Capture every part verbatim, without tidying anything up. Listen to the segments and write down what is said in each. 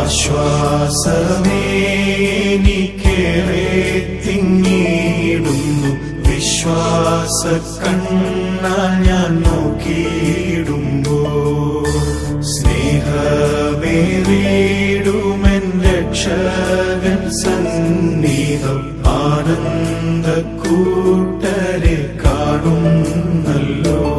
ആശ്വാസമേനിക്കേറെ തിങ്ങിയിടുന്നു വിശ്വാസ കണ്ണാൽ ഞാൻ നോക്കിയിടുമ്പോൾ സ്നേഹമേറിയിടുമെൻ രക്ഷകൻ സന്നിധം ആനന്ദ കൂട്ടരെ കാണുന്നല്ലോ.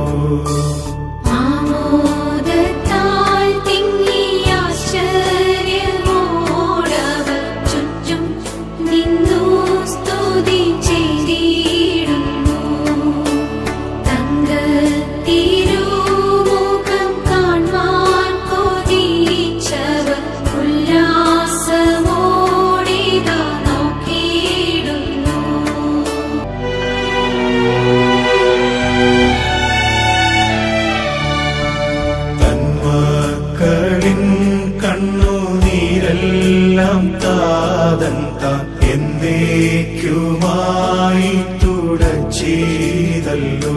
കണ്ണുനീരെല്ലാം താതൻ താൻ എന്നേക്കുമായി തുടച്ചീതല്ലോ.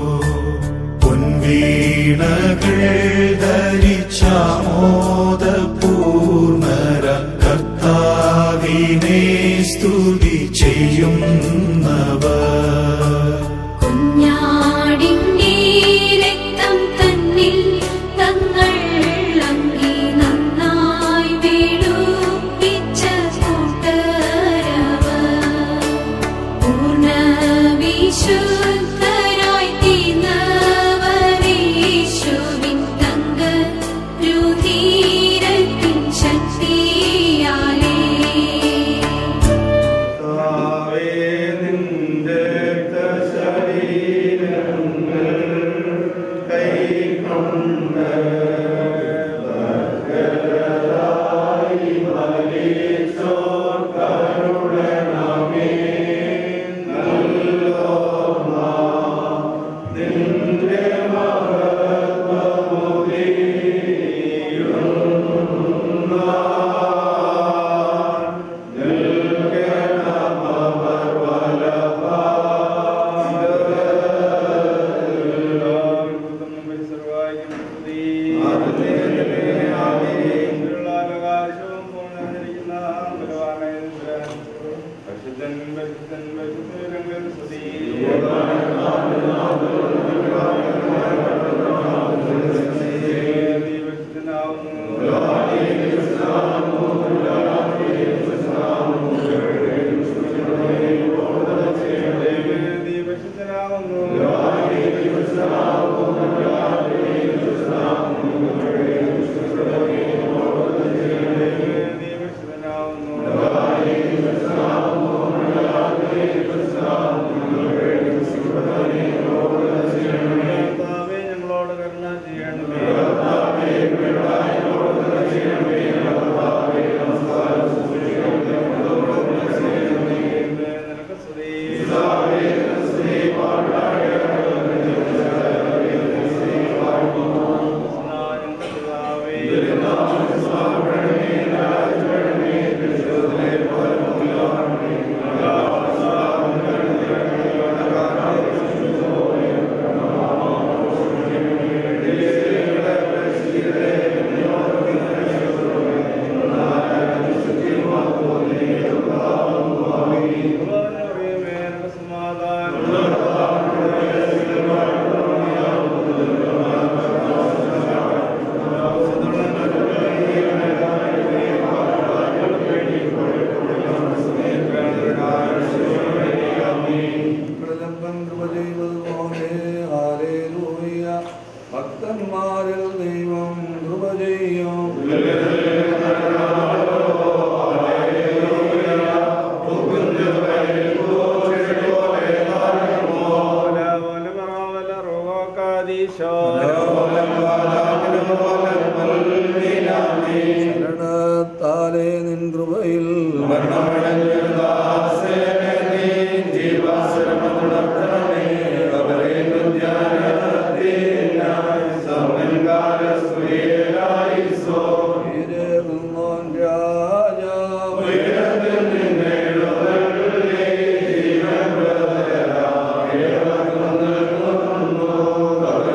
പൊൻവീണകൾ ധരിച്ചാമോദപൂർണര കർത്താവിനെ സ്തുതി ചെയ്യുന്നവർ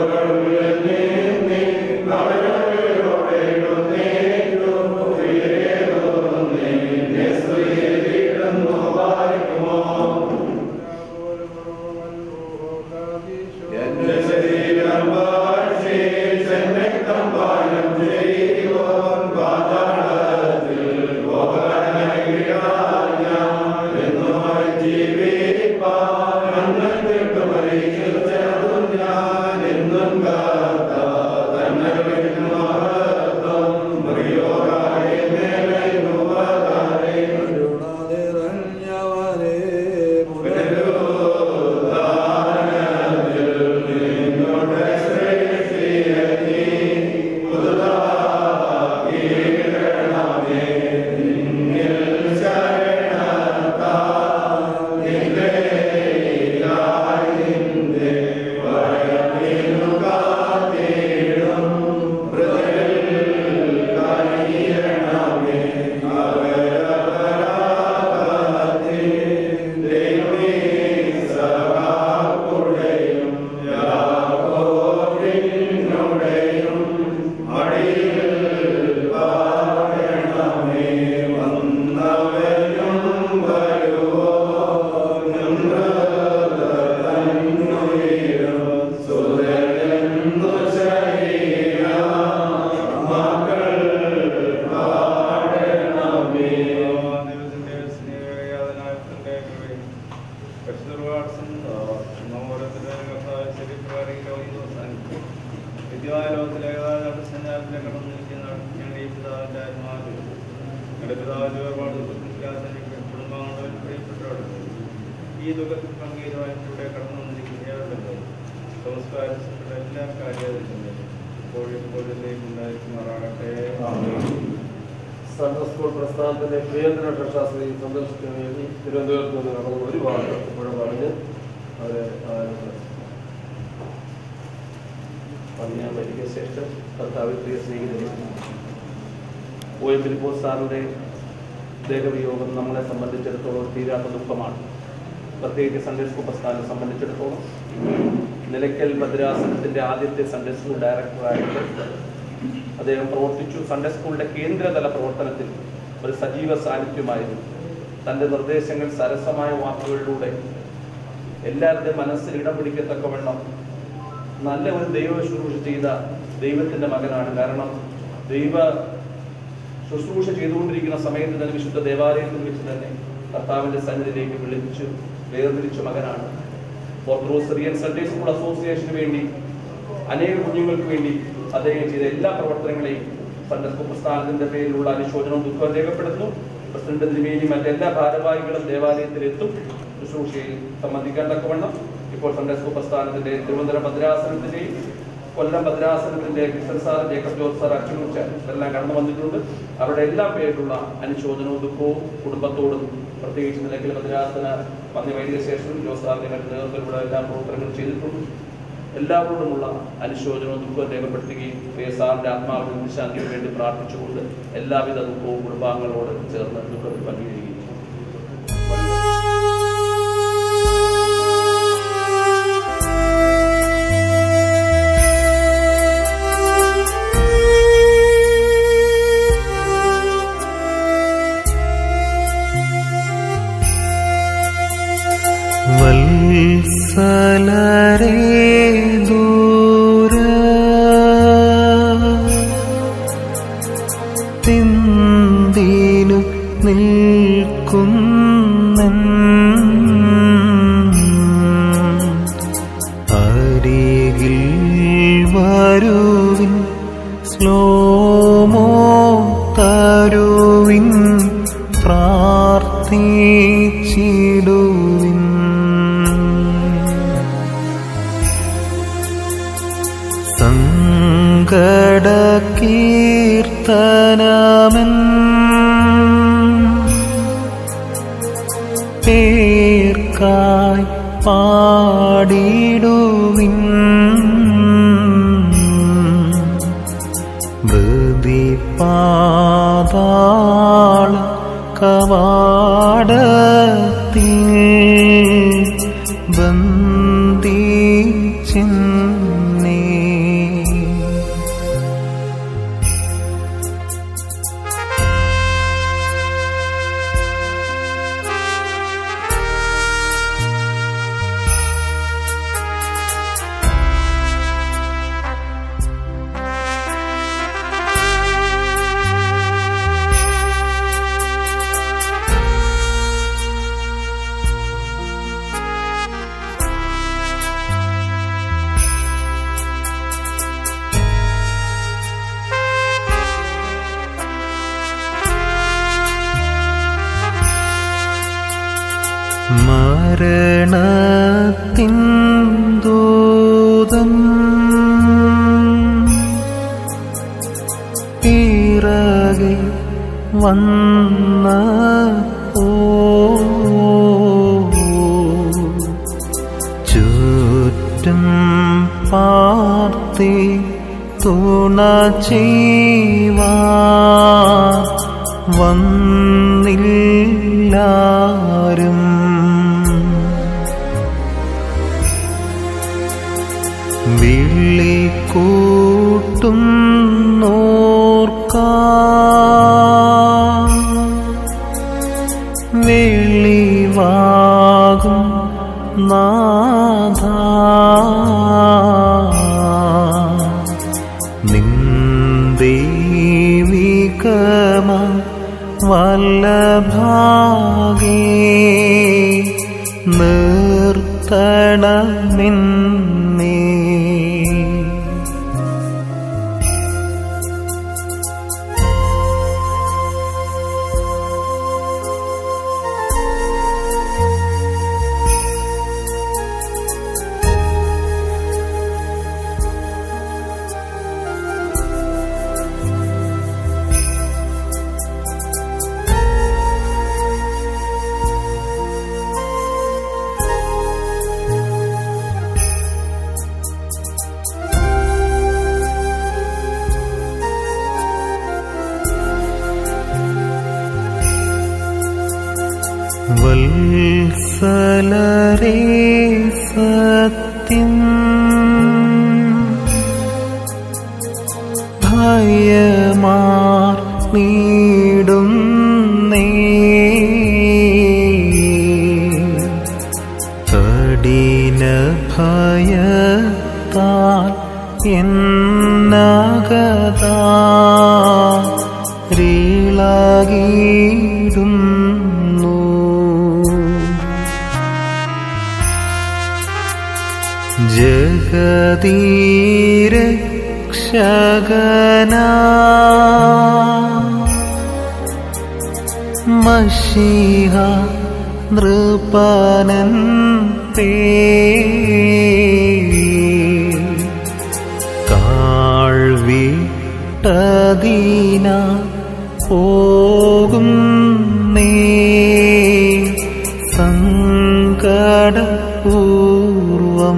Amen. നിത്യമായ ലോകത്തിലെ സന്യാസത്തിലെ കടന്നു നിൽക്കുന്ന ഞങ്ങളുടെ ഈ പിതാവിൻ്റെ ആത്മാവിൽ ഞങ്ങളുടെ പിതാവിൻ്റെ ഒരുപാട് കുടുംബങ്ങളിൽ പ്രിയപ്പെട്ടവരുണ്ട്. ഈ ദുഃഖത്തിൽ പങ്കുചേരുവാനിലൂടെ കടന്നു വന്നിരിക്കുന്നവരുണ്ട്. സംസ്കാരത്തിലുള്ള എല്ലാ കാര്യങ്ങളും ഇപ്പോഴും ഇപ്പോഴത്തേക്കും ഉണ്ടായിരിക്കുമാറാകട്ടെ. സൺഡേ സ്കൂൾ പ്രസ്ഥാനത്തിന്റെ കേന്ദ്ര ട്രഷാശ്രീ സന്ദർശിക്കാൻ വേണ്ടി തിരുവനന്തപുരത്ത് നിന്ന് നടന്ന ഒരുപാട് ഇവിടെ പറഞ്ഞ് അവരെ പറഞ്ഞാൽ വലിയ ശേഷം കർത്താവിൽ പ്രിയ സ്നേഹിതരെ, ഒ എം ഫിലിപ്പോസ് സാറിൻ്റെ ദേഹവിയോഗം നമ്മളെ സംബന്ധിച്ചിടത്തോളം തീരാത്ത ദുഃഖമാണ്. പ്രത്യേകിച്ച് സൺഡേ സ്കൂൾ പ്രസ്ഥാനത്തെ സംബന്ധിച്ചിടത്തോളം നിലയ്ക്കൽ ഭദ്രാസനത്തിൻ്റെ ആദ്യത്തെ സൺഡേ സ്കൂൾ ഡയറക്ടറായിട്ട് അദ്ദേഹം പ്രവർത്തിച്ചു. സൺഡേ സ്കൂളിൻ്റെ കേന്ദ്രതല പ്രവർത്തനത്തിൽ ഒരു സജീവ സാന്നിധ്യമായിരുന്നു. തൻ്റെ നിർദ്ദേശങ്ങൾ സരസമായ വാക്കുകളിലൂടെ എല്ലാവരുടെയും മനസ്സിൽ ഇടം പിടിക്കത്തക്കവണ്ണം നല്ല ഒരു ദൈവ ശുശ്രൂഷ ചെയ്ത ദൈവത്തിൻ്റെ മകനാണ്. കാരണം ദൈവ ശുശ്രൂഷ ചെയ്തുകൊണ്ടിരിക്കുന്ന സമയത്ത് തന്നെ വിശുദ്ധ ദേവാലയത്തിൽ വെച്ച് തന്നെ കർത്താവിൻ്റെ സന്നിധിയിലേക്ക് വിളിച്ചു വേർതിരിച്ച മകനാണ്. ഓർത്തഡോക്സ് സിറിയൻ സൺഡേ സ്കൂൾ അസോസിയേഷന് വേണ്ടി അനേക കുഞ്ഞുങ്ങൾക്ക് വേണ്ടി അദ്ദേഹം ചെയ്ത എല്ലാ പ്രവർത്തനങ്ങളെയും സൺഡേ സ്കൂൾ പ്രസ്ഥാനത്തിന്റെ പേരിലുള്ള അനുശോചനവും ദുഃഖവും രേഖപ്പെടുത്തുന്നു. പ്രസിഡന്റ് തിരുമേനി മറ്റെല്ലാ ഭാരവാഹികളും ദേവാലയത്തിലെത്തും ശുശ്രൂഷയിൽ സംബന്ധിക്കാൻ തക്കവണ്ണം ഇപ്പോൾ സൺഡേ സ്കൂൾ പ്രസ്ഥാനത്തിന്റെ തിരുവനന്തപുരം ഭദ്രാസനത്തിന്റെയും കൊല്ലം ഭദ്രാസനത്തിന്റെ കൃഷ്ണൻ സാർ, ജേക്കബ് ജോർജ് സാർ, അച്ഛനുച്ച ഇതെല്ലാം കടന്നു വന്നിട്ടുണ്ട്. അവരുടെ എല്ലാ പേരിലുള്ള അനുശോചനവും ദുഃഖവും കുടുംബത്തോടും പ്രത്യേകിച്ച് നിലയ്ക്കൽ ഭദ്രാസന വന്യ വൈദിക ശേഷനും ജോസ് സാറിന്റെ മറ്റു നേതൃത്വത്തിലൂടെ എല്ലാ പ്രവർത്തനങ്ങളും ചെയ്തിട്ടുണ്ട്. എല്ലാവരോടുമുള്ള അനുശോചനവും ദുഃഖവും രേഖപ്പെടുത്തുകയും പ്രിയ സാറിന്റെ ആത്മാവിന്റെ ശാന്തിക്ക് വേണ്ടി പ്രാർത്ഥിച്ചുകൊണ്ട് എല്ലാവിധ ദുഃഖവും കുടുംബാംഗങ്ങളോട് ചേർന്ന് ദുഃഖത്തിൽ പങ്കുവയ്ക്കുകയും വത്സലരേ ദൂര തിന്തിനു നിൽക്കുന്നൻ അരികിൽ വരുവിൻ സ്ലോമോ തരുവിൻ പ്രാർത്ഥിച്ചിടുവിൻ സങ്കട കീർത്തനമൻ പേർക്കായി പാടിടുവിൻ ബദിപാതാള കവാടത്തിൽ ബന്ധിച്ചിന്നേ മരണത്തിൻ ദൂതൻ പിറകെ വന്നപ്പോ ചുറ്റും പാർത്തി തുണ ചെയ്യുവാൻ വന്നില്ലാരും വിളിക്കൂട്ടുന്നോർക്കാൻ വെളിവാകും നാഥ നിന്ദൈവികമ വല്ലഭാഗേ നിർത്തണമെന്നേ വത്സലരേ സത്യം ഭയമാർ നീടുന്നേ കഠിന ഭയത്താൽ എന്നകതാ ീളകിടുന്നു ജഗദീരക്ഷകനാ മശീഹ നൃപനൻ പേ കാഴ്വിട്ടദീന പോകും നേ സങ്കടപൂർവം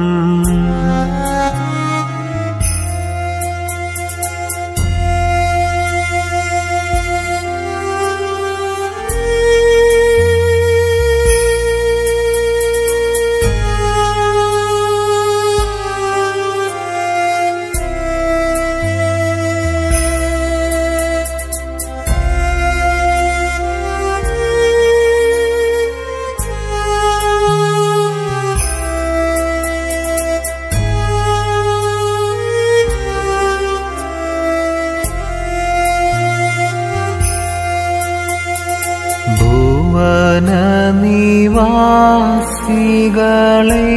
ഭുവനനിവാസികളെ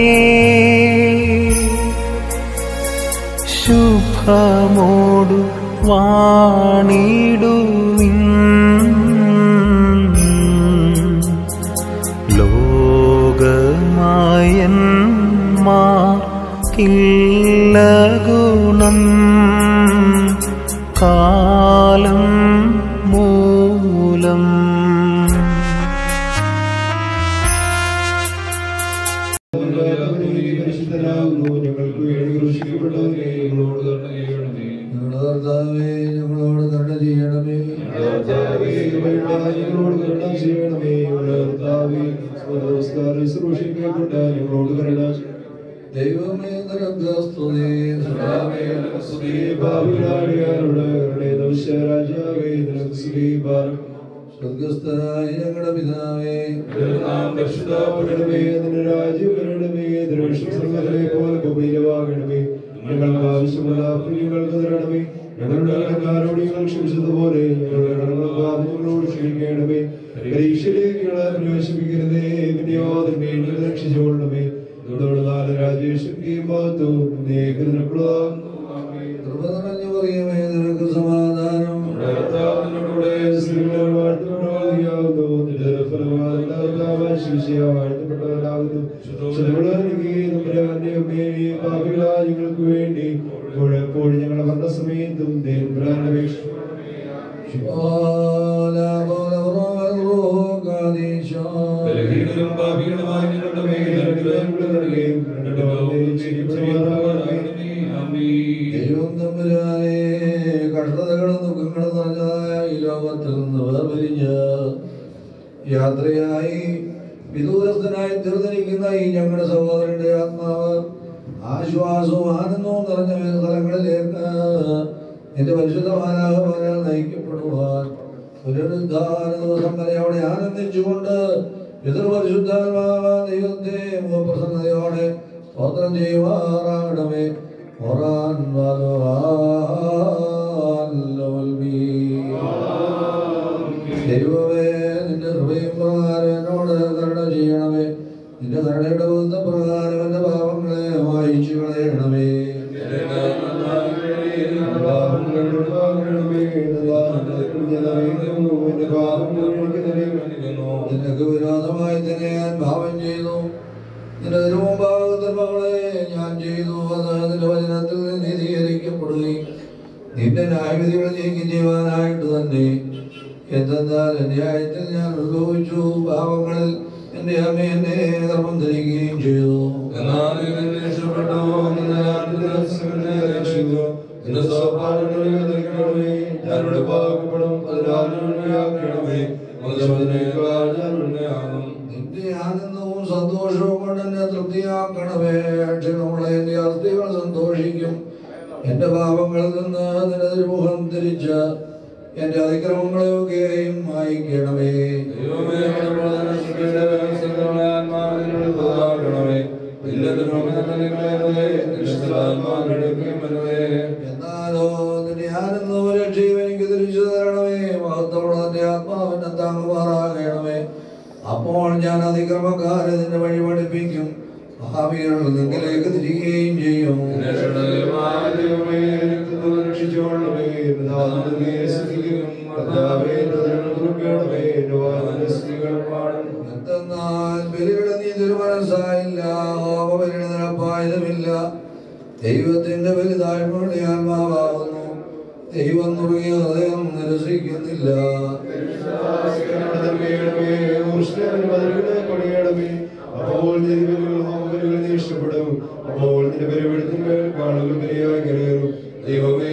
ശുഭമോടു വാണിടുവിൻ ലോകമായന്മാർക്കില്ല ഗുണം കാലം മൂലം ഞങ്ങൾക്ക് വേണ്ടി ക്രൂശിക്കപ്പെട്ടവരെ ഞങ്ങളോട് കരുണ ചെയ്യണമേ. ഞങ്ങളുടെ കർത്താവേ ഞങ്ങളോട് കരുണ ചെയ്യണമേ. ഞങ്ങളോട് കരുണ ചെയ്യണമേ. കർത്താവേ നമസ്കാരം ശുശ്രൂഷിക്കപ്പെട്ട ഞങ്ങളോട് കരുണ ദൈവമേ നിനക്ക് സ്തുതി. ഭാവിയാരോട് രാജാവേ നിനക്ക് സ്തുതി. സ്വർഗസ്ഥനായ ഞങ്ങളുടെ പിതാവേ പരിശുദ്ധപ്പെടണമേ. നിന്റെ രാജ്യം വരണമേ. സ്വർഗ്ഗത്തിലെ പോലെ ഭൂമിയിലുമാകണമേ. ഞങ്ങൾക്ക് ആവശ്യമുള്ള ഞങ്ങൾക്ക് തരണമേ. ഞങ്ങളുടെ കടക്കാരോട് ഞങ്ങൾ ക്ഷമിച്ചതുപോലെ ഞങ്ങളുടെ കടങ്ങളും പാപങ്ങളോട് ക്ഷമിക്കണമേ. പരീക്ഷയിലേക്ക് ഞങ്ങളെ പ്രവേശിപ്പിക്കരുതേ. വിനിയോഗമേ രക്ഷിച്ചുകൊള്ളണമേ. ഇതോട് നാല് രാജേശ്വരിയും മഹത്വവും നിനക്ക് സമാധാനം. ഞങ്ങൾക്ക് വേണ്ടി എപ്പോഴും ഞങ്ങളുടെ മരണസമയത്തും ദൈവം തമ്പുരാനെ കഷ്ടതകളും ദുഃഖങ്ങളും നിറഞ്ഞതായ ഈ ലോകത്തിൽ നിന്ന് വേർപിരിഞ്ഞ് യാത്രയായി വിദൂരസ്ഥനായി തീർന്നിരിക്കുന്ന ഈ ഞങ്ങളുടെ സഹോദരന്റെ ആത്മാവ് ആശ്വാസവും ആനന്ദവും നിറഞ്ഞ സ്ഥലങ്ങളിലേക്ക് എന്റെ പരിശുദ്ധമാനാകമാരാൽ നയിക്കപ്പെടുവാൻ പുനരുദ്ധാന ദിവസം വരെ അവിടെ ആനന്ദിച്ചുകൊണ്ട് പിതൃപരിശുദ്ധാത്മാവ ദൈവത്തെ മുഖപ്രസന്നതയോടെ സ്തോത്രം ചെയ്യുവാറാകണമേ. ദൈവമേ നിന്റെ ഹൃദയം പ്രകാരം എന്നോട് കരുണ ചെയ്യണമേ. നിന്റെ കരുണയുടെ ബന്ധ പ്രകാരം എന്റെ പാപങ്ങളെ വായിച്ചു കളയണമേ. നിനക്ക് വിരോധമായി തന്നെ ഞാൻ ഭാവം ചെയ്തു. നിന്റെ തിരുമുമ്പാകത്തെ ഞാൻ ചെയ്തു. അത് നിന്റെ വചനത്തിൽ നീതീകരിക്കപ്പെടുകയും നിന്റെ ന്യായവിധികളെ നീക്കം ചെയ്യുവാനായിട്ട് തന്നെ. എന്തെന്നാൽ ന്യായത്തിൽ ഞാൻ ഉത്ഭവിച്ചു. പാപങ്ങളിൽ എന്റെ അമ്മ എന്നെ കർമ്മം ധരിക്കുകയും ചെയ്തു. നിന്റെ എന്റെ അസ്ഥികൾ സന്തോഷിക്കും. എന്റെ പാപങ്ങളിൽ നിന്ന് നിന്റെ മുഖം തിരിച്ച് എന്റെ അതിക്രമങ്ങളെയൊക്കെയും മായിക്കണമേ. എന്നാലോ നിന്റെ ആനന്ദവും രക്ഷയും എനിക്ക് തിരിച്ചു തരണമേ. മഹത്വമുള്ള നിന്റെ ആത്മാവിനെ താങ്ങുമാറാകണമേ. അപ്പോൾ ഞാൻ അതിക്രമക്കാരെ നിന്റെ വഴി പഠിപ്പിക്കും, ഭാവികൾ നിങ്ങളിലേക്ക് തിരികുകയും ചെയ്യും. എന്തെന്നാൽ ബലിയുടെ നീ ദുർമനസ്സായില്ല, ഹോമബലിയുടെ നിരപ്പായതുമില്ല. ദൈവത്തിന്റെ ബലി താഴ്മയുടെ ആത്മാവാകുന്നു. ദൈവം നുറുകിയ ഹൃദയം നിരസിക്കുന്നില്ല. അപ്പോൾ നീ ഇഷ്ടപ്പെടും. അപ്പോൾ നിന്റെ പരിപെടുത്തുമ്പോൾ കാളുകൾ ബലിയായി കരകയറും. ദൈവമേ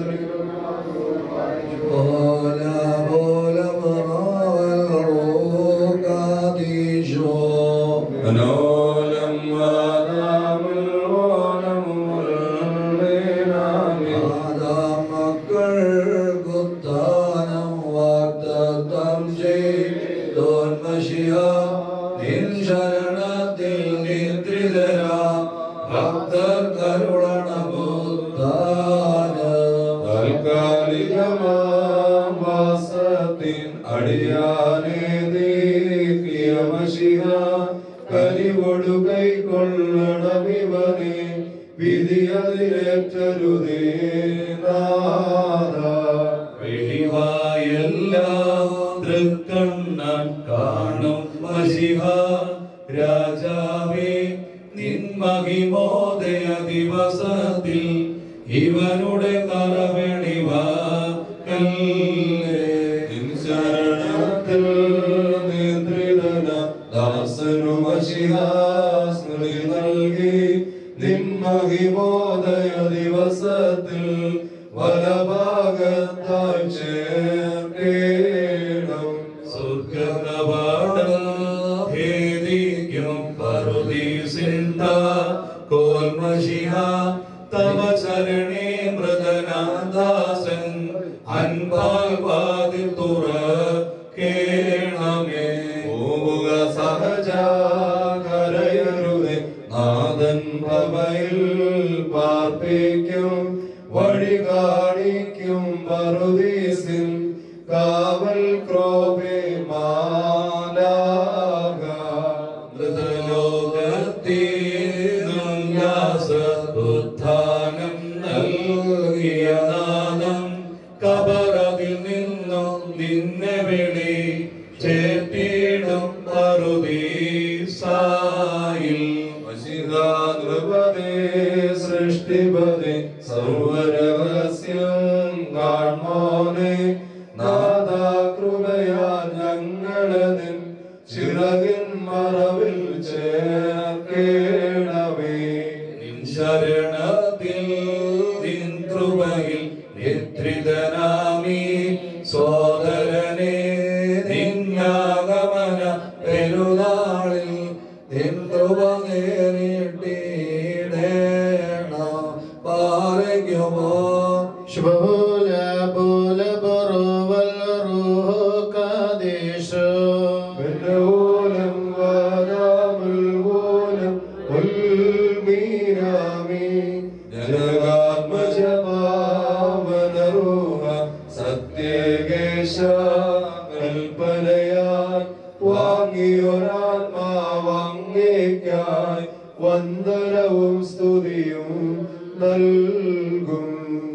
രാജാവേ നിൻ മഹിമോദയ ദിവസത്തിൽ ഇവനുടെ കറവെളിവ ശരണത്തിൽ നിയന്ത്രിതന ദാസനുമശിഹാസ്മൃതി നൽകി നിൻ മഹിമോദയ ദിവസത്തിൽ വലഭാഗത്തായി ചേർക്കേണം. സ്വർഗകവാടം ഭേദിക്കും പറുദീസിന്ത കോൽമശിഹ തവ ചരണേ മൃതനാദാസൻ അൻപാൽ വാതിൽ തുറക്കേണമേ. പോവുക സഹജ കരയരുതേ, നാഥൻ ഭവയിൽ പാർപ്പിക്കും. വഴി കാണിക്കും പറുദീസിൻ കാവൽ ക്രോപേ മാലാക. മൃതലോകത്തീനുല്ലാസോത്ഥാനം നൽകിയ നാദം കബറതിൽ നിന്നും നിന്നെ വിളി ചേർത്തിടും പറുദീസായിൽ. വശികാനൃപതേ സൃഷ്ടിപതേ സർവരഹസ്യം കാൺമോനെ നാദാ കൃപയാൽ ഞങ്ങളെ നിൻ ചിറകിൻ മറവിൽ ചേർക്കേണമേ. നിൻ ശരണത്തിൽ നിൻ കൃപയിൽ നിദ്രിതനാമീ സോദരനെ നിന്നാഗമന പെരുന്നാളിൽ നിൻ കൃപ നേരിട്ടീടേണം. പാരയ്ക്കുമോ വാങ്ങിയൊരാത്മാവങ്ങേക്കായി വന്ദനവും സ്തുതിയും നൽകും.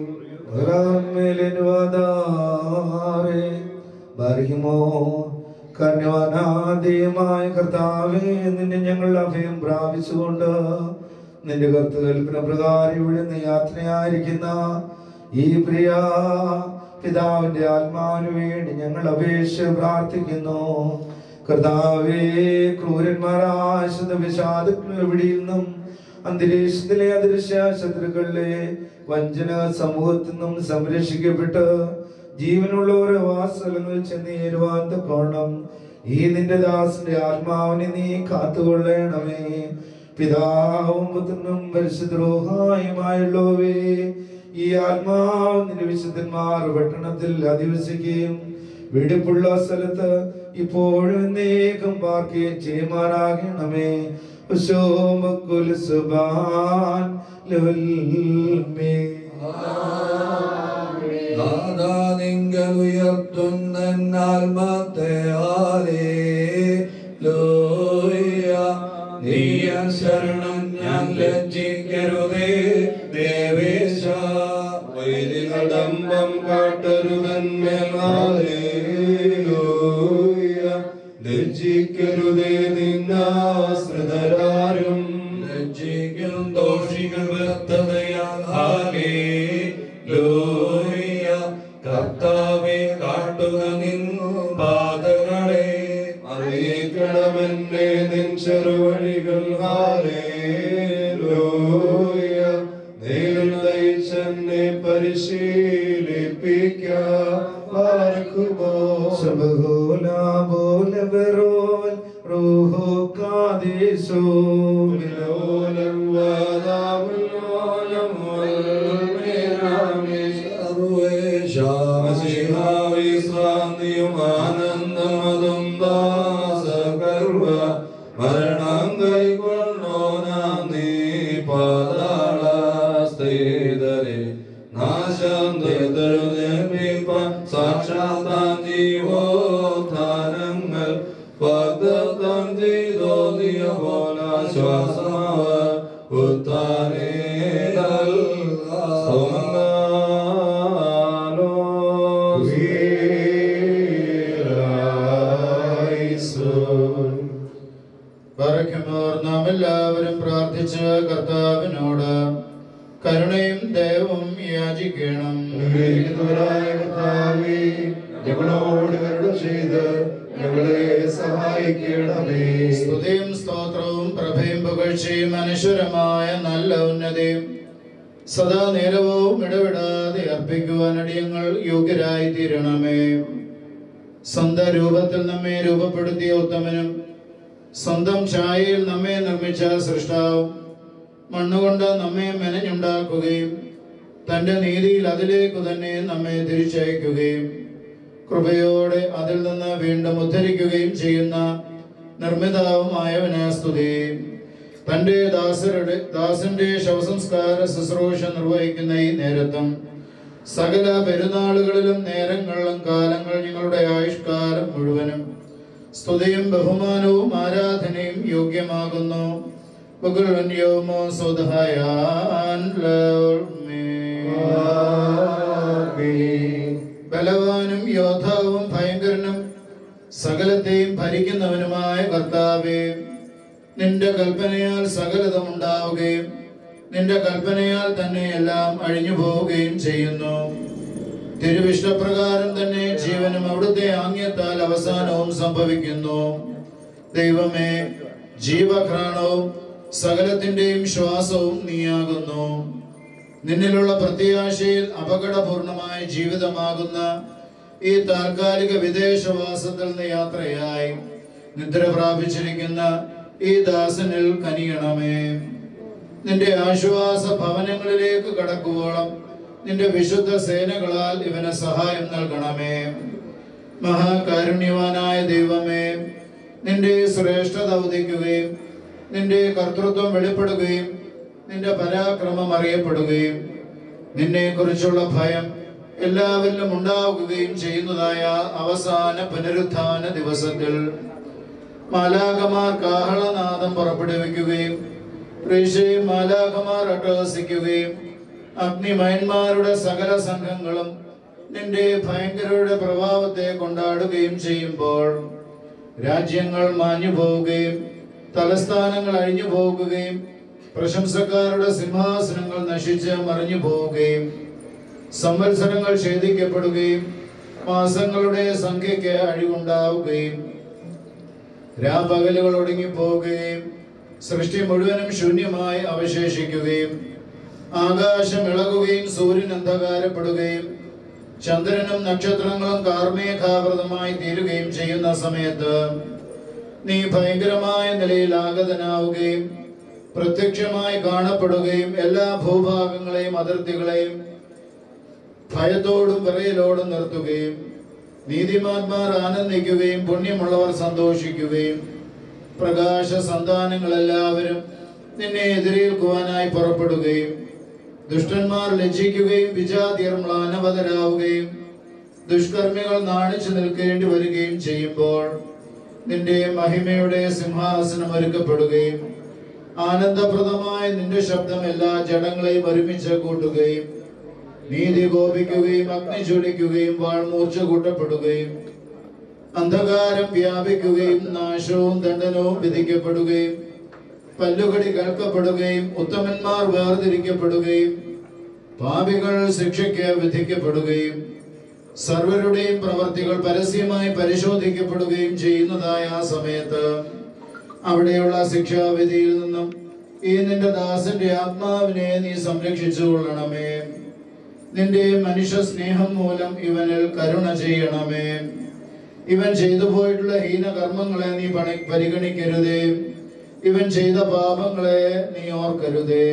കന്യവാനാദിയമായ കർത്താവേ, നിന്നെ ഞങ്ങൾ അഭയം പ്രാപിച്ചുകൊണ്ട് നിന്റെ കർത്തകൽപ്പന പ്രകാരം ഇവിടെ നിന്ന് യാത്രയായിരിക്കുന്ന ഈ പ്രിയ പിതാവിന്റെ ആത്മാവിന് വേണ്ടി ഞങ്ങൾ അപേക്ഷ പ്രാർത്ഥിക്കുന്നു. കർത്താവേ, ക്രൂരന്മാരായ വിഷാദുക്കളുടെ പിടിയിൽ നിന്നും അന്തരീക്ഷത്തിലെ അദൃശ്യ ശത്രുക്കളിലെ വഞ്ചന സമൂഹത്തിൽ നിന്നും സംരക്ഷിക്കപ്പെട്ട് ജീവനുള്ള ഓരോ വാസസ്ഥലങ്ങളിൽ ചെന്നേരുവാൻ തക്കോണം ഈ നിന്റെ ദാസന്റെ ആത്മാവിനെ നീ കാത്തുകൊള്ളണമേ. പിതാവും പുത്രനും പരിശുദ്ധരൂഹായുമായുള്ളവേ, ഈ ആത്മാവ് നിന്റെ വിശുദ്ധന്മാർ പട്ടണത്തിൽ അധിവസിക്കുകയും വെടിപ്പുള്ള സ്ഥലത്ത് ഇപ്പോഴും എന്നേക്കും പാർക്കുകയും ചെയ്യുമാറാകണമേ. നിങ്ങൾ ഉയർത്തുന്നാൽമത്തെ നീയൻ ശരണം ഞാൻ ലജ്ജിക്കരുതേ ദേവേശ. വൈരികടമ്പം കാട്ടരുതന്മേൽ ലജ്ജിക്കരുതേ നിന്നാശ്രിതരാരും. ലജ്ജിക്കും ദോഷികൾ വ്യക്തതയാൽ ഹല്ലേലൂയ. കർത്താവേ കാട്ടുക നിൻ പാതകളെ, അറിയിക്കണമെന്നെ നിൻ ചെറുവഴികൾ. ഹല്ലേലൂയ. നേരിൽ നയിച്ചെന്നെ പരിശീലിപ്പിക്കുമോ. ബോല ബെറോൽ റൂഹോ കാദേശോ മിലോലം വാദാമുലോലം സർവേശാമശിഹാവിശ്രാന്തിയും ആനന്ദമതും ദാസകർവ മരണം കൈക്കൊള്ളോനാം നീ പാതാള സ്ഥിതരെ നാശം തരുന്നിപ്പ സാക്ഷാത്താൻ ജീവോത്ഥാനങ്ങൾ വാഗ്ദത്തം ചെയ്തോ നീയ പോല ശ്വാസമാവ ഉത്താനേ നാം എല്ലാവരും പ്രാർത്ഥിച്ച് കർത്താവിനോട് കരുണയും ദയവും യാചിക്കണം. ഞങ്ങളോട് കരുണ ചെയ്ത് ഞങ്ങളെ സഹായിക്കണമേ. സ്തുതിയും സ്തോത്രവും പ്രഭയും പുകഴ്ചയും അനശ്വരമായ നല്ല ഉന്നതിയും സദാ നേരവും ഇടവിടാതെ അർപ്പിക്കുവാൻ അടിയങ്ങൾ യോഗ്യരായി തീരണമേ. സ്വന്തം രൂപത്തിൽ നമ്മെ രൂപപ്പെടുത്തിയ ഉത്തമനും സ്വന്തം ഛായയിൽ നമ്മെ നിർമ്മിച്ച സൃഷ്ടാവും മണ്ണുകൊണ്ട് നമ്മെ മെനഞ്ഞുണ്ടാക്കുകയും തന്റെ നീതിയിൽ അതിലേക്കു തന്നെ നമ്മെ തിരിച്ചയക്കുകയും കൃപയോടെ അതിൽ നിന്ന് വീണ്ടും ഉദ്ധരിക്കുകയും ചെയ്യുന്ന നിർമ്മിതാവുമായവന് സ്തുതി. തന്റെ ദാസരുടെ ദാസന്റെ ശവസംസ്കാര ശുശ്രൂഷ നിർവഹിക്കുന്ന ഈ നേരത്തും സകല പെരുന്നാളുകളിലും നേരങ്ങളിലും കാലങ്ങൾ ഞങ്ങളുടെ ആയുഷ്കാലം മുഴുവനും സ്തുതിയും ബഹുമാനവും ആരാധനയും യോഗ്യമാകുന്നു. ബലവാനും യോദ്ധാവും ഭയങ്കരനും സകലത്തെയും ഭരിക്കുന്നവനുമായ കർത്താവേ, നിന്റെ കൽപ്പനയാൽ സകലതും ഉണ്ടാവുകയും നിന്റെ കൽപ്പനയാൽ തന്നെ എല്ലാം അഴിഞ്ഞു പോവുകയും ചെയ്യുന്നു. തിരുവിഷ്ടപ്രകാരം തന്നെ ജീവനും അവിടുത്തെ ആംഗ്യത്താൽ അവസാനവും സംഭവിക്കുന്നു. ദൈവമേ, ജീവഘ്രാണവും സകലത്തിന്റെയും ശ്വാസവും നീയാകുന്നു. നിന്നിലുള്ള പ്രത്യാശയിൽ അപകടപൂർണമായ ജീവിതമാകുന്ന ഈ താൽക്കാലിക വിദേശവാസത്തിൽ നിന്ന് യാത്രയായി നിദ്ര പ്രാപിച്ചിരിക്കുന്ന ഈ ദാസനിൽ കനിയണമേ. നിന്റെ ആശ്വാസ ഭവനങ്ങളിലേക്ക് കടക്കുവോളം നിന്റെ വിശുദ്ധ സേനകളാൽ ഇവന് സഹായം നൽകണമേ. മഹാകാരുണ്യവാനായ ദൈവമേ, നിന്റെ ശ്രേഷ്ഠത ഉദിക്കുകയും നിന്റെ കർത്തൃത്വം വെളിപ്പെടുകയും നിന്റെ പരാക്രമം അറിയപ്പെടുകയും നിന്നെ കുറിച്ചുള്ള ഭയം എല്ലാവരിലും ഉണ്ടാവുകയും ചെയ്യുന്നതായ അവസാന പുനരുത്ഥാന ദിവസത്തിൽ മാലാഖമാർ കാഹളനാദം പുറപ്പെടുവിക്കുകയും ഋഷിയും മാലാഖമാർ അട്ടഹസിക്കുകയും അഗ്നിമയന്മാരുടെ സകല സംഘങ്ങളും നിന്റെ ഭയങ്കരയുടെ പ്രഭാവത്തെ കൊണ്ടാടുകയും ചെയ്യുമ്പോൾ രാജ്യങ്ങൾ മാഞ്ഞു പോവുകയും തലസ്ഥാനങ്ങൾ അഴിഞ്ഞു പോകുകയും പ്രശംസക്കാരുടെ സിംഹാസനങ്ങൾ നശിച്ച് മറിഞ്ഞു പോവുകയും സംവത്സരങ്ങൾ ഛേദിക്കപ്പെടുകയും മാസങ്ങളുടെ സംഖ്യയ്ക്ക് അഴിവുണ്ടാവുകയും രാപകലുകൾ ഒടുങ്ങിപ്പോവുകയും സൃഷ്ടി മുഴുവനും ശൂന്യമായി അവശേഷിക്കുകയും ആകാശം ഇളകുകയും സൂര്യൻ അന്ധകാരപ്പെടുകയും ചന്ദ്രനും നക്ഷത്രങ്ങളും കാർമേഘാവൃതമായി തീരുകയും ചെയ്യുന്ന സമയത്ത് നീ ഭയങ്കരമായ നിലയിൽ ആഗതനാവുകയും പ്രത്യക്ഷമായി കാണപ്പെടുകയും എല്ലാ ഭൂഭാഗങ്ങളെയും അതിർത്തികളെയും ഭയത്തോടും വിറയലോടും നിർത്തുകയും നീതിമാന്മാർ ആനന്ദിക്കുകയും പുണ്യമുള്ളവർ സന്തോഷിക്കുകയും പ്രകാശ സന്താനങ്ങളെല്ലാവരും നിന്നെ എതിരേൽക്കുവാനായി പുറപ്പെടുകയും ദുഷ്ടന്മാർ ലജ്ജിക്കുകയും വിജാതിയർ മ്ലാനവതരാവുകയും ദുഷ്കർമ്മികൾ നാണിച്ചു നിൽക്കേണ്ടി വരികയും ചെയ്യുമ്പോൾ നിന്റെ മഹിമയുടെ സിംഹാസനം ഒരുക്കപ്പെടുകയും ആനന്ദപ്രദമായ നിന്റെ ശബ്ദം എല്ലാ ജഡങ്ങളെയും ഒരുമിച്ച് കൂട്ടുകയും നീതി കോപിക്കുകയും അഗ്നി ജ്വലിക്കുകയും വാൾമൂർച്ച കൂട്ടപ്പെടുകയും അന്ധകാരം വ്യാപിക്കുകയും നാശവും ദണ്ഡനവും വിധിക്കപ്പെടുകയും പല്ലുകടി കേൾക്കപ്പെടുകയും ഉത്തമന്മാർ വേർതിരിക്കപ്പെടുകയും പാപികൾ ശിക്ഷയ്ക്ക് വിധിക്കപ്പെടുകയും സർവരുടെയും പ്രവർത്തികൾ പരസ്യമായി പരിശോധിക്കപ്പെടുകയും ചെയ്യുന്നതായ ആ സമയത്ത് അവിടെയുള്ള ശിക്ഷാവിധിയിൽ നിന്നും ഈ നിന്റെ ദാസന്റെ ആത്മാവിനെ നീ സംരക്ഷിച്ചു കൊള്ളണമേ. നിന്റെ മനുഷ്യ സ്നേഹം മൂലം ഇവനിൽ കരുണ ചെയ്യണമേ. ഇവൻ ചെയ്തു പോയിട്ടുള്ള ഹീനകർമ്മങ്ങളെ നീ പണി പരിഗണിക്കരുതേ. ഇവൻ ചെയ്ത പാപങ്ങളെ നീ ഓർക്കരുതേ.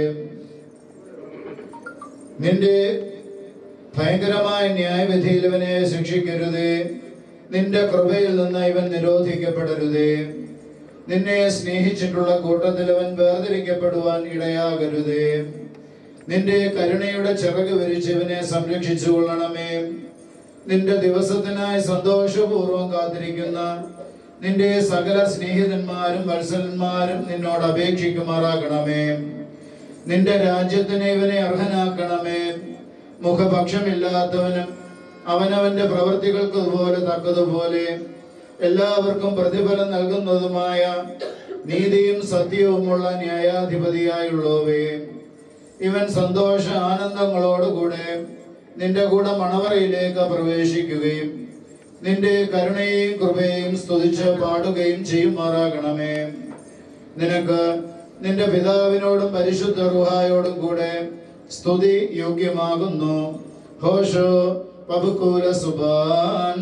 നിന്റെ ഭയങ്കരമായ ന്യായവിധിയിൽ ഇവനെ ശിക്ഷിക്കരുതേ. നിന്റെ കൃപയിൽ നിന്ന് ഇവൻ നിരോധിക്കപ്പെടരുതേ. നിന്നെ സ്നേഹിച്ചിട്ടുള്ള കൂട്ടത്തിൽ അവൻ വേർതിരിക്കപ്പെടുവാൻ ഇടയാകരുതേ. നിന്റെ കരുണയുടെ ചിറക് വിരിച്ച് ഇവനെ സംരക്ഷിച്ചു കൊള്ളണമേ. നിന്റെ ദിവസത്തിനായി സന്തോഷപൂർവ്വം കാത്തിരിക്കുന്ന നിന്റെ സകല സ്നേഹിതന്മാരും വത്സലന്മാരും നിന്നോട് അപേക്ഷിക്കുമാറാകണമേ. നിന്റെ രാജ്യത്തിന് ഇവനെ അർഹനാക്കണമേ. മുഖപക്ഷമില്ലാത്തവനും അവനവന്റെ പ്രവൃത്തികൾക്ക് പോലെ തക്കതുപോലെ എല്ലാവർക്കും പ്രതിഫലം നൽകുന്നതുമായ നീതിയും സത്യവുമുള്ള ന്യായാധിപതിയായുള്ളവേ, ഇവൻ സന്തോഷ ആനന്ദങ്ങളോടുകൂടെ നിന്റെ കൂടെ മണവറയിലേക്ക് പ്രവേശിക്കുകയും നിന്റെ കരുണയെയും കൃപയെയും സ്തുതിച്ച് പാടുകയും ചെയ്യുമാറാകണമേ. നിനക്ക് നിന്റെ പിതാവിനോടും പരിശുദ്ധ റൂഹായോടും കൂടെ സ്തുതി യോഗ്യമാകുന്നു. ഹോഷോ പബുകൂല സുബാൻ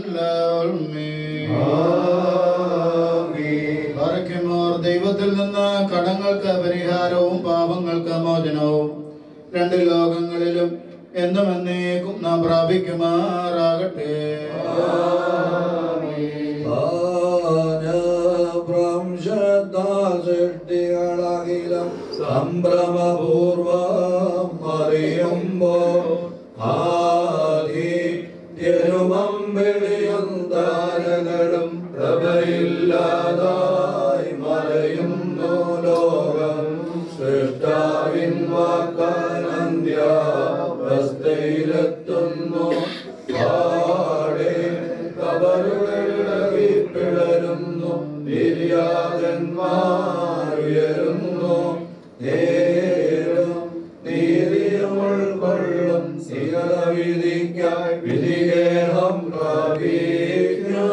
ദൈവത്തിൽ നിന്ന് കടങ്ങൾക്ക് പരിഹാരവും പാപങ്ങൾക്ക് മോചനവും രണ്ട് ലോകങ്ങളിലും എന്നും എന്നേക്കും നാം പ്രാപിക്കുമാറാകട്ടെ. സൃഷ്ടികളാകിലും സംഭ്രമപൂർവം അറിയുമ്പോൾ ആദിത്യനുമമ്പിളിയും താരകളും പ്രഭയില്ലാതായി മറയുന്നു ലോകം. സൃഷ്ടാവിൻ വാക്കാനന്ത്യാവസ്ഥയിലെത്തുന്നു. പാടെ കബറുകളിളകി പിളരുന്നു. നിര്യാതന്മാരുയരുന്നു. നേരും നീതിയും ഉൾക്കൊള്ളും സ്ഥിരവിധിക്കായി വിധിഗേഹം പ്രാപിക്കുന്നു.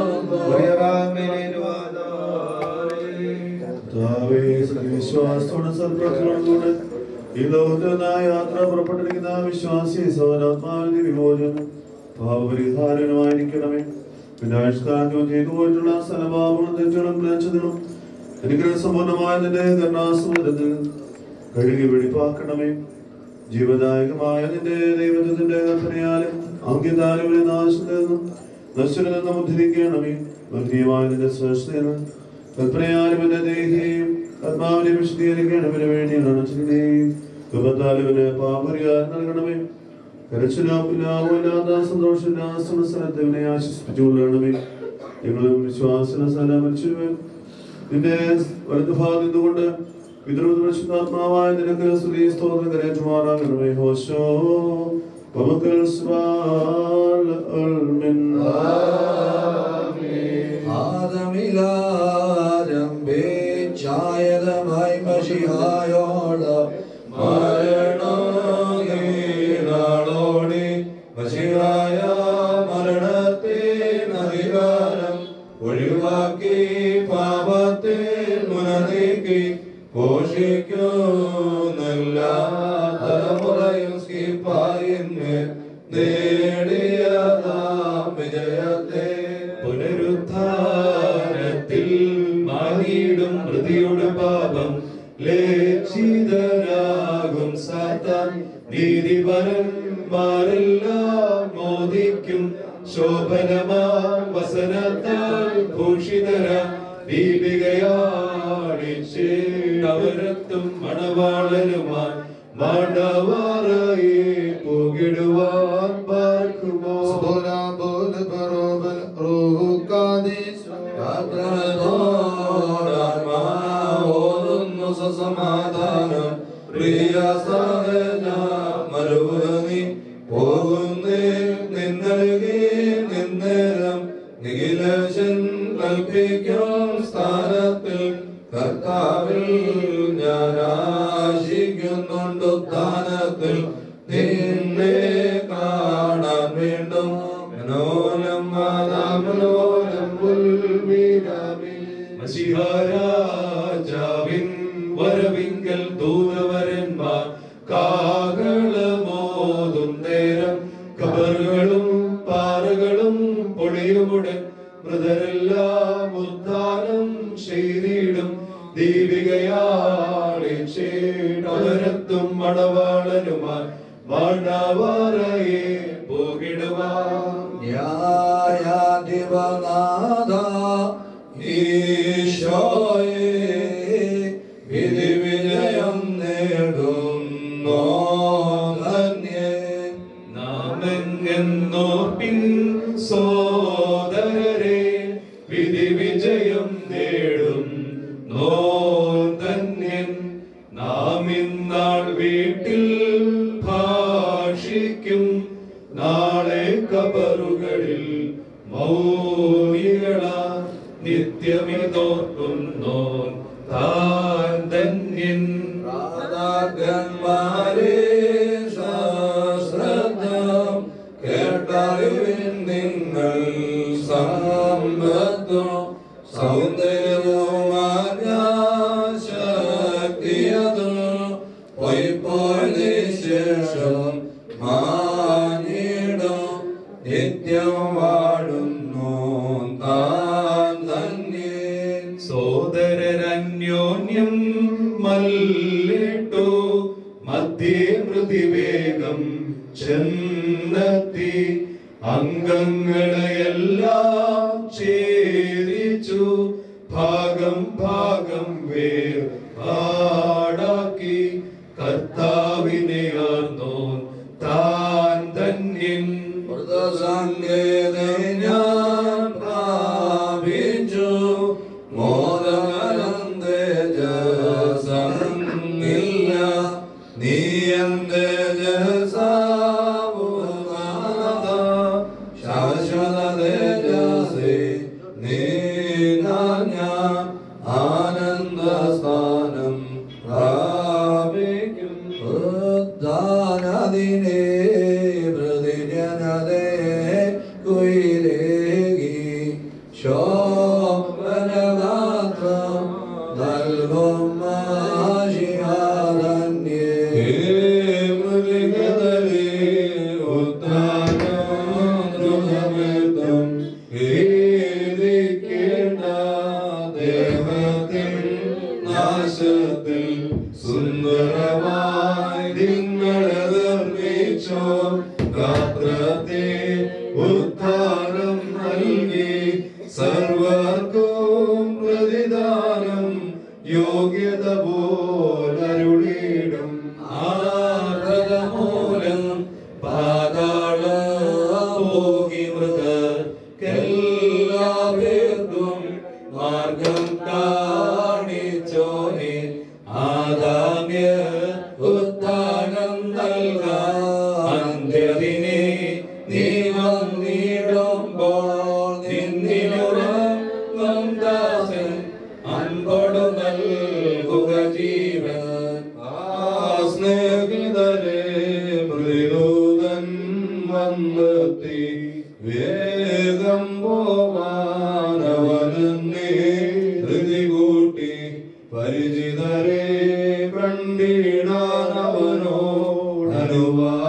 വിശ്വാസത്തോടെ സൽപ്രവർത്തനങ്ങളോടുകൂടെ ഈ ലോകത്തിനായ യാത്ര പുറപ്പെട്ടിരിക്കുന്ന വിശ്വാസി സൗരാത്മാവിന്റെ വിമോചനം ഭാവപരിഹാരനുമായിരിക്കണമേ. പിന്നെ ആവിഷ്കാരം ചെയ്തു പോയിട്ടുള്ള സ്ഥലഭാവങ്ങളും തെറ്റുകളും മ്ലേച്ഛതകളും എനിക്ക് സമ്പൂർണ്ണമായ നിന്റെ കരുണാസമുദ്രത്തിൽ കഴുകി വെടിപ്പാക്കണമേ. ജീവദായകമായ നിന്റെ ദൈവത്തിന്റെ കൽപ്പനയാലും ആംഗ്യത്താലും നാശത്തിൽ നിന്നും നശ്വരിൽ നിന്നും ഉദ്ധരിക്കണമേ. ഭക്തിയുമായ നിന്റെ ശ്രേഷ്ഠയിൽ കൽപ്പനയാലും എന്റെ ദേഹിയെയും ആത്മാവിനെ വിശദീകരിക്കണമിന് വേണ്ടിയാണ് ചിന്തയും കൃപത്താലുവിന് പാപരിഹാരം നൽകണമേ. കരച്ചിലാപ്പില്ലാത്ത സന്തോഷമില്ലാ സമസ്തരത്തെ ഇവനെ ആശ്വസിപ്പിച്ചുകൊള്ളണമേ. ഞങ്ങളും വിശ്വാസന സ്ഥലം മരിച്ചുവൻ നിന്റെ വലതുഭാഗം നിന്നുകൊണ്ട് പിതൃപരിശുദ്ധാത്മാവായ നിനക്ക് സ്തുതി സ്തോത്രം കരേറ്റുമാറാകണമേ. ഹോശോ വമക്കൽ സ്വാൽ അൽമിൻ ആദമിലാരംഭേ ഛായതമായി മഷിഹായോട് മരണോടി മഷിഹായ മരണത്തിൻ അധികാരം ഒഴിവാക്കി പാപത്തിൽ മുനനീക്കി പോഷിക്കുന്ന തലമുറയും സ്കിപ്പായിന്മേൽ നേടിയതാം വിജയത്തെ പുനരുദ്ധാരത്തിൽ മാറിയിടും മൃതിയുടെ പാപം ലേശ താൻ നീതിപരന്മാരെല്ലാം മോദിക്കും ശോഭനമാം വസനത്താൽ ഭൂഷിതര ദീപികയാണിച്ചേടവരത്തും മണവാളനുമായി മാണ്ടവാറായി പോകിടുവാൻ പാർക്കുമോ സമാധാനം പ്രിയ മരുഭൂമി പോകുന്നേ നിന്നരുകേ നിന്നേരം നിഖിലേശൻ കൽപ്പിക്കും സ്ഥാനത്തിൽ കർത്താവിൽ ഞാൻ ആശിക്കുന്നുണ്ട് സ്ഥാനത്തിൽ നിന്നെ കാണാൻ വീണ്ടും മനോലം മനോലം മസിഹാരാജാവിൻ വരവിങ്കൽ ദൂതവരന്മാർ കാകളമോതും നേരം കബറുകളും പാറകളും പൊളിയുമുടൻ മൃതരെല്ലാം ഉദ്ധാനം ചെയ്തിടും ദീപികയാളിച്ചേടവരത്തും മണവാളനുമായി മാണ്ടാവാറയെ പോകിടുവാൻ ന്യായാധിപനാഥ ഈശോയേ വിധി വിജയം നേടുന്നോ ധന്യേ നാമെങ്ങെന്നോ പിൻ സോദരരെ വിധി വിജയം നേടും നോ ധന്യൻ നാം ഇന്നാൾ വീട്ടിൽ ഭാഷിക്കും നാളെ കബറുകളിൽ മൗനികളാ നിത്യമിതോർക്കുന്നോ താൻ ധന്യൻ രാജാക്കന്മാരെ ശാസ്ത്രജ്ഞം കേട്ടറിവിൻ നിങ്ങൾ സമ്പത്തോ സൗന്ദര്യവും ശക്തിയതും പൊയ്പോയി നിശേഷം മാനിടും നിത്യം വാഴുന്നു താൻ തന്നെ സോദരരന്യോന്യം മല്ലിട്ടു മധ്യേ മൃതിവേഗം ചെന്നെത്തി അംഗങ്ങളെയെല്ലാം ഛേദിച്ചു ഭാഗം ഭാഗം വേർ പാടാക്കി കർത്താവിനെ ആർന്നോ താൻ ധന്യൻ ഞാൻ പ്രാപിച്ചു മോദകരം തേജസമില്ല നീ എന്റെ ജസാവുനാഥ ശാശ്വത തേജസേ നീ ഞാൻ ആനന്ദസ്ഥാനം പ്രാപിക്കും ഉദ്ധാനദിനേ പ്രതിജനതേ കുയിലേകി ശോഭനഗാത്രം നൽകും മാഷിഹാരണ്യേ മൃഗതലേ ഉദ്ധാനം ഖേദിക്കേണ്ട ദേഹത്തിൻ നാശത്തിൽ സുന്ദരമായി നിങ്ങളെ നിർമ്മിച്ചോ ഗാത്രത്തെ ഉദ്ധാരം നൽകി സർവർക്കും പ്രതിദാനം യോഗ്യത പോലരുളിടും ആർദ്രമൂലം പാതാള പോകി മൃഗർക്കെല്ലാവർക്കും മാർഗം കാണിച്ചോനെ ആദാമ്യ ഉദ്ധാനം നൽകാൻ അന്ത്യദിനെ നീ വന്നിടുമ്പോൾ നിന്നിലുറങ്ങും ദാസൻ അൻപൊടു നൽകുക ജീവൻ ആ സ്നേഹിതരെ മൃദൂതൻ വന്നെത്തി വേഗം പോവാനവനെന്നേ ധൃതി കൂട്ടി പരിചിതരെ കണ്ടിടാൻ അവനോടനുവാ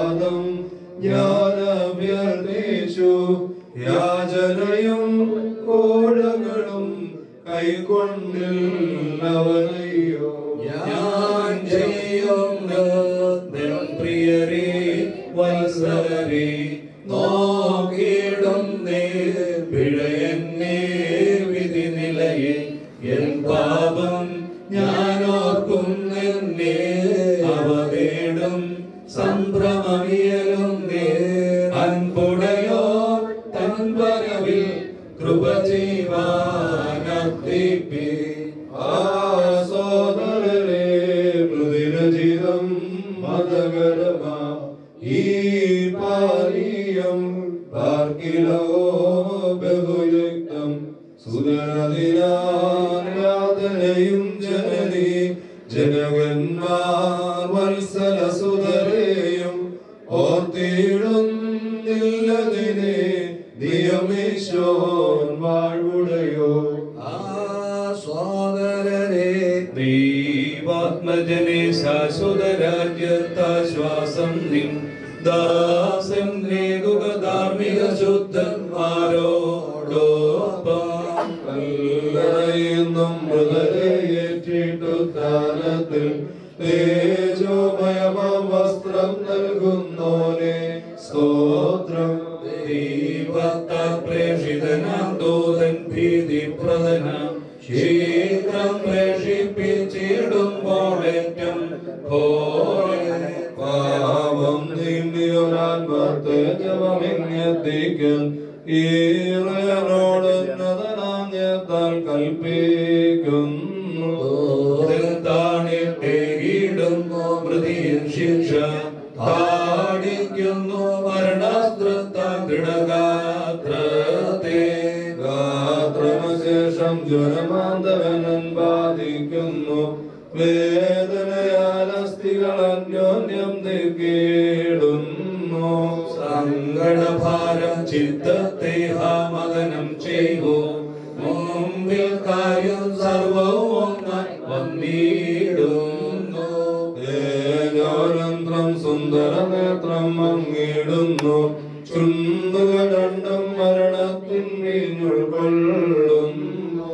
പ്രിയരേ വത്സരേ നോക്കിയിടുന്നേ പിഴയെന്നേ വിധി നിലയെ എൻ പാപം ഞാൻ ഓർക്കുന്നെന്നേ അവതേടും സംഭ്രമമിയലുന്നേ അൻപുടയോ തൻ വരവിൽ കൃപ ചെയ്യുവാനത്തിപ്പി ആ സോദരരെ പ്രതിരചിതം മതകരമാ ഈ പാനീയം പാർക്കിലോ ബഹുയുക്തം സുതരതിരാധനയും ജനനി ജനകന്മാർ വത്സല സുതരെയും ഓർത്തിടുന്നില്ലതിനെ നിയമേശോൻ വാഴ്വുടയോ ആ സോദരരെ ദൈവാത്മജനെ ശാശ്വതരാജ്യത്താശ്വാസം നിൻ ദാസൻ നേതുകധാർമ്മിക ശുദ്ധന്മാരോടൊപ്പം കല്ലറയുന്നും മൃതരെ ഏറ്റിട്ടു സ്ഥാനത്തിൽ തേജോമയമാം വസ്ത്രം നൽകുന്നോനെ സ്തോത്രം ദൈവത്താൽ പ്രേഷിതനാം ദൂതൻ ഭീതിപ്രദനാം ശീഘ്രം പ്രേഷിപ്പിച്ചിടുമ്പോഴേറ്റം പാവം നീണ്ടിയൊരാത്മത്തേജവമെങ്ങെത്തിക്കൽ ഈറനോടുന്നതനാന്യത്താൽ കൽപ്പിക്കുന്നു താണിട്ടേകിടുന്നു മൃതിയൻ ശിക്ഷ താടിക്കുന്നു മരണാസ്ത്രത്താൽ ദൃഢഗാത്രത്തെ ഗാത്രമശേഷം ജ്വരമാന്തവനൻ ബാധിക്കുന്നു വേദനയാൽ അസ്ഥികൾ അന്യോന്യം നീക്കിയിടുന്നു സങ്കടഭാരം ചിത്തത്തെ ഹാമകനം ചെയ്യൂ മുമ്പിൽ കാര്യം സർവവും ഒന്നായി വന്നിടുന്നു തേജോരന്ത്രം സുന്ദരനേത്രം മങ്ങിടുന്നു ചുണ്ടുകൾ രണ്ടും മരണത്തിൻ വീഞ്ഞുൾക്കൊള്ളുന്നു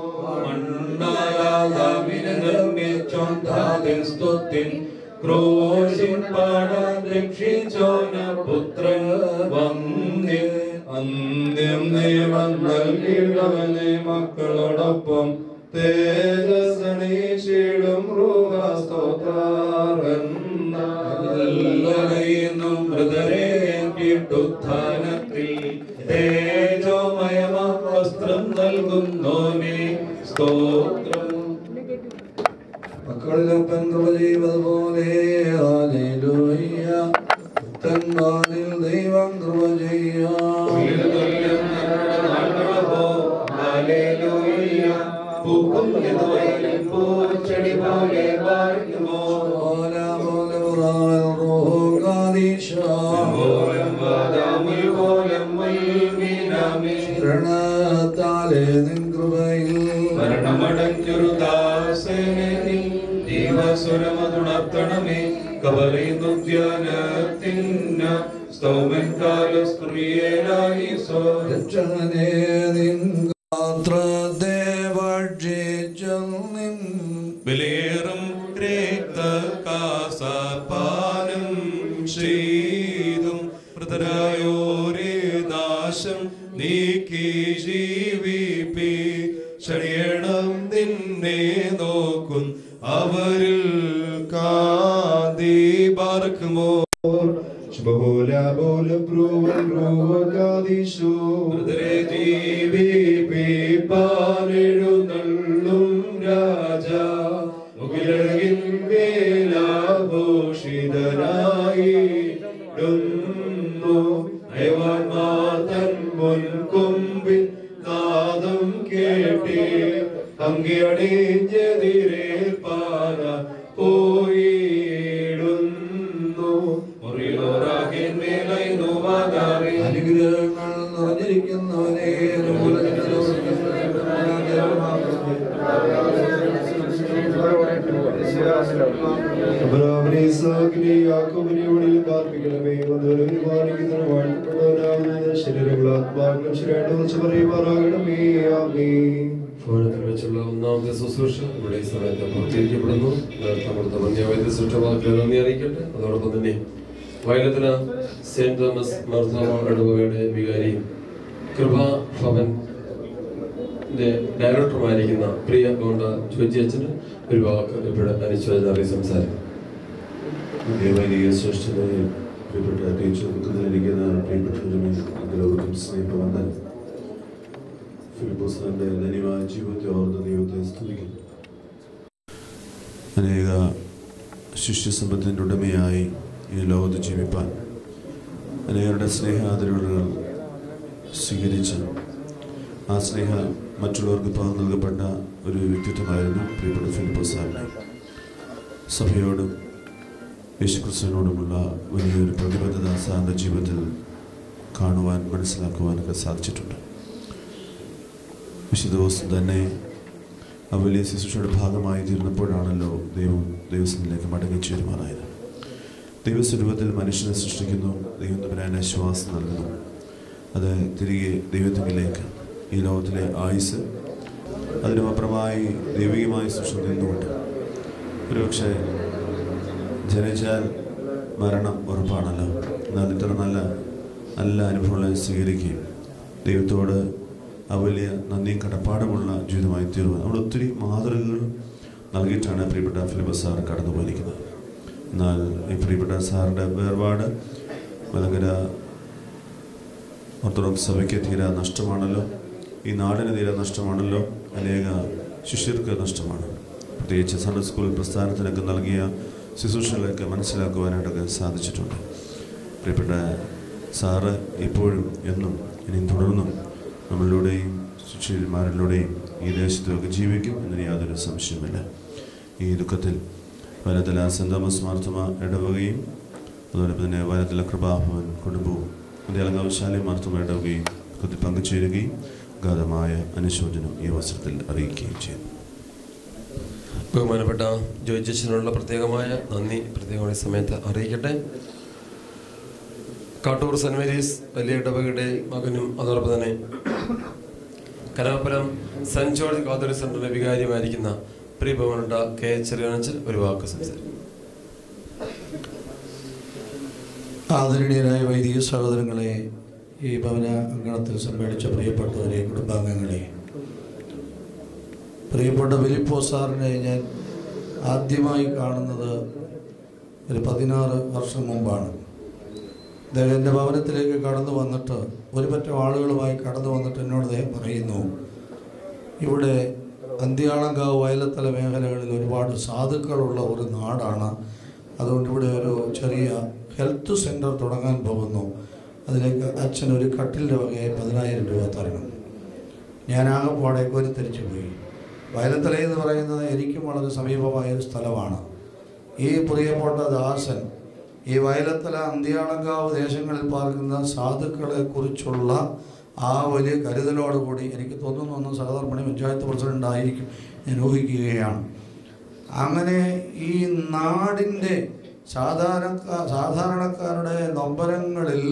മണ്ണായാതാമിനുത്തിൻ ക്രോശിൻ പാടാൻ രക്ഷിച്ചോന പുത്രൻ വന്നി അന്ത്യം ദൈവം നൽകിയവനെ മക്കളോടൊപ്പം തേജസ്സണീഷിടും ും മൃതരെ ഏറ്റിട്ടുത്ഥാനത്തിൽ തേജോമയമ വസ്ത്രം നൽകുന്നോനെ സ്തോത്രം മക്കളിലപ്പൻ കൃപ ചെയ്തതുപോലെ ഹല്ലേലൂയ പുത്രന്മാരിൽ ദൈവം കൃപ ചെയ്യാം പൂച്ചെടി പോലെ വാഴ്ത്തുമോ ണത്താലെ നിൻ കൃപയിൽ മരണമടഞ്ഞൊരു ദാസനെ ജീവസ്വരമതുണർത്തണമേ കബറിനുദ്യാനത്തിന്ന സ്തോമൻ കാലസ്ത്രീയനായി രക്ഷകനെ നിൻ ഗാത്രത്തെ ഭക്ഷിച്ചു നിൻ വിലയേറും രക്തകാസാപാനം ചെയ്തും മൃതരായോരേ നാശം നീക്കി ജീവിപ്പി ക്ഷണിയണം നിന്നെ നോക്കും അവരിൽ കാന്തി പാർക്കുമോ മൃതരെ ജീവിപ്പിപ്പാനെഴുന്നള്ളും രാജാ മുകിലഴകിൻ വേലാഭൂഷിതനായി മുൻകൊമ്പിൽ നാദം കേട്ടി അങ്കിയണിഞ്ഞെതിരേൽപ്പാന പോയിടുന്നു മുറിയോറാകിൻ മേലൈന്നു വാതാറി അനുഗ്രഹങ്ങൾ നിറഞ്ഞിരിക്കുന്നവനെ വെച്ചുള്ള ഒന്നാമത്തെ ശുശ്രൂഷ ഇവിടെ സമയത്ത് പൂർത്തീകരിക്കപ്പെടുന്നു. നേരത്തെ കൊടുത്ത മന്യാവൈദ്യ സൂക്ഷവാക്യം നന്ദി അറിയിക്കട്ടെ. അതോടൊപ്പം തന്നെ വയലത്തല സെന്റ് തോമസ് മർത്തോമ ഇടവകയുടെ വികാരിയും കൃപാ ഭവന്റെ ഡയറക്ടറുമായിരിക്കുന്ന പ്രിയ ഗോണ്ട ജോജി അച്ഛന് ഒരു വാക്ക് ഇവിടെ അനുശോചന സംസാരിക്കും. ശ്രേഷ്ഠതയെ പ്രിയപ്പെട്ട ടീച്ചർ ദുഃഖത്തിലിരിക്കുന്ന പ്രിയപ്പെട്ടവരുമേ എല്ലാവർക്കും സ്നേഹവന്ദനം. ഫിലിപ്പോസിന്റെ ധന്യമായ ജീവിതത്തെ ഓർത്ത് ദൈവത്തെ സ്തുതിക്കുന്നു. അനേക ശിഷ്യസമ്പത്തിൻ്റെ ഉടമയായി ഈ ലോകത്ത് ജീവിപ്പാൻ അനേകരുടെ സ്നേഹാദരവുകൾ സ്വീകരിച്ച് ആ സ്നേഹം മറ്റുള്ളവർക്ക് പകർന്നു നൽകപ്പെട്ട ഒരു വ്യക്തിത്വമായിരുന്നു പ്രിയപ്പെട്ട ഫിലിപ്പോസ് സാറിനെ. സഭയോടും യേശുക്രിസ്തുവിനോടുമുള്ള വലിയൊരു പ്രതിബദ്ധത സാറിൻ്റെ ജീവിതത്തിൽ കാണുവാൻ മനസ്സിലാക്കുവാനൊക്കെ സാധിച്ചിട്ടുണ്ട്. വിശുദ്ധ ദിവസം തന്നെ ആ വലിയ ശുശ്രൂഷയുടെ ഭാഗമായി തീർന്നപ്പോഴാണല്ലോ ദൈവം ദൈവത്തിലേക്ക് മടങ്ങി ചേരുവാനായത്. ദൈവസ്വരൂപത്തിൽ മനുഷ്യനെ സൃഷ്ടിക്കുന്നു, ദൈവം തമ്പുരാന് ശ്വാസം നൽകുന്നു, അത് തിരികെ ദൈവത്തിലേക്ക് ഈ ലോകത്തിലെ ആയുസ് അതിനുമപ്പുറമായി ദൈവികമായ സൃഷ്ടി നിന്നുകൊണ്ട് ഒരുപക്ഷെ ജനിച്ചാൽ മരണം ഉറപ്പാണല്ലോ. എന്നാൽ ഇത്ര നല്ല നല്ല അനുഭവങ്ങളെ സ്വീകരിക്കുകയും ദൈവത്തോട് ആ വലിയ നന്ദിയും കടപ്പാടുമുള്ള ജീവിതമായി തീരുവാൻ നമ്മൾ ഒത്തിരി മാതൃകകൾ നൽകിയിട്ടാണ് പ്രിയപ്പെട്ട ഫിലിപ്പോസ് സാർ കടന്നു പോയിരിക്കുന്നത്. എന്നാൽ ഈ പ്രിയപ്പെട്ട സാറിൻ്റെ വേർപാട് മലങ്കര ഓർത്തഡോക്സ് സഭയ്ക്ക് തീരെ നഷ്ടമാണല്ലോ, ഈ നാടിന് തീരെ നഷ്ടമാണല്ലോ, അനേക ശിഷ്യർക്ക് നഷ്ടമാണ്. പ്രത്യേകിച്ച് സൺഡേ സ്കൂൾ പ്രസ്ഥാനത്തിനൊക്കെ നൽകിയ ശുശ്രൂഷകളൊക്കെ മനസ്സിലാക്കുവാനായിട്ടൊക്കെ സാധിച്ചിട്ടുണ്ട്. പ്രിയപ്പെട്ട സാറ് ഇപ്പോഴും എന്നും ഇനിയും തുടർന്നും നമ്മളിലൂടെയും ശിഷ്യന്മാരിലൂടെയും ഈ ദേശത്തൊക്കെ ജീവിക്കും എന്നതിന് യാതൊരു സംശയമില്ല. ഈ ദുഃഖത്തിൽ വയലത്തല സെന്റ് തോമസ് മാർത്തോമ ഇടവകയും അതോടൊപ്പം തന്നെ വയലത്തല കൃപാഭവൻ കുടുംബവും അലങ്കാവശാലി മാർത്തോമ ഇടവകയും ദുഃഖത്തിൽ പങ്കുചേരുകയും ഗാഠമായ അനുശോചനം ഈ അവസരത്തിൽ അറിയിക്കുകയും ചെയ്തു. ബഹുമാനപ്പെട്ട ജോയിച്ചനുള്ള പ്രത്യേകമായ നന്ദി പ്രത്യേകമായ സമയത്ത് അറിയിക്കട്ടെ. കാട്ടൂർ സെന്റ് മേരീസ് വലിയ ഇടവകയുടെ മകനും അതോടൊപ്പം തന്നെ കനാപ്പുരം സെന്റ് ജോർജ് കാതോലിക് സെന്ററിന്റെ വികാരിയുമായിരിക്കുന്ന പ്രിയ ബഹുമാനപ്പെട്ട കെ ചെറിയാനച്ചൻ ഒരു വാക്ക് സംസാരിക്കും. ആദരണീയരായ വൈദിക സഹോദരങ്ങളെ, ഈ ഭവന അങ്കണത്തിൽ സമ്മേളിച്ച പ്രിയപ്പെട്ടവരെ, കുടുംബാംഗങ്ങളെ, പ്രിയപ്പെട്ട ഫിലിപ്പോസ് സാറിനെ ഞാൻ ആദ്യമായി കാണുന്നത് ഒരു പതിനാറ് വർഷം മുമ്പാണ്. അദ്ദേഹം എൻ്റെ ഭവനത്തിലേക്ക് കടന്നു വന്നിട്ട് ഒരു പറ്റം ആളുകളുമായി കടന്നു വന്നിട്ട് എന്നോട് അദ്ദേഹം പറയുന്നു, ഇവിടെ അന്ത്യാളങ്കാവ് വയലത്തല മേഖലകളിൽ ഒരുപാട് സാധുക്കളുള്ള ഒരു നാടാണ്, അതുകൊണ്ട് ഇവിടെ ഒരു ചെറിയ ഹെൽത്ത് സെൻറ്റർ തുടങ്ങാൻ പോകുന്നു, അതിലേക്ക് അച്ഛൻ ഒരു കട്ടിലിൻ്റെ വകയായി പതിനായിരം രൂപ തരണം. ഞാൻ ആകെപ്പാടെ കോരിത്തിരിച്ചു പോയി. വയലത്തല എന്ന് പറയുന്നത് എനിക്കും വളരെ സമീപമായ ഒരു സ്ഥലമാണ്. ഈ പ്രിയപ്പെട്ട ദാസൻ ഈ വയലത്തല അന്ത്യാളങ്കാവ് ദേശങ്ങളിൽ പാർക്കുന്ന സാധുക്കളെ കുറിച്ചുള്ള ആ വലിയ കരുതലോടുകൂടി എനിക്ക് തോന്നുന്നു ഒന്ന് സഹധർമ്മണി പഞ്ചായത്ത് പ്രസിഡന്റ് ആയിരിക്കും ഞാൻ ഊഹിക്കുകയാണ്. അങ്ങനെ ഈ നാടിൻ്റെ സാധാരണക്കാ സാധാരണക്കാരുടെ നൊമ്പരങ്ങളിൽ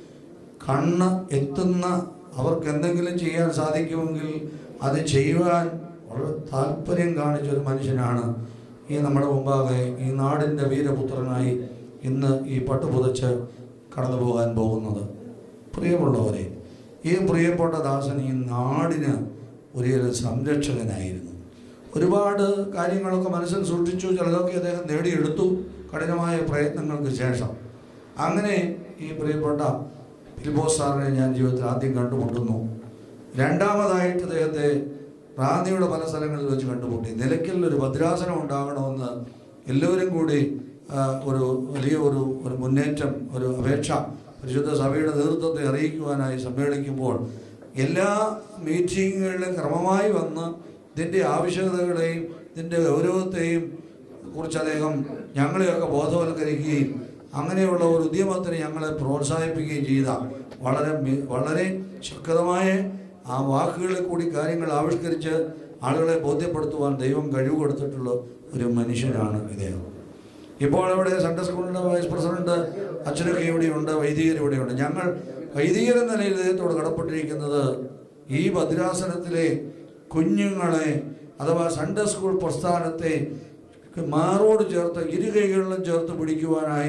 കണ്ണ് എത്തുന്ന അവർക്ക് എന്തെങ്കിലും ചെയ്യാൻ സാധിക്കുമെങ്കിൽ അത് ചെയ്യുവാൻ വളരെ താല്പര്യം കാണിച്ചൊരു മനുഷ്യനാണ് ഈ നമ്മുടെ മുമ്പാകെ ഈ നാടിൻ്റെ വീരപുത്രനായി ഇന്ന് ഈ പട്ടുപുതച്ച് കടന്നു പോകാൻ പോകുന്നത്. പ്രിയമുള്ളവരെ, ഈ പ്രിയപ്പെട്ട ദാസൻ ഈ നാടിന് ഒരു സംരക്ഷകനായിരുന്നു. ഒരുപാട് കാര്യങ്ങളൊക്കെ മനസ്സിൽ സൂക്ഷിച്ചു, ചിലതൊക്കെ അദ്ദേഹം നേടിയെടുത്തു കഠിനമായ പ്രയത്നങ്ങൾക്ക് ശേഷം. അങ്ങനെ ഈ പ്രിയപ്പെട്ട ഫിലിപ്പോസ് സാറിനെ ഞാൻ ജീവിതത്തിൽ ആദ്യം കണ്ടുമുട്ടുന്നു. രണ്ടാമതായിട്ട് അദ്ദേഹത്തെ റാന്നിയുടെ പല സ്ഥലങ്ങളിൽ വെച്ച് കണ്ടുമുട്ടി. നിലയ്ക്കൽ ഒരു ഭദ്രാസനം ഉണ്ടാകണമെന്ന് എല്ലാവരും കൂടി ഒരു വലിയ ഒരു ഒരു മുന്നേറ്റം, ഒരു അപേക്ഷ പരിശുദ്ധ സഭയുടെ നേതൃത്വത്തെ അറിയിക്കുവാനായി സമ്മേളിക്കുമ്പോൾ എല്ലാ മീറ്റിങ്ങുകളിലും ക്രമമായി വന്ന് ഇതിൻ്റെ ആവശ്യകതകളെയും ഇതിൻ്റെ ഗൗരവത്തെയും കുറിച്ച് അദ്ദേഹം ഞങ്ങളെയൊക്കെ ബോധവൽക്കരിക്കുകയും അങ്ങനെയുള്ള ഒരു ഉദ്യമത്തിന് ഞങ്ങളെ പ്രോത്സാഹിപ്പിക്കുകയും ചെയ്ത വളരെ വളരെ ശക്തമായ ആ വാക്കുകളിൽ കൂടി കാര്യങ്ങൾ ആവിഷ്കരിച്ച് ആളുകളെ ബോധ്യപ്പെടുത്തുവാൻ ദൈവം കഴിവ് കൊടുത്തിട്ടുള്ള ഒരു മനുഷ്യനാണ് ഇദ്ദേഹം. ഇപ്പോൾ ഇവിടെ സൺഡേ സ്കൂളിൻ്റെ വൈസ് പ്രസിഡന്റ് അച്ഛനൊക്കെ ഇവിടെയുണ്ട്, വൈദികർ ഇവിടെയുണ്ട്. ഞങ്ങൾ വൈദികർ എന്ന നിലയിൽ ഇദ്ദേഹത്തോട് കടപ്പെട്ടിരിക്കുന്നത് ഈ ഭദ്രാസനത്തിലെ കുഞ്ഞുങ്ങളെ അഥവാ സൺഡേ സ്കൂൾ പ്രസ്ഥാനത്തെ മാറോട് ചേർത്ത് ഇരുകൈകളിലും ചേർത്ത് പിടിക്കുവാനായി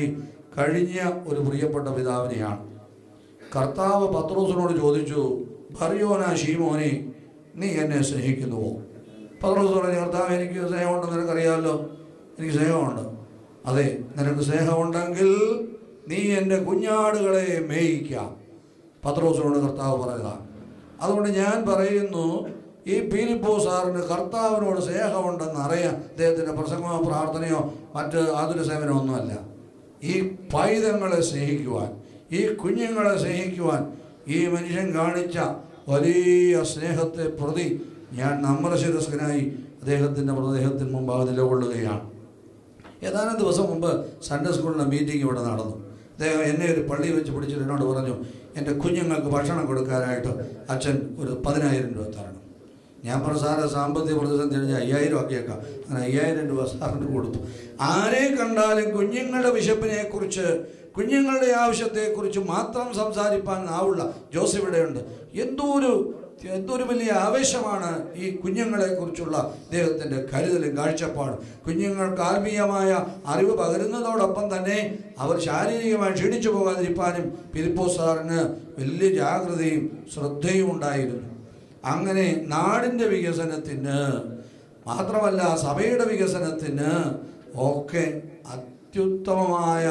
കഴിഞ്ഞ ഒരു പ്രിയപ്പെട്ട പിതാവിനെയാണ്. കർത്താവ് പത്രോസിനോട് ചോദിച്ചു, ബർയോനാ ശീമോനെ, നീ എന്നെ സ്നേഹിക്കുന്നുവോ? പത്രോസ് പറഞ്ഞു, കർത്താവ് എനിക്ക് സ്നേഹമുണ്ടെന്ന് നിനക്കറിയാമല്ലോ, എനിക്ക് സ്നേഹമുണ്ട്. അതെ, നിനക്ക് സ്നേഹമുണ്ടെങ്കിൽ നീ എൻ്റെ കുഞ്ഞാടുകളെ മേയിക്കാം. പത്രോസിനോട് കർത്താവ് പറയുന്നതാണ്. അതുകൊണ്ട് ഞാൻ പറയുന്നു, ഈ ഫിലിപ്പോസ് സാറിന് കർത്താവിനോട് സ്നേഹമുണ്ടെന്ന് അറിയാം. അദ്ദേഹത്തിൻ്റെ പ്രസംഗമോ പ്രാർത്ഥനയോ മറ്റ് ആതുര സേവനമോ ഒന്നുമല്ല. ഈ പൈതങ്ങളെ സ്നേഹിക്കുവാൻ, ഈ കുഞ്ഞുങ്ങളെ സ്നേഹിക്കുവാൻ ഈ മനുഷ്യൻ കാണിച്ച വലിയ സ്നേഹത്തെ പ്രതി ഞാൻ നമ്രശിരസ്കനായി അദ്ദേഹത്തിൻ്റെ മൃതദേഹത്തിന് മുമ്പാകെ നിലകൊള്ളുകയാണ്. ഏതാനും ദിവസം മുമ്പ് സൺഡേ സ്കൂളിൻ്റെ മീറ്റിംഗ് ഇവിടെ നടന്നു. അദ്ദേഹം എന്നെ ഒരു പള്ളി വെച്ച് പിടിച്ചിട്ട് എന്നോട് പറഞ്ഞു, എൻ്റെ കുഞ്ഞുങ്ങൾക്ക് ഭക്ഷണം കൊടുക്കാനായിട്ട് അച്ഛൻ ഒരു പതിനായിരം രൂപ തരണം. ഞാൻ പറഞ്ഞു, സാറ് സാമ്പത്തിക പ്രതിസന്ധി കഴിഞ്ഞാൽ അയ്യായിരം ആക്കിയേക്കാം. അങ്ങനെ അയ്യായിരം രൂപ സാറിന് കൊടുത്തു. ആരെ കണ്ടാലും കുഞ്ഞുങ്ങളുടെ വിശപ്പിനെക്കുറിച്ച്, കുഞ്ഞുങ്ങളുടെ ആവശ്യത്തെക്കുറിച്ച് മാത്രം സംസാരിപ്പാൻ ആവുള്ള ജോസ് ഇവിടെയുണ്ട്. എന്തോ ഒരു എന്തൊരു വലിയ ആവേശമാണ് ഈ കുഞ്ഞുങ്ങളെക്കുറിച്ചുള്ള അദ്ദേഹത്തിൻ്റെ കരുതലും കാഴ്ചപ്പാടും. കുഞ്ഞുങ്ങൾക്ക് ആത്മീയമായ അറിവ് പകരുന്നതോടൊപ്പം തന്നെ അവർ ശാരീരികമായി ക്ഷീണിച്ചു പോകാതിരിക്കാനും ഫിലിപ്പോസ് സാറിന് വലിയ ജാഗ്രതയും ശ്രദ്ധയും ഉണ്ടായിരുന്നു. അങ്ങനെ നാടിൻ്റെ വികസനത്തിന് മാത്രമല്ല സഭയുടെ വികസനത്തിന് ഒക്കെ അത്യുത്തമമായ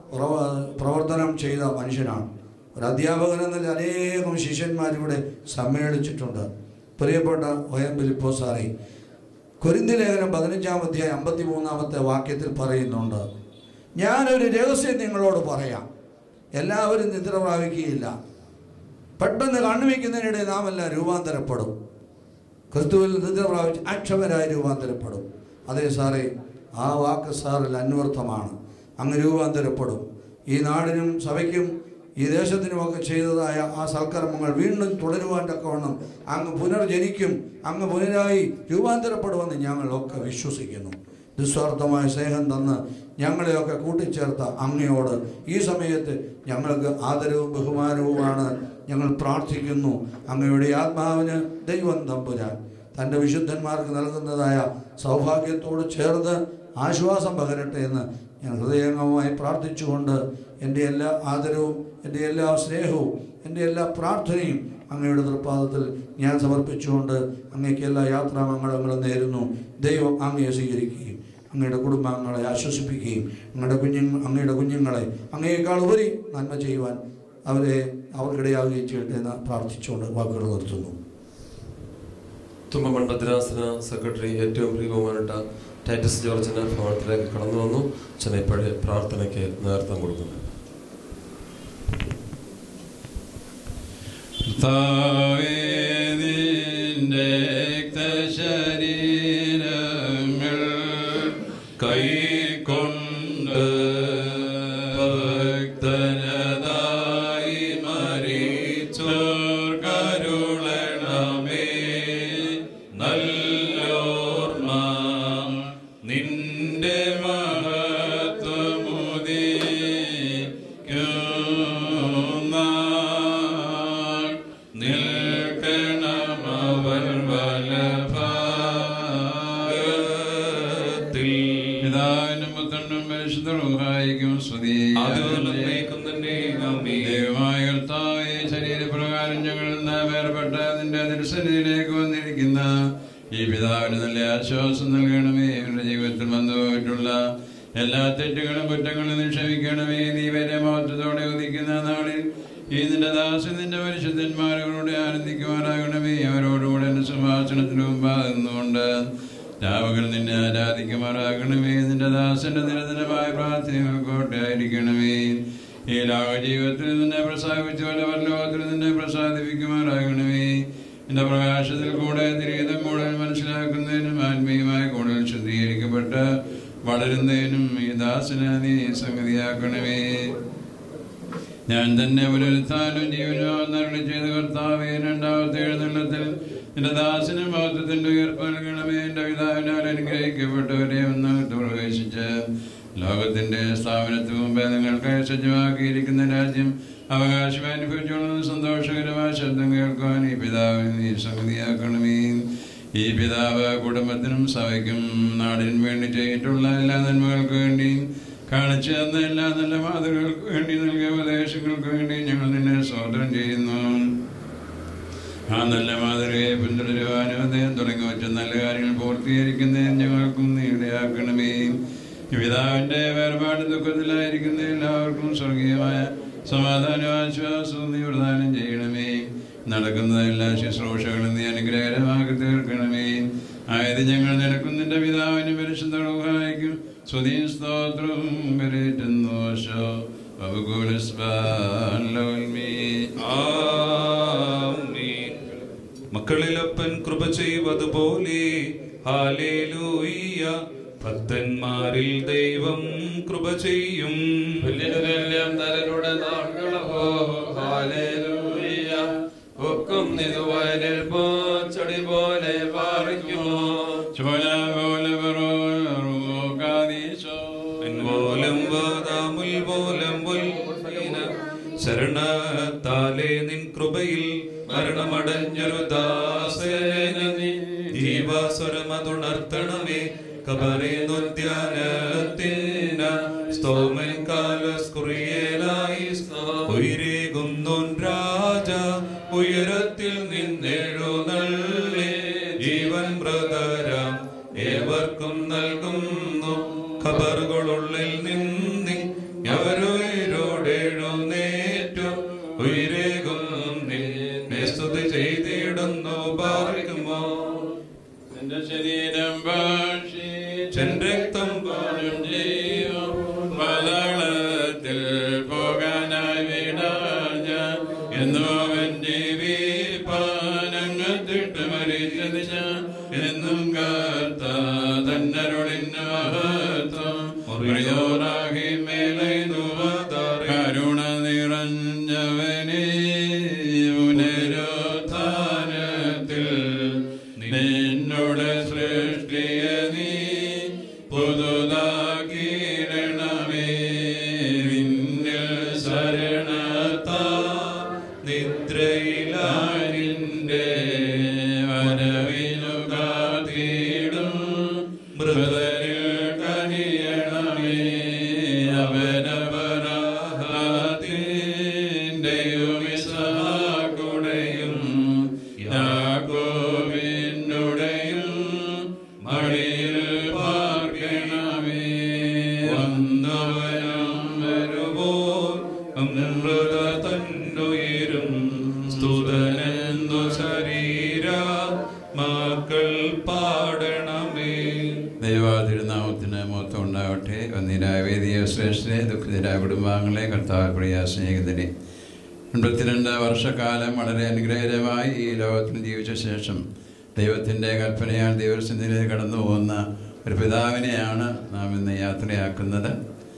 പ്രവർത്തനം ചെയ്ത മനുഷ്യനാണ്. ഒരു അധ്യാപകൻ എന്നല്ല അനേകം ശിഷ്യന്മാരിവിടെ സമ്മേളിച്ചിട്ടുണ്ട്. പ്രിയപ്പെട്ട എം ഫിലിപ്പോസ് സാറേ, കൊരിന്ത്യ ലേഖനം പതിനഞ്ചാം അധ്യായം അമ്പത്തി മൂന്നാമത്തെ വാക്യത്തിൽ പറയുന്നുണ്ട്, ഞാനൊരു രഹസ്യം നിങ്ങളോട് പറയാം, എല്ലാവരും നിദ്ര പ്രാപിക്കുകയില്ല. പെട്ടെന്ന് കണ്ണുവയ്ക്കുന്നതിനിടെ നാം എല്ലാം രൂപാന്തരപ്പെടും. ക്രിസ്തുവിൽ നിദ്ര പ്രാപിച്ച് അക്ഷമരായി രൂപാന്തരപ്പെടും. അതേ സാറേ, ആ വാക്ക് സാറിൽ അന്വർത്ഥമാണ്. അങ്ങ് രൂപാന്തരപ്പെടും. ഈ നാടിനും സഭയ്ക്കും ഈ ദേശത്തിനുമൊക്കെ ചെയ്തതായ ആ സൽക്കർമ്മങ്ങൾ വീണ്ടും തുടരുവാൻ തക്കവണ്ണം അങ്ങ് പുനർജനിക്കും, അങ്ങ് പുനരായി രൂപാന്തരപ്പെടുമെന്ന് ഞങ്ങളൊക്കെ വിശ്വസിക്കുന്നു. നിസ്വാർത്ഥമായ സ്നേഹം തന്ന് ഞങ്ങളെയൊക്കെ കൂട്ടിച്ചേർത്ത അങ്ങയോട് ഈ സമയത്ത് ഞങ്ങൾക്ക് ആദരവും ബഹുമാനവുമാണ് ഞങ്ങൾ പ്രാർത്ഥിക്കുന്നു. അങ്ങയുടെ ആത്മാവിന് ദൈവം തമ്പുരാൻ തൻ്റെ വിശുദ്ധന്മാർക്ക് നൽകുന്നതായ സൗഭാഗ്യത്തോട് ചേർന്ന് ആശ്വാസം പകരട്ടെ എന്ന് ഞാൻ ഹൃദയംഗമായി പ്രാർത്ഥിച്ചുകൊണ്ട് എൻ്റെ എല്ലാ ആദരവും എൻ്റെ എല്ലാ സ്നേഹവും എൻ്റെ എല്ലാ പ്രാർത്ഥനയും അങ്ങയുടെ തൃപ്പാദത്തിൽ ഞാൻ സമർപ്പിച്ചുകൊണ്ട് അങ്ങേക്ക് എല്ലാ യാത്രാമംഗളങ്ങളും നേരുന്നു. ദൈവം അങ്ങയെ സ്വീകരിക്കുകയും അങ്ങയുടെ കുടുംബാംഗങ്ങളെ ആശ്വസിപ്പിക്കുകയും അങ്ങയുടെ കുഞ്ഞുങ്ങൾ അങ്ങയുടെ കുഞ്ഞുങ്ങളെ അങ്ങയേക്കാൾ ഉപരി നന്മ ചെയ്യുവാൻ അവരെ അവർക്കിടയാകുകയും ചെയ്യട്ടെ എന്ന് പ്രാർത്ഥിച്ചുകൊണ്ട് വാക്കുകൾ നിർത്തുന്നു. തുമ്പമൺ ഭദ്രാസന സെക്രട്ടറി ഏറ്റവും പ്രിയവുമാനിട്ട ടൈറ്റസ് ജോർജിന് ഭവനത്തിലേക്ക് കടന്നു വന്നു. ചെന്നൈപ്പഴയ പ്രാർത്ഥനയ്ക്ക് നേതൃത്വം കൊടുക്കുന്നു. ശരീരങ്ങൾ കൈക്കൊണ്ട് ഭക്തനതായി മരിച്ചോർ കരുളണമേ. നല്ലോർമ്മ നിന്റെ മഹത്വമുദിക്കുന്ന നിൽക്കണമവർ വലഭാഗത്തിൽ. പിതാവിനും പുത്രനും പരിശുദ്ധർക്കും സ്തുതി. ദൈവമായ കർത്താവേ, ശരീരപ്രകാരം ഞങ്ങളിൽ നിന്ന് വേർപെട്ട നിന്റെ തിരുസന്നിധിയിലേക്ക് വന്നിരിക്കുന്ന ഈ പിതാവിന് നല്ല ആശ്വാസം നൽകണമേ. ഇവരുടെ ജീവിതത്തിൽ വന്നുപോയിട്ടുള്ള എല്ലാ തെറ്റുകളും കുറ്റങ്ങളും നിക്ഷേപിക്കണമേ. നീ വരെ മഹത്വത്തോടെ ഉദിക്കുന്ന നാളിൽ ഈ നിന്റെ ദാസൻ നിന്റെ പരിശുദ്ധന്മാരോടെ ആനന്ദിക്കുമാറാകണമേ. അവരോടുകൂടെ എന്റെ സിംഹാസനത്തിന് മുമ്പാകെ നിന്നുകൊണ്ട് രാവുകൾ നിന്നെ ആരാധിക്കുമാറാകണമേ. നിന്റെ ദാസന്റെ നിരന്തരമായ പ്രാർത്ഥനകൾ കോട്ടയായിരിക്കണമേ. ഈ ലോക ജീവിതത്തിൽ നിന്നെ പ്രസാദിപ്പിച്ച പോലെ പരലോകത്തിൽ നിന്നെ പ്രസാദിപ്പിക്കുമാറാകണമേ. നിന്റെ പ്രകാശത്തിൽ കൂടെ തിരികെ കൂടുതൽ മനസ്സിലാക്കുന്നതിനും ആത്മീയമായ കൂടുതൽ ശുദ്ധീകരിക്കപ്പെട്ട് വളരുന്നതിനും ഈ ദാസനെ നീ സംഗതിയാക്കണമേ. ഞാൻ തന്നെ പുനരുത്ഥാനവും ജീവനും നരളി ചെയ്ത കർത്താവേ, രണ്ടാമത്തെ എഴുന്നള്ളത്തിൽ നിന്റെ ദാസനും മഹത്വത്തിന്റെ ഉയർപ്പ് നൽകണമേ. എന്റെ പിതാവിനാൽ അനുഗ്രഹിക്കപ്പെട്ടവരെ ഒന്ന് പ്രവേശിച്ച് ലോകത്തിന്റെ സ്ഥാപനത്തിന് മുമ്പേ നിങ്ങൾക്ക് സജ്ജമാക്കിയിരിക്കുന്ന രാജ്യം അവകാശം അനുഭവിച്ചുകൊള്ളുന്ന സന്തോഷകരമായ ശബ്ദം കേൾക്കുവാൻ ഈ പിതാവിന് നീ സംഗതിയാക്കണമേ. ഈ പിതാവ് കുടുംബത്തിനും സഭയ്ക്കും നാടിനും വേണ്ടി ചെയ്തിട്ടുള്ള എല്ലാ നന്മകൾക്ക് വേണ്ടി കാണിച്ചു തന്ന എല്ലാ നല്ല മാതൃകൾക്ക് വേണ്ടി നൽകിയ ഉപദേശങ്ങൾക്ക് വേണ്ടി ഞങ്ങൾ നിന്നെ സ്തോത്രം ചെയ്യുന്നു. ആ നല്ല മാതൃകയെ പിന്തുടരുവാനും അദ്ദേഹം തുടങ്ങി വെച്ച നല്ല കാര്യങ്ങൾ പൂർത്തീകരിക്കുന്നതിന് ഞങ്ങൾക്കും നീ ഇടയാക്കണമേ. പിതാവിൻ്റെ വേർപാട് ദുഃഖത്തിലായിരിക്കുന്ന എല്ലാവർക്കും സ്വർഗീയമായ സമാധാനവും ആശ്വാസവും നീ പ്രദാനം ചെയ്യണമേ. നടക്കുന്ന എല്ലാ ശുശ്രൂഷകളും നീ അനുഗ്രഹകരമാക്കി തീർക്കണമേ. ആയത് ഞങ്ങൾ നിനക്കും നിന്റെ പിതാവിനും പരിശുദ്ധ റൂഹായിക്കും സ്തുതിയും സ്തോത്രവും കരേറ്റുന്നു. മക്കളിലപ്പൻ കൃപ ചെയ്വതുപോലെ ഹല്ലേലൂയ. ഭക്തന്മാരിൽ ദൈവം കൃപ ചെയ്യും. വയലിൽ പോച്ചടി പോലെ പാറിക്കുമോ ശരണത്താലേ നിൻ കൃപയിൽ മരണമടഞ്ഞൊരു ദാസേനീ ജീവാസ്വരമതുണർത്തണമേ. കബറേനുദ്യാനത്തിന സ്തോമൻ കാലസ്കുറിയേലായി ഉയരേകുന്നോൻ രാജ ഉയരത്തിൽ നിന്നെഴുന്നള്ളി ജീവൻ ബ്രദരാം ഏവർക്കും നൽകുന്നു. ഖബറുകളുള്ളിൽ നിന്നി അവരോടെഴുന്നേറ്റു ഉയരേകും നിന്നെ സ്തുതി ചെയ്തിടുന്നു. പാറിക്കുമോ എന്റെ ശരീരം ഭാഷിച്ചൻ രക്തം പാലും ജീവൻ പാതാളത്തിൽ പോകാനായി വിടാഞ്ഞ എന്നോ അവൻ ജീവിപ്പാനങ്ങത്തിട്ട് മരിച്ചത് ഞാൻ എന്നും കാത്ത തന്നരുളിന് മഹത്വം മുറിയോറാകി മേലെ കരുണ നിറഞ്ഞവനെ പുനരുത്ഥാനത്തിൽ നിന്നോട് സൃഷ്ടിയ നീ പുതുതാക്കിയിടണമേ. നിന്നിൽ ശരണത്താ നിദ്രയിലാനിന്റെ വരവിനു കാത്തിടും മൃതരിൽ കനിയണമേ. അവനവരാഹത്തിന്റെയും ഇസ്ഹാക്കുടെയും യാക്കോബിനുടെയും മടിയിൽ പാർക്കണമേ. വന്നവനും വരുമ്പോൾ അമൃത തന്നുയരും സ്തുതനെന്നു ശരീര മക്കൾ പാടണമേ. ദൈവാതിരുനാമത്തിന് മൊത്തം ഉണ്ടാവട്ടെ. വന്നിരായ വേദിയ ശ്രേഷ്ഠരെ, ദുഃഖിതരായ കുടുംബാംഗങ്ങളെ, കർത്താവ് പ്രിയ സ്നേഹിതരെ, എൺപത്തിരണ്ട് വർഷക്കാലം വളരെ അനുഗ്രഹകരമായി ഈ ലോകത്തിൽ ജീവിച്ച ശേഷം ദൈവത്തിൻ്റെ കൽപ്പനയാൽ ദൈവസന്നിധിയിലേക്ക് കടന്നു പോകുന്ന ഒരു പിതാവിനെയാണ് നാം ഇന്ന് യാത്രയാക്കുന്നത്.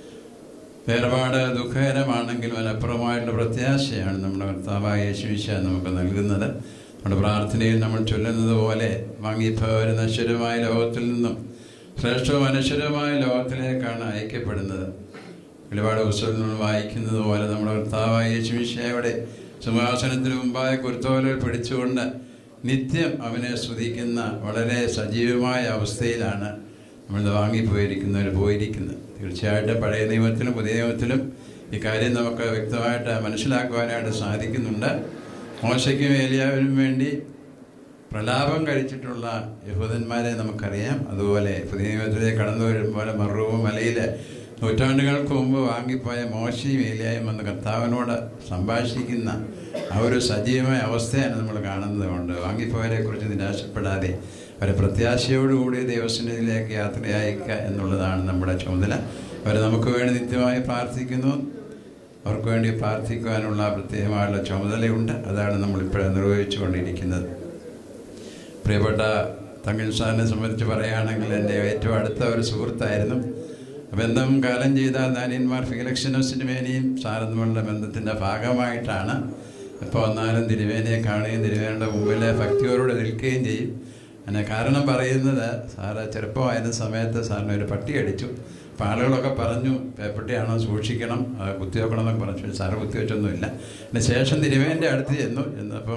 വേർപാട് ദുഃഖകരമാണെങ്കിലും അതിനപ്പുറമായിട്ടുള്ള പ്രത്യാശയാണ് നമ്മുടെ കർത്താവായ യേശുമിശിഹാ നമുക്ക് നൽകുന്നത്. നമ്മുടെ പ്രാർത്ഥനയിൽ നമ്മൾ ചൊല്ലുന്നത് പോലെ വാങ്ങിപ്പോയ നശ്വരമായ ലോകത്തിൽ നിന്നും ശ്രേഷ്ഠവും അനശ്വരമായ ലോകത്തിലേക്കാണ് അയക്കപ്പെടുന്നത്. ഒരുപാട് പുസ്തകങ്ങൾ വായിക്കുന്നത് പോലെ നമ്മുടെ കർത്താവായ യേശുമിശിഹായുടെ സിംഹാസനത്തിന് മുമ്പായ കുരുത്തോലകൾ പിടിച്ചുകൊണ്ട് നിത്യം അവനെ സ്തുതിക്കുന്ന വളരെ സജീവമായ അവസ്ഥയിലാണ് നമ്മൾ വാങ്ങിപ്പോയിരിക്കുന്നവർ പോയിരിക്കുന്നത്. തീർച്ചയായിട്ടും പഴയ നിയമത്തിലും പുതിയ നിയമത്തിലും ഈ കാര്യം നമുക്ക് വ്യക്തമായിട്ട് മനസ്സിലാക്കുവാനായിട്ട് സാധിക്കുന്നുണ്ട്. മോശയ്ക്കും ഏലിയാവിനും വേണ്ടി പ്രലാപം കഴിച്ചിട്ടുള്ള യഹൂദന്മാരെ നമുക്കറിയാം. അതുപോലെ പുതിയ നിയമത്തിലേക്ക് കടന്നു വരുമ്പോൾ മറുവും മലയിൽ നൂറ്റാണ്ടുകൾക്ക് മുമ്പ് വാങ്ങിപ്പോയ മോശയും ഏലിയായും വന്ന് കർത്താവിനോട് സംഭാഷിക്കുന്ന ആ ഒരു സജീവമായ അവസ്ഥയാണ് നമ്മൾ കാണുന്നത്. കൊണ്ട് വാങ്ങിപ്പോയവരെ കുറിച്ച് നിരാശപ്പെടാതെ അവരെ പ്രത്യാശയോടുകൂടി ദൈവസന്നിധിയിലേക്ക് യാത്രയയക്കുക എന്നുള്ളതാണ് നമ്മുടെ ചുമതല. അവർ നമുക്ക് വേണ്ടി നിത്യമായി പ്രാർത്ഥിക്കുന്നു. അവർക്ക് വേണ്ടി പ്രാർത്ഥിക്കുവാനുള്ള പ്രത്യേകമായുള്ള ചുമതലയുണ്ട്. അതാണ് നമ്മളിപ്പോഴും നിർവഹിച്ചു കൊണ്ടിരിക്കുന്നത്. പ്രിയപ്പെട്ട തങ്കൻ സാറിനെ സംബന്ധിച്ച് പറയുകയാണെങ്കിൽ എൻ്റെ ഏറ്റവും അടുത്ത ഒരു സുഹൃത്തായിരുന്നു. ബന്ധം കാലം ചെയ്ത നാനിയന്മാർ ഫിലക്ഷനും സിനിമേനെയും സാറും തമ്മിലുള്ള ബന്ധത്തിൻ്റെ ഭാഗമായിട്ടാണ് ഇപ്പോൾ വന്നാലും തിരുവേനയെ കാണുകയും തിരുവേനയുടെ മുമ്പിലെ ഭക്തിയോടുകൂടെ നിൽക്കുകയും ചെയ്യും. അതിന് കാരണം പറയുന്നത്, സാറ് ചെറുപ്പമായിരുന്ന സമയത്ത് സാറിന് ഒരു പട്ടി അടിച്ചു. അപ്പോൾ ആളുകളൊക്കെ പറഞ്ഞു പേപ്പട്ടിയാണോ സൂക്ഷിക്കണം, കുത്തിവെക്കണം എന്നൊക്കെ പറഞ്ഞു. സാറ് കുത്തിവെച്ചൊന്നുമില്ല. അതിന് ശേഷം തിരുവേൻ്റെ അടുത്ത് ചെന്നു. എന്നപ്പം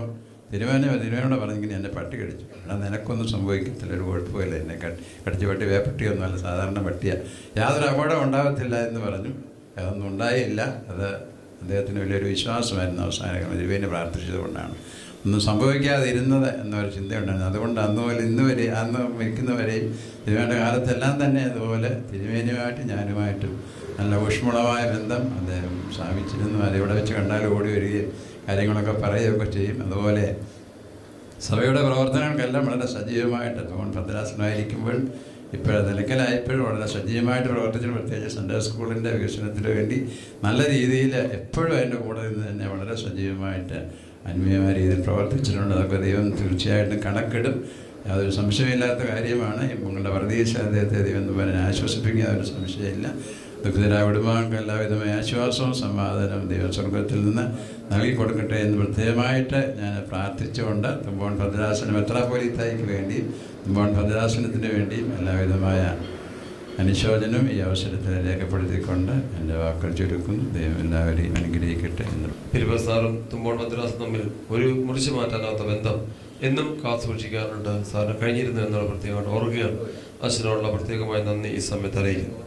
തിരുമേന തിരുമേനോട് പറഞ്ഞെങ്കിൽ എൻ്റെ പട്ടി കടിച്ചു. എന്നാൽ നിനക്കൊന്നും സംഭവിക്കത്തില്ല, ഒരു കുഴപ്പമില്ല, എന്നെ കടിച്ച പട്ടി വേപ്പട്ടിയൊന്നുമല്ല, സാധാരണ പട്ടിയാണ്, യാതൊരു അപകടം ഉണ്ടാകത്തില്ല എന്ന് പറഞ്ഞു. അതൊന്നും ഉണ്ടായില്ല. അത് അദ്ദേഹത്തിന് വലിയൊരു വിശ്വാസമായിരുന്നു. അവസാനം തിരുവേനെ പ്രാർത്ഥിച്ചത് കൊണ്ടാണ് ഒന്നും സംഭവിക്കാതെ ഇരുന്നത് എന്നൊരു ചിന്തയുണ്ടായിരുന്നു. അതുകൊണ്ട് അന്ന് പോലെ ഇന്ന് വരെ അന്ന് മരിക്കുന്നവരെയും തിരുവേൻ്റെ കാലത്തെല്ലാം തന്നെ അതുപോലെ തിരുവേനുമായിട്ട് ഞാനുമായിട്ടും നല്ല ഊഷ്മളമായ ബന്ധം അദ്ദേഹം സ്ഥാപിച്ചിരുന്നു. അത് ഇവിടെ വെച്ച് കണ്ടാൽ ഓടി വരികയും കാര്യങ്ങളൊക്കെ പറയുകയൊക്കെ ചെയ്യും. അതുപോലെ സഭയുടെ പ്രവർത്തനങ്ങൾക്കെല്ലാം വളരെ സജീവമായിട്ട് തോൺ ഭദ്രാസനമായിരിക്കുമ്പോൾ ഇപ്പോൾ നിലയ്ക്കലായപ്പോഴും വളരെ സജീവമായിട്ട് പ്രവർത്തിച്ചു. പ്രത്യേകിച്ച് സൺഡേ സ്കൂളിൻ്റെ വികസനത്തിന് വേണ്ടി നല്ല രീതിയിൽ എപ്പോഴും അതിൻ്റെ കൂടെ നിന്ന് തന്നെ വളരെ സജീവമായിട്ട് ആത്മീയമായ രീതിയിൽ പ്രവർത്തിച്ചിട്ടുണ്ട്. അതൊക്കെ ദൈവം തീർച്ചയായിട്ടും കണക്കിടും. യാതൊരു സംശയമില്ലാത്ത കാര്യമാണ്. നിങ്ങളുടെ വർദ്ധീശ അദ്ദേഹത്തെ ദൈവം എന്ന് പറഞ്ഞാൽ ആശ്വസിപ്പിക്കുക, യാതൊരു സംശയമില്ല. ദുഃഖിതരായ കുടുംബങ്ങൾക്ക് എല്ലാവിധമായ ആശ്വാസവും സമാധാനവും ദൈവം സ്വർഗത്തിൽ നിന്ന് നൽകി കൊടുക്കട്ടെ എന്ന് പ്രത്യേകമായിട്ട് ഞാൻ പ്രാർത്ഥിച്ചുകൊണ്ട് തുമ്പോൺ ഭദ്രാസന മെത്രാപ്പോലീത്തായ്ക്ക് വേണ്ടിയും തുമ്പോൺ ഭദ്രാസനത്തിന് വേണ്ടിയും എല്ലാവിധമായ അനുശോചനം ഈ അവസരത്തിൽ രേഖപ്പെടുത്തിക്കൊണ്ട് എൻ്റെ വാക്കുകൾ ചുരുക്കുന്നു. ദൈവം എല്ലാവരെയും അനുഗ്രഹിക്കട്ടെ എന്ന്. ഫിലിപ്പോസ് സാറും തുമ്പോൺ ഭദ്രാസനം തമ്മിൽ ഒരു മുറിച്ചു മാറ്റാനാത്ത ബന്ധം എന്നും കാത്തു സൂക്ഷിക്കാറുണ്ട്. സാറിന് കഴിഞ്ഞിരുന്നു എന്നുള്ള പ്രത്യേകമായിട്ട് ഓർക്കുകയാണ്. അച്ഛനോടുള്ള പ്രത്യേകമായ നന്ദി ഈ സമയത്ത് അറിയിക്കുന്നു.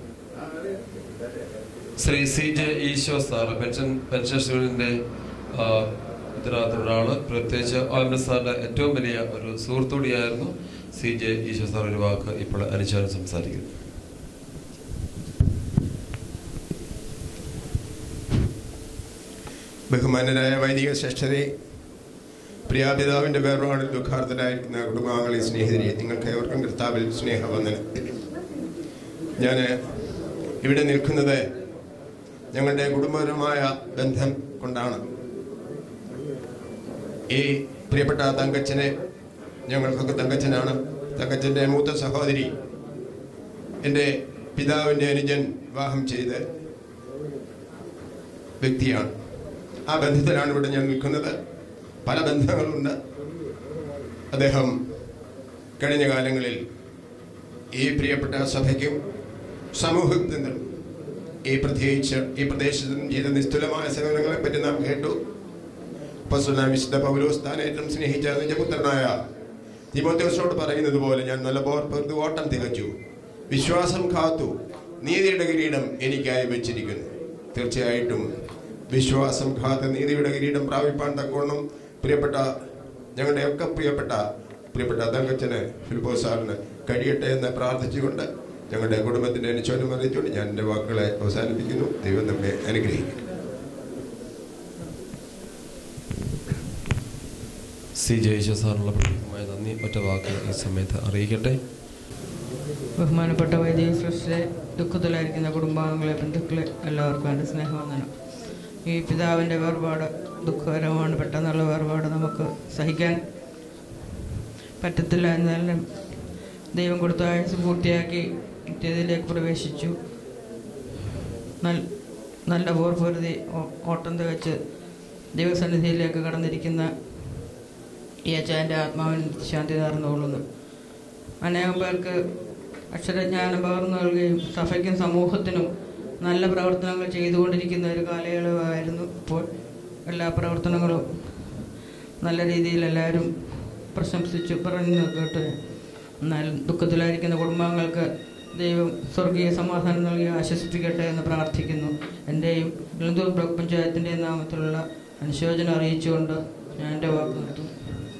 Shri C J Easo sir pension pension സ്റ്റുഡൻറ്റിൻ്റെ ഇതിനകത്തൊരാൾ, പ്രത്യേകിച്ച് ഓമന സാറിൻ്റെ ഏറ്റവും വലിയ ഒരു സുഹൃത്തുകൂടിയായിരുന്നു സി ജെ ഈശോ സാർ. ഒരു വാക്ക് ഇപ്പോൾ അനുശോചനം സംസാരിക്കുന്നു. ബഹുമാനരായ വൈദിക ശ്രേഷ്ഠരെ, പ്രിയാപിതാവിൻ്റെ വേർപാടിൽ ദുഃഖാർത്തരായിരിക്കുന്ന കുടുംബാംഗങ്ങളെ, സ്നേഹിതരെ, നിങ്ങൾക്ക് ഏവർക്കും കർത്താവിൽ സ്നേഹവന്ദനം. ഞാൻ ഇവിടെ നിൽക്കുന്നത് ഞങ്ങളുടെ കുടുംബപരമായ ബന്ധം കൊണ്ടാണ്. ഈ പ്രിയപ്പെട്ട തങ്കച്ചനെ, ഞങ്ങൾക്കൊക്കെ തങ്കച്ചനാണ്, തങ്കച്ചൻ്റെ മൂത്ത സഹോദരി എൻ്റെ പിതാവിൻ്റെ അനുജൻ വിവാഹം ചെയ്ത വ്യക്തിയാണ്. ആ ബന്ധത്തിലാണ് ഇവിടെ ഞാൻ നിൽക്കുന്നത്. പല ബന്ധങ്ങളുണ്ട്. അദ്ദേഹം കഴിഞ്ഞ കാലങ്ങളിൽ ഈ പ്രിയപ്പെട്ട സഭയ്ക്കും സമൂഹത്തിനും ഈ പ്രത്യേകിച്ച് ഈ പ്രദേശത്തും ചെയ്ത നിസ്തുലമായ സേവനങ്ങളെ പറ്റി നാം കേട്ടു. അപ്പോസ്തലനായ വിശുദ്ധ പൗലോസ് താൻ ഏറ്റവും സ്നേഹിച്ച നിജപുത്രനായ തിമോഥെയോസിനോട് പറയുന്നത് പോലെ, ഞാൻ നല്ല പോർ പൊരുതി ഓട്ടം തികച്ചു, വിശ്വാസം കാത്തു, നീതിയുടെ കിരീടം എനിക്കായി വെച്ചിരിക്കുന്നു. തീർച്ചയായിട്ടും വിശ്വാസം കാത്ത് നീതിയുടെ കിരീടം പ്രാപിപ്പാൻ തക്കവണ്ണം പ്രിയപ്പെട്ട ഞങ്ങളുടെയൊക്കെ പ്രിയപ്പെട്ട പ്രിയപ്പെട്ട തങ്കച്ചന് ഫിലിപ്പോസ് സാറിന് കഴിയട്ടെ എന്ന് പ്രാർത്ഥിച്ചുകൊണ്ട് ഞങ്ങളുടെ കുടുംബത്തിൻ്റെ അനുശോചനം അറിയിച്ചുകൊണ്ട് ഞാൻ എൻ്റെ വാക്കുകളെ അവസാനിപ്പിക്കുന്നു. ദൈവം നമ്മെ അനുഗ്രഹിക്കും. സി ജയിച്ച സാറിനുള്ള പ്രത്യേകമായ നന്ദി ഒറ്റ വാക്ക് ഈ സമയത്ത് അറിയിക്കട്ടെ. ബഹുമാനപ്പെട്ട വൈദിക ശ്രേഷ്ഠരെ, ദുഃഖത്തിലായിരിക്കുന്ന കുടുംബാംഗങ്ങളെ, ബന്ധുക്കളെ, എല്ലാവർക്കും എൻ്റെ സ്നേഹവന്ദനം. ഈ പിതാവിൻ്റെ വേർപാട് ദുഃഖകരമാണ്. പെട്ടെന്നുള്ള വേർപാട് നമുക്ക് സഹിക്കാൻ പറ്റത്തില്ല. എന്നാലും ദൈവം കൊടുത്ത ആയുസ് പൂർത്തിയാക്കി നിത്യതയിലേക്ക് പ്രവേശിച്ചു. നല്ല പോർപ്പൊരുതി ഓട്ടം തികച്ച് ദൈവസന്നിധിയിലേക്ക് കടന്നിരിക്കുന്ന ഈ അച്ചാൻ്റെ ആത്മാവിന് ശാന്തി നേർന്നുകൊള്ളുന്നു. അനേകം പേർക്ക് അക്ഷരജ്ഞാനം പകർന്നു നൽകുകയും സഭയ്ക്കും സമൂഹത്തിനും നല്ല പ്രവർത്തനങ്ങൾ ചെയ്തുകൊണ്ടിരിക്കുന്ന ഒരു കാലയളവായിരുന്നു ഇപ്പോൾ. എല്ലാ പ്രവർത്തനങ്ങളും നല്ല രീതിയിൽ എല്ലാവരും പ്രശംസിച്ചു പറഞ്ഞു കേട്ട്. എന്നാലും ദുഃഖത്തിലായിരിക്കുന്ന കുടുംബാംഗങ്ങൾക്ക് ദൈവം സ്വർഗീയ സമാധാനം നൽകി ആശ്വസിപ്പിക്കട്ടെ എന്ന് പ്രാർത്ഥിക്കുന്നു. എൻ്റെയും ഇളന്തൂർ ബ്ലോക്ക് പഞ്ചായത്തിൻ്റെയും നാമത്തിലുള്ള അനുശോചനം അറിയിച്ചുകൊണ്ട് ഞാൻ എൻ്റെ വാക്ക് നിർത്തുന്നു.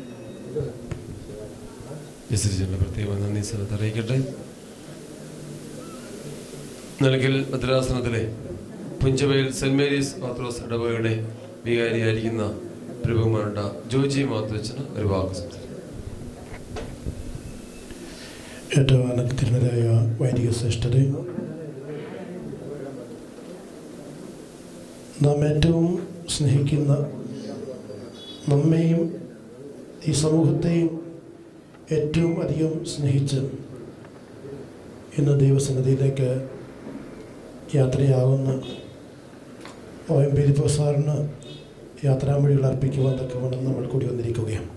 പ്രത്യേകം നന്ദി സ്ഥലത്ത് അറിയിക്കട്ടെ. നിലയ്ക്കൽ ഭദ്രാസനത്തിലെ പുഞ്ചവയിൽ സെന്റ് മേരീസ് മാത്രോസ് ഇടവകയുടെ വികാരിയായിരിക്കുന്ന പ്രഭുമാരുടെ ജോജി മാത്വച്ചന് ഒരു വാക്ക് സംസാരിക്കും. ഏറ്റവും ആനന്ദത്തിനായ വൈദിക ശ്രേഷ്ഠരെ, നാം ഏറ്റവും സ്നേഹിക്കുന്ന, നമ്മെയും ഈ സമൂഹത്തെയും ഏറ്റവും അധികം സ്നേഹിച്ച് ഇന്ന് ദൈവസന്നിധിയിലേക്ക് യാത്രയാകുന്ന ഒ എം ഫിലിപ്പോസ് സാറിന് യാത്രാമൊഴികൾ അർപ്പിക്കുവാൻ തക്കവണ്ണം നമ്മൾ കൂടി വന്നിരിക്കുകയാണ്.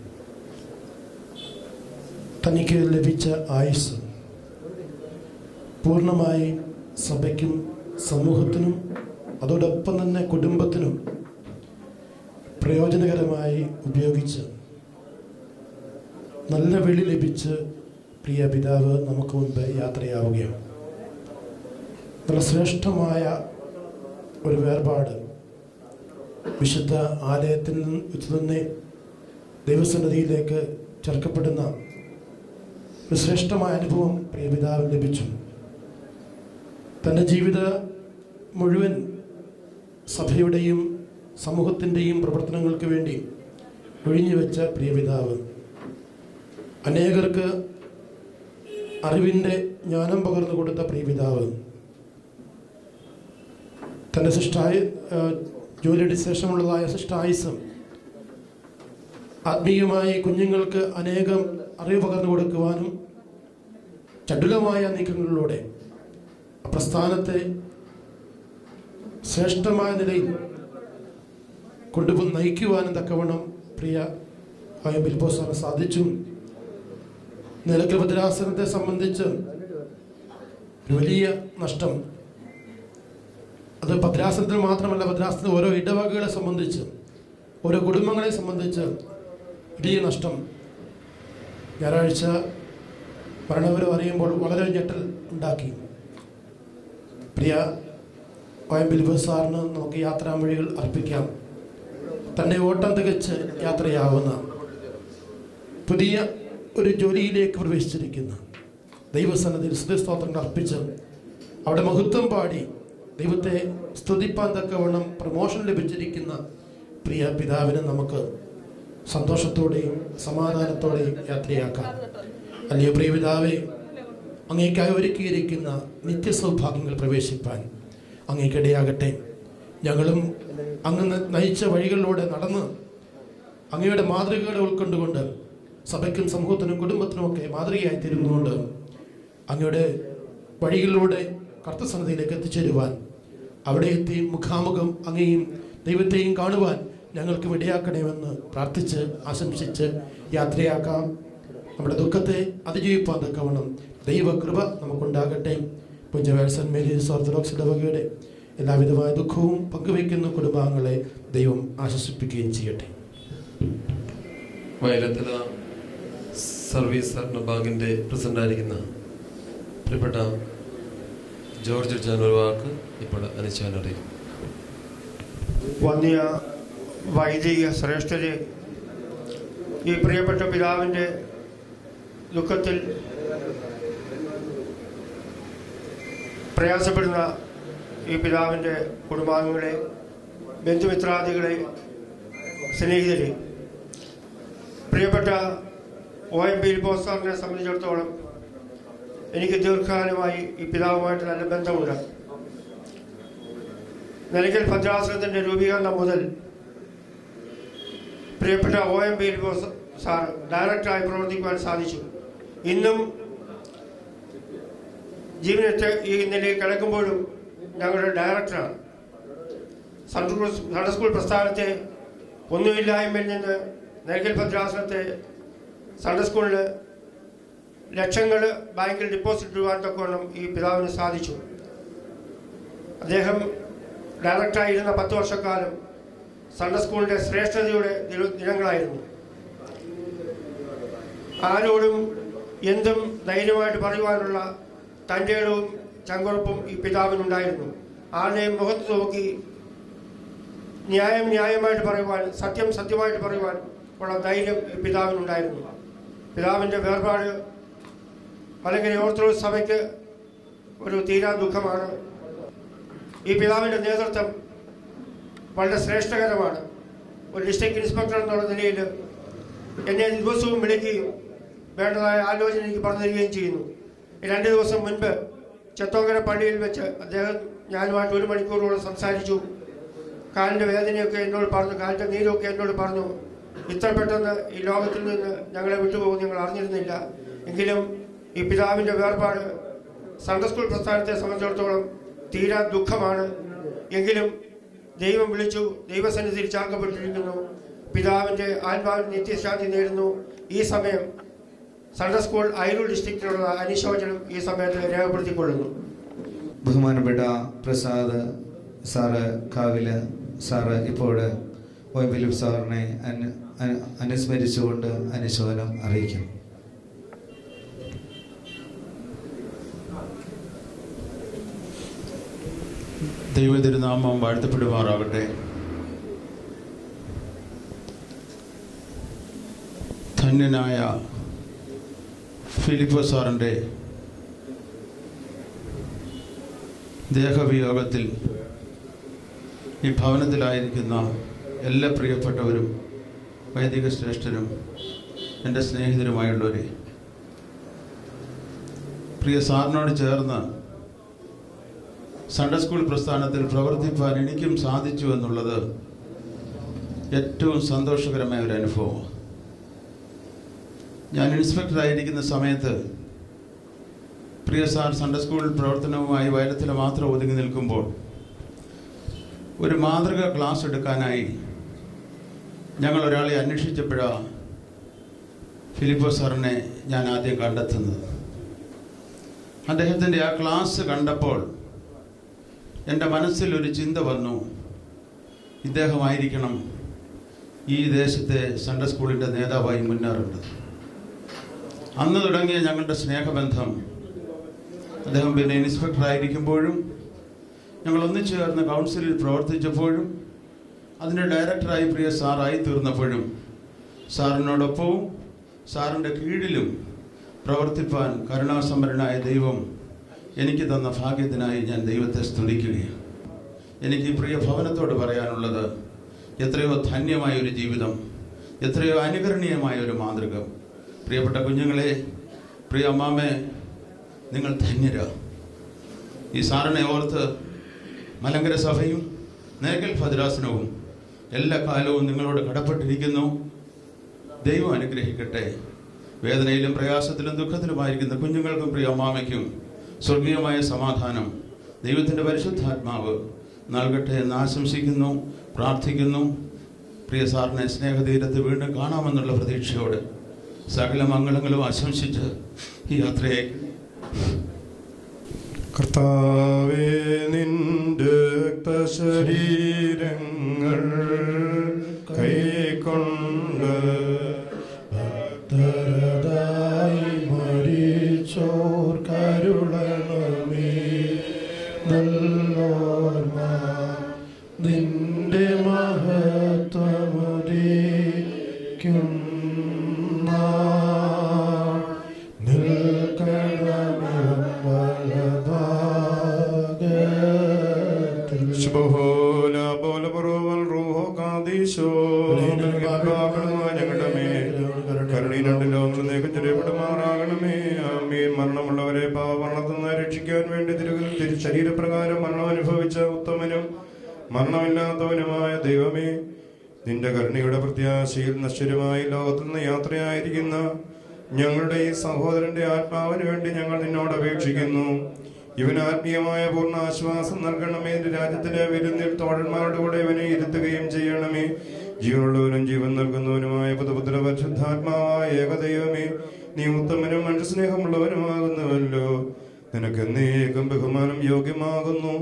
തനിക്ക് ലഭിച്ച ആയുസ് പൂർണ്ണമായി സഭയ്ക്കും സമൂഹത്തിനും അതോടൊപ്പം തന്നെ കുടുംബത്തിനും പ്രയോജനകരമായി ഉപയോഗിച്ച് നല്ല വെളി ലഭിച്ച് പ്രിയ പിതാവ് നമുക്ക് മുൻപ് യാത്രയാവുകയാണ്. നല്ല ശ്രേഷ്ഠമായ ഒരു വേർപാട് വിശുദ്ധ ആലയത്തിൽ വെച്ച് തന്നെ ദൈവസന്നിധിയിലേക്ക് ചേർക്കപ്പെടുന്ന ഒരു ശ്രേഷ്ഠമായ അനുഭവം പ്രിയ പിതാവിന് ലഭിച്ചു. തൻ്റെ ജീവിത മുഴുവൻ സഭയുടെയും സമൂഹത്തിൻ്റെയും പ്രവർത്തനങ്ങൾക്ക് വേണ്ടി ഒഴിഞ്ഞു വെച്ച പ്രിയ പിതാവ് അനേകർക്ക് അറിവിൻ്റെ ജ്ഞാനം പകർന്നു കൊടുത്ത പ്രിയ പിതാവ് തൻ്റെ ശിഷ്ടായ ജോലിയുടെ ശേഷമുള്ളതായ ശിഷ്ടായുസം ആത്മീയമായി കുഞ്ഞുങ്ങൾക്ക് അനേകം അറിവ് പകർന്നു കൊടുക്കുവാനും ചടുലമായ നീക്കങ്ങളിലൂടെ പ്രസ്ഥാനത്തെ ശ്രേഷ്ഠമായ നിലയിൽ കൊണ്ടുപോയി നയിക്കുവാനും തക്കവണ്ണം പ്രിയ എം ഫിലിപ്പോസിന് സാധിച്ചു. നിലയ്ക്കൽ ഭദ്രാസനത്തെ സംബന്ധിച്ച് വലിയ നഷ്ടം, അത് ഭദ്രാസനത്തിൽ മാത്രമല്ല, ഭദ്രാസനത്തിൽ ഓരോ ഇടവകകളെ സംബന്ധിച്ച്, ഓരോ കുടുംബങ്ങളെ സംബന്ധിച്ച് വലിയ നഷ്ടം. ഞായറാഴ്ച മരണവിവരം അറിയുമ്പോൾ വളരെ ഞെട്ടൽ ഉണ്ടാക്കി. പ്രിയ എം ഫിലിപ്പോസ് സാറിന് നമുക്ക് യാത്രാമൊഴികൾ അർപ്പിക്കാം. തൻ്റെ ഓട്ടം തികച്ച് യാത്രയാവുന്ന പുതിയ ഒരു ജോലിയിലേക്ക് പ്രവേശിച്ചിരിക്കുന്ന ദൈവസന്നിധിയിൽ സ്തുതിസ്തോത്രങ്ങൾ അർപ്പിച്ച് അവിടെ മഹത്വം പാടി ദൈവത്തെ സ്തുതിപ്പാൻ തക്കവണ്ണം പ്രമോഷൻ ലഭിച്ചിരിക്കുന്ന പ്രിയ പിതാവിനെ നമുക്ക് സന്തോഷത്തോടെയും സമാധാനത്തോടെയും യാത്രയാക്കാം. അല്ലയോ പ്രിയ പിതാവെ, അങ്ങേക്കായി ഒരുക്കിയിരിക്കുന്ന നിത്യസൗഭാഗ്യങ്ങൾ പ്രവേശിപ്പാൻ അങ്ങേക്കിടയാകട്ടെ. ഞങ്ങളും അങ്ങ് നയിച്ച വഴികളിലൂടെ നടന്ന് അങ്ങയുടെ മാതൃകകളെ ഉൾക്കൊണ്ടുകൊണ്ട് സഭയ്ക്കും സമൂഹത്തിനും കുടുംബത്തിനുമൊക്കെ മാതൃകയായി തീരുന്നുകൊണ്ട് അങ്ങയുടെ വഴികളിലൂടെ കർത്തസന്നിധിയിലേക്ക് എത്തിച്ചേരുവാൻ, അവിടെ എത്തി മുഖാമുഖം അങ്ങയും ദൈവത്തെയും കാണുവാൻ ഞങ്ങൾക്ക് ഇടയാക്കണമെന്ന് പ്രാർത്ഥിച്ച് ആശംസിച്ച് യാത്രയാക്കാം. നമ്മുടെ ദുഃഖത്തെ അതിജീവിപ്പാൻ തക്കവണ്ണം ദൈവകൃപ നമുക്കുണ്ടാകട്ടെ. പുഞ്ചവേഴ്സൺ മേരീസ് ഓർത്തഡോക്സ് ഇടവകയുടെ എല്ലാവിധമായ ദുഃഖവും പങ്കുവയ്ക്കുന്ന കുടുംബാംഗങ്ങളെ ദൈവം ആശ്വസിപ്പിക്കുകയും ചെയ്യട്ടെ. വയലത്തല സർവീസ് സഹകരണ ബാങ്കിൻ്റെ പ്രസിഡന്റായിരിക്കുന്ന പ്രിയപ്പെട്ട ജോർജ് ജാൻ ഒരു വാക്ക് ഇപ്പോൾ അനുശാനറിയും. വന്യ വൈദിക ശ്രേഷ്ഠരെ, ഈ പ്രിയപ്പെട്ട പിതാവിൻ്റെ ദുഃഖത്തിൽ പ്രയാസപ്പെടുന്ന ഈ പിതാവിൻ്റെ കുടുംബാംഗങ്ങളെ, ബന്ധുമിത്രാദികളെ, സ്നേഹിതരെ, പ്രിയപ്പെട്ട ഒ എം ഫിലിപ്പോസ് സാറിനെ സംബന്ധിച്ചിടത്തോളം എനിക്ക് ദീർഘകാലമായി ഈ പിതാവുമായിട്ട് നല്ല ബന്ധമുണ്ട്. നിലയ്ക്കൽ ഭദ്രാസനത്തിൻ്റെ രൂപീകരണം മുതൽ പ്രിയപ്പെട്ട ഒ എം ഫിലിപ്പോസ് സാർ ഡയറക്ടറായി പ്രവർത്തിക്കുവാൻ സാധിച്ചു. ഇന്നും ജീവനത്തെ ഈ നിലയിൽ കിടക്കുമ്പോഴും ഞങ്ങളുടെ ഡയറക്ടറാണ്. സൺഡേ സ്കൂൾ പ്രസ്ഥാനത്തെ ഒന്നുമില്ലായ്മയിൽ നിന്ന് നിലയ്ക്കൽ ഭദ്രാസനത്തെ സൺഡേ സ്കൂളിന് ലക്ഷങ്ങൾ ബാങ്കിൽ ഡിപ്പോസിറ്റ് ഇടുവാൻ തക്കവണ്ണം ഈ പിതാവിന് സാധിച്ചു. അദ്ദേഹം ഡയറക്ടറായിരുന്ന പത്ത് വർഷക്കാലം സൺഡേ സ്കൂളിൻ്റെ ശ്രേഷ്ഠതയുടെ ദിനങ്ങളായിരുന്നു. ആരോടും എന്തും ധൈര്യമായിട്ട് പറയുവാനുള്ള തൻ്റെ ഇടവും ചങ്കുറപ്പും ഈ പിതാവിനുണ്ടായിരുന്നു. ആരുടെയും മുഖത്ത് നോക്കി ന്യായം ന്യായമായിട്ട് പറയുവാൻ, സത്യം സത്യമായിട്ട് പറയുവാൻ ഉള്ള ധൈര്യം ഈ പിതാവിനുണ്ടായിരുന്നു. പിതാവിൻ്റെ വേർപാട് മലങ്കര ഓർത്തഡോക്സ് സഭയ്ക്ക് ഒരു തീരാ ദുഃഖമാണ്. ഈ പിതാവിൻ്റെ നേതൃത്വം വളരെ ശ്രേഷ്ഠകരമാണ്. ഒരു ഡിസ്ട്രിക്ട് ഇൻസ്പെക്ടർ എന്നുള്ള നിലയിൽ എന്നെ ദിവസവും വിളിക്കുകയും വേണ്ടതായ ആലോചന എനിക്ക് പറഞ്ഞു തരികയും ചെയ്യുന്നു. രണ്ട് ദിവസം മുൻപ് ചെത്തോങ്കര പള്ളിയിൽ വെച്ച് അദ്ദേഹം ഞാനുമായിട്ട് ഒരു മണിക്കൂറോളം സംസാരിച്ചു. കാലിൻ്റെ വേദനയൊക്കെ എന്നോട് പറഞ്ഞു, കാലിൻ്റെ നീരൊക്കെ എന്നോട് പറഞ്ഞു. ഇത്ര പെട്ടെന്ന് ഈ ലോകത്തിൽ നിന്ന് ഞങ്ങളെ വിട്ടുപോകും ഞങ്ങൾ അറിഞ്ഞിരുന്നില്ല. എങ്കിലും ഈ പിതാവിൻ്റെ വേർപാട് സൺഡേ സ്കൂൾ പ്രസ്ഥാനത്തെ സംബന്ധിച്ചിടത്തോളം തീരാ ദുഃഖമാണ്. എങ്കിലും ദൈവം വിളിച്ചു, ദൈവസന്നിധിയിൽ ചേർക്കപ്പെട്ടിരിക്കുന്നു. പിതാവിൻ്റെ ആത്മാവിന് നിത്യശാന്തി നേരുന്നു. ഈ സമയം സൺഡേ സ്കൂൾ അയിരൂർ ഡിസ്ട്രിക്റ്റിനുള്ള അനുശോചനം ഈ സമയത്ത് രേഖപ്പെടുത്തിക്കൊള്ളുന്നു. ബഹുമാനപ്പെട്ട പ്രസാദ് സാറ് കാവില് സാറ് ഇപ്പോൾ ഒ എം ഫിലിപ്പ് സാറിനെ അനു അനു- അനുസ്മരിച്ചുകൊണ്ട് അനുശോചനം അറിയിക്കും. ദൈവതിരുനാമം വാഴ്ത്തപ്പെടുമാറാകട്ടെ. ധന്യനായ ഫിലിപ്പോ സാറിൻ്റെ ദേഹവിയോഗത്തിൽ ഈ ഭവനത്തിലായിരിക്കുന്ന എല്ലാ പ്രിയപ്പെട്ടവരും വൈദിക ശ്രേഷ്ഠരും എൻ്റെ സ്നേഹിതരുമായുള്ളവരെ, പ്രിയ സാറിനോട് ചേർന്ന് സൺഡേ സ്കൂൾ പ്രസ്ഥാനത്തിൽ പ്രവർത്തിപ്പാൻ എനിക്കും സാധിച്ചു എന്നുള്ളത് ഏറ്റവും സന്തോഷകരമായ ഒരു അനുഭവം. ഞാൻ ഇൻസ്പെക്ടറായിരിക്കുന്ന സമയത്ത് പ്രിയ സാർ സൺഡേ സ്കൂൾ പ്രവർത്തനവുമായി വയലത്തിൽ മാത്രം ഒതുങ്ങി നിൽക്കുമ്പോൾ ഒരു മാതൃക ക്ലാസ് എടുക്കാനായി ഞങ്ങൾ ഒരാളെ അന്വേഷിച്ചപ്പോഴാണ് ഫിലിപ്പോ സാറിനെ ഞാൻ ആദ്യം കണ്ടെത്തുന്നത്. അദ്ദേഹത്തിൻ്റെ ആ ക്ലാസ് കണ്ടപ്പോൾ എൻ്റെ മനസ്സിൽ ഒരു ചിന്ത വന്നു, ഇദ്ദേഹമായിരിക്കണം ഈ ദേശത്തെ സൺഡേ സ്കൂളിൻ്റെ നേതാവായി മുന്നേറേണ്ടത്. അന്ന് തുടങ്ങിയ ഞങ്ങളുടെ സ്നേഹബന്ധം, അദ്ദേഹം പിന്നെ ഇൻസ്പെക്ടറായിരിക്കുമ്പോഴും ഞങ്ങൾ ഒന്നിച്ചു ചേർന്ന് കൗൺസിലിൽ പ്രവർത്തിച്ചപ്പോഴും അതിൻ്റെ ഡയറക്ടറായി പ്രിയ സാറായി തീർന്നപ്പോഴും സാറിനോടൊപ്പവും സാറിൻ്റെ കീഴിലും പ്രവർത്തിപ്പാൻ കരുണാസമ്പന്നനായ ദൈവം എനിക്ക് തന്ന ഭാഗ്യത്തിനായി ഞാൻ ദൈവത്തെ സ്തുതിക്കുകയാണ്. എനിക്ക് ഈ പ്രിയ ഭവനത്തോട് പറയാനുള്ളത്, എത്രയോ ധന്യമായൊരു ജീവിതം, എത്രയോ അനുകരണീയമായ ഒരു മാതൃക. പ്രിയപ്പെട്ട കുഞ്ഞുങ്ങളെ, പ്രിയ അമ്മാമ്മേ, നിങ്ങൾ ധന്യരാ. ഈ സാറിനെ ഓർത്ത് മലങ്കര സഭയും നേകൽ ഭദ്രാസനവും എല്ലാ കാലവും നിങ്ങളോട് കടപ്പെട്ടിരിക്കുന്നു. ദൈവം അനുഗ്രഹിക്കട്ടെ. വേദനയിലും പ്രയാസത്തിലും ദുഃഖത്തിലുമായിരിക്കുന്ന കുഞ്ഞുങ്ങൾക്കും പ്രിയ അമ്മാമയ്ക്കും സ്വർഗീയമായ സമാധാനം ദൈവത്തിൻ്റെ പരിശുദ്ധാത്മാവ് നൽകട്ടെ എന്ന് ആശംസിക്കുന്നു, പ്രാർത്ഥിക്കുന്നു. പ്രിയ സാറിനെ സ്നേഹതീരത്ത് വീണ്ടും കാണാമെന്നുള്ള പ്രതീക്ഷയോട് സകല മംഗളങ്ങളും ആശംസിച്ച് ഈ യാത്രയെ കർത്താവേ, നിന്റെ ശരീരങ്ങൾ കൈക്കൊണ്ട് ഭക്തരതായി മരിച്ചോർ കരുളണമേ. നല്ലോർമ്മ നിന്റെ മഹത്വമുദിക്കും മരണമുള്ളവരെ പാവമരണത്തിൽ രക്ഷിക്കാൻ വേണ്ടി തിരു ശരീരപ്രകാരം മരണം അനുഭവിച്ച ഉത്തമനും മരണമില്ലാത്തവനുമായ ദൈവമേ, നിന്റെ കരുണയുടെ പ്രത്യാശയിൽ നശ്വരമായി ലോകത്തിൽ നിന്ന് യാത്രയായിരിക്കുന്ന ഞങ്ങളുടെ ഈ സഹോദരന്റെ ആത്മാവിന് വേണ്ടി ഞങ്ങൾ നിന്നോട് അപേക്ഷിക്കുന്നു. ഇവന് ആത്മീയമായ പൂർണ്ണ ആശ്വാസം നൽകണമേ. എന്റെ രാജ്യത്തിലെ വിരുന്നിൽ തോഴന്മാരുടെ കൂടെ ഇവനെ ഇരുത്തുകയും ചെയ്യണമേ. ജീവനുള്ളവനും ജീവൻ നൽകുന്നവനുമായ പുതുപുത്ര പരിശുദ്ധാത്മാവായ ഏകദൈവമേ, നീ ഉത്തമനും മനുഷ്യസ്നേഹമുള്ളവനുമാകുന്നുവല്ലോ. നിനക്ക് എന്നേക്കും ബഹുമാനം യോഗ്യമാകുന്നു.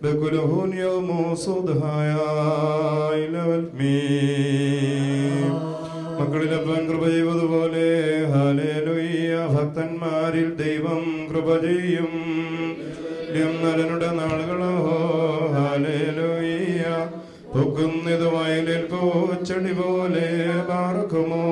മക്കളിലപ്പൻ കൃപ ചെയ്തതുപോലെ ഹല്ലേലൂയ. ഭക്തന്മാരിൽ ദൈവം കൃപ ചെയ്യും. നരനുടെ നാളുകളോ ഹല്ലേലൂയ. പൊക്കുന്നത് വയലിൽ കോച്ചടി പോലെ പാർക്കുമോ.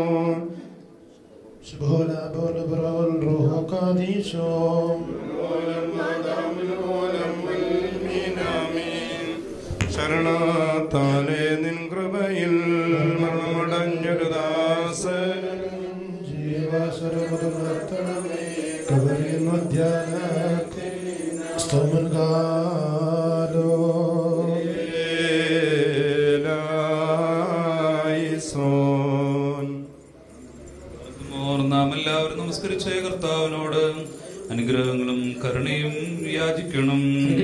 ശരണത്താലെ നിൻ കൃപയിൽ മരണമടഞ്ഞൊരു ദാസൻ നാം എല്ലാവരും നമസ്കരിച്ച കർത്താവിനോട് അനുഗ്രഹങ്ങളും കരുണയും യാചിക്കണം.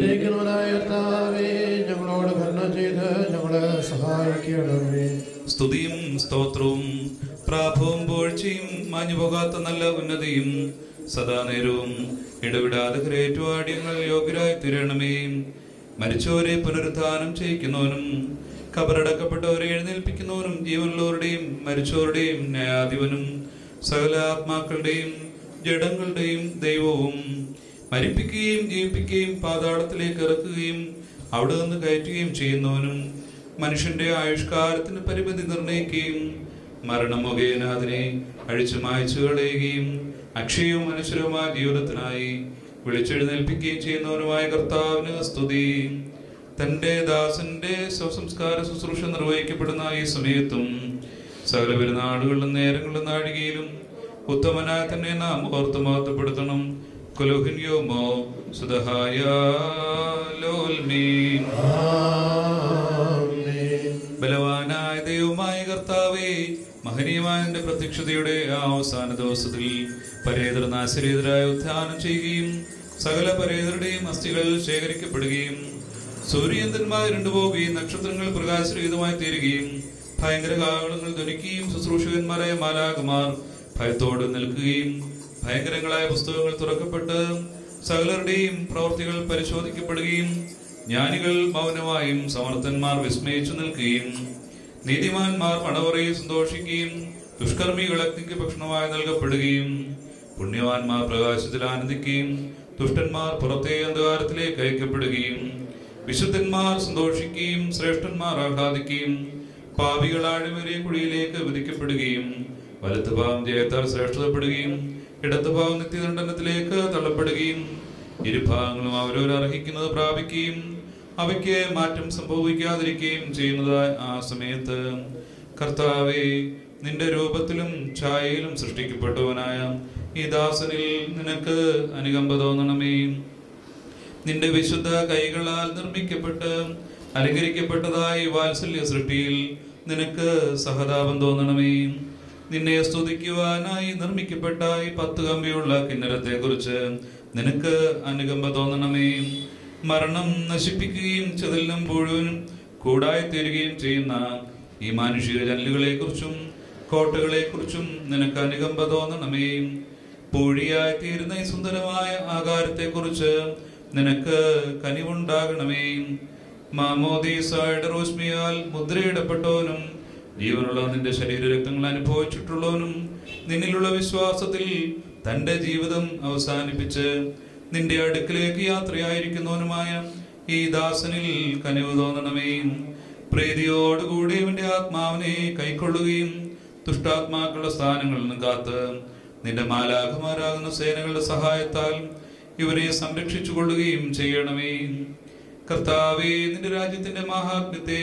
ഞങ്ങളോട് കരുണ ചെയ്ത് ഞങ്ങളെ സഹായിക്കണമേ. സ്തുതിയും സ്തോത്രവും പ്രാഭവും പോഴ്ചയും മാഞ്ഞുപോകാത്ത നല്ല ഉന്നതിയും സദാ നേരവും ഇടവിടാതെ കരേറ്റുവാടിയങ്ങൾ യോഗ്യരായി തീരണമേ. മരിച്ചവരെ പുനരുദ്ധാനം ചെയ്യിക്കുന്നവനും കബറടക്കപ്പെട്ടവരെ എഴുന്നേൽപ്പിക്കുന്നവനും ജീവനുള്ളവരുടെയും മരിച്ചവരുടെയും ന്യായാധിപനും സകല ആത്മാക്കളുടെയും ജഡങ്ങളുടെയും ദൈവവും മരിപ്പിക്കുകയും ജീവിപ്പിക്കുകയും പാതാളത്തിലേക്ക് ഇറക്കുകയും അവിടെ നിന്ന് കയറ്റുകയും ചെയ്യുന്നവനും മനുഷ്യന്റെ ആയുഷ്കാലത്തിന് പരിമിതി നിർണയിക്കുകയും മരണം മുഖേന അതിനെ അഴിച്ചു മായ്ച്ചു കളയുകയും അക്ഷയവും അനശ്വരവുമായ ജീവിതത്തിനായി വിളിച്ചെഴുന്നേൽപ്പിക്കുകയും ചെയ്യുന്നവനുമായ കർത്താവിന് സ്തുതി. തന്റെ ദാസന്റെ സ്വസംസ്കാര ശുശ്രൂഷ നിർവഹിക്കപ്പെടുന്ന ഈ സമയത്തും സകല പെരുന്നാളുകളിലും നേരങ്ങളിലും നാഴികയിലും ഉത്തമനായ തന്നെ നാം ഓർത്ത് മഹത്വപ്പെടുത്തണം. കൊലോഹിൻയോമോ സുദഹായ ലോൽമീൻ. ബലവാനായ ദൈവമായ കർത്താവേ, മഹനീയമായ എന്റെ പ്രത്യക്ഷതയുടെ ആ അവസാന ദിവസത്തിൽ പരേതർ നാശരീതരായ ഉത്ഥാനം ചെയ്യുകയും സകല പരേതരുടെയും അസ്ഥികൾ ശേഖരിക്കപ്പെടുകയും സൂര്യചന്ദ്രന്മാർ ഇരുണ്ടുപോവുകയും നക്ഷത്രങ്ങൾ പ്രകാശരഹിതമായി തീരുകയും ഭയങ്കര കാഹളങ്ങൾ ധ്വനിക്കുകയും ശുശ്രൂഷകന്മാരായ മാലാഖമാർ ഭയത്തോട് നിൽക്കുകയും ഭയങ്കരങ്ങളായ പുസ്തകങ്ങൾ തുറക്കപ്പെട്ട് സകലരുടെയും പ്രവർത്തികൾ പരിശോധിക്കപ്പെടുകയും ജ്ഞാനികൾ മൗനമായും സമർത്ഥന്മാർ വിസ്മയിച്ചു നിൽക്കുകയും നീതിമാന്മാർ മണവറയിൽ സന്തോഷിക്കുകയും ദുഷ്കർമ്മികൾ അഗ്നിക്ക് ഭക്ഷണമായി നൽകപ്പെടുകയും പുണ്യവാന്മാർ പ്രകാശത്തിൽ ആനന്ദിക്കുകയും ദുഷ്ടന്മാർ പുറത്തെ അന്ധകാരത്തിലേക്ക് അയക്കപ്പെടുകയും വിശുദ്ധന്മാർ സന്തോഷിക്കുകയും ശ്രേഷ്ഠന്മാർ ആഹ്ലാദിക്കുകയും പാപികൾ ആഴമേറിയ കുഴിയിലേക്ക് വിധിക്കപ്പെടുകയും വലത്തുഭാഗം ജയത്താൽ ശ്രേഷ്ഠതപ്പെടുകയും ഇടത്തുഭാഗം നിത്യദണ്ഡനത്തിലേക്ക് തള്ളപ്പെടുകയും ഇരുഭാഗങ്ങളും അവരവർ അർഹിക്കുന്നത് പ്രാപിക്കുകയും അവയ്ക്ക് മാറ്റം സംഭവിക്കാതിരിക്കുകയും ചെയ്യുന്നതായ ആ സമയത്ത് കർത്താവേ, നിന്റെ രൂപത്തിലും ഛായയിലും സൃഷ്ടിക്കപ്പെട്ടവനായ ഈ ദാസനിൽ നിനക്ക് അനുകമ്പ തോന്നണമേ. നിന്റെ വിശുദ്ധ കൈകളാൽ നിർമ്മിക്കപ്പെട്ട് അലങ്കരിക്കപ്പെട്ടതായി വാത്സല്യ സൃഷ്ടിയിൽ നിനക്ക് സഹതാപം തോന്നണമേ. നിന്നെ സ്തുതിക്കുവാനായി നിർമ്മിക്കപ്പെട്ട ഈ പത്ത് കമ്പിയുള്ള കിന്നരത്തെ കുറിച്ച് നിനക്ക് അനുകമ്പ തോന്നണമേ. മരണം നശിപ്പിക്കുകയും ചെതലിനും പുഴുവിനും കൂടായി തീരുകയും ചെയ്യുന്ന ഈ മാനുഷിക ജനലുകളെ കുറിച്ചും കോട്ടകളെ കുറിച്ചും നിനക്ക് അനുകമ്പ തോന്നണമേ. പൂഴിയായി തീരുന്ന ഈ സുന്ദരമായ ആകാരത്തെ കുറിച്ച് നിനക്ക് കനിവുണ്ടാകണമേ. മാമോദീസായുടെ റോഷ്മിയാൽ മുദ്രയിടപ്പെട്ടവനും ജീവനുള്ള നിന്റെ ശരീരരക്തങ്ങൾ അനുഭവിച്ചിട്ടുള്ളവനും നിന്നിലുള്ള വിശ്വാസത്തിൽ തന്റെ ജീവിതം അവസാനിപ്പിച്ച് നിന്റെ അടുക്കിലേക്ക് യാത്രയായിരിക്കുന്നവനുമായ ഈ ദാസനിൽ കനിവ് തോന്നണമേ. പ്രീതിയോടുകൂടി അവന്റെ ആത്മാവിനെ കൈക്കൊള്ളുകയും ദുഷ്ടാത്മാക്കളുടെ സ്ഥാനങ്ങളിൽ നിന്ന് കാത്ത് നിന്റെ മാലാഖമാരാകുന്ന സേനകളുടെ സഹായത്താൽ ഇവരെ സംരക്ഷിച്ചു കൊള്ളുകയും ചെയ്യണമേ. കർത്താവേ, നിന്റെ രാജ്യത്തിന്റെ മഹാത്മ്യത്തെ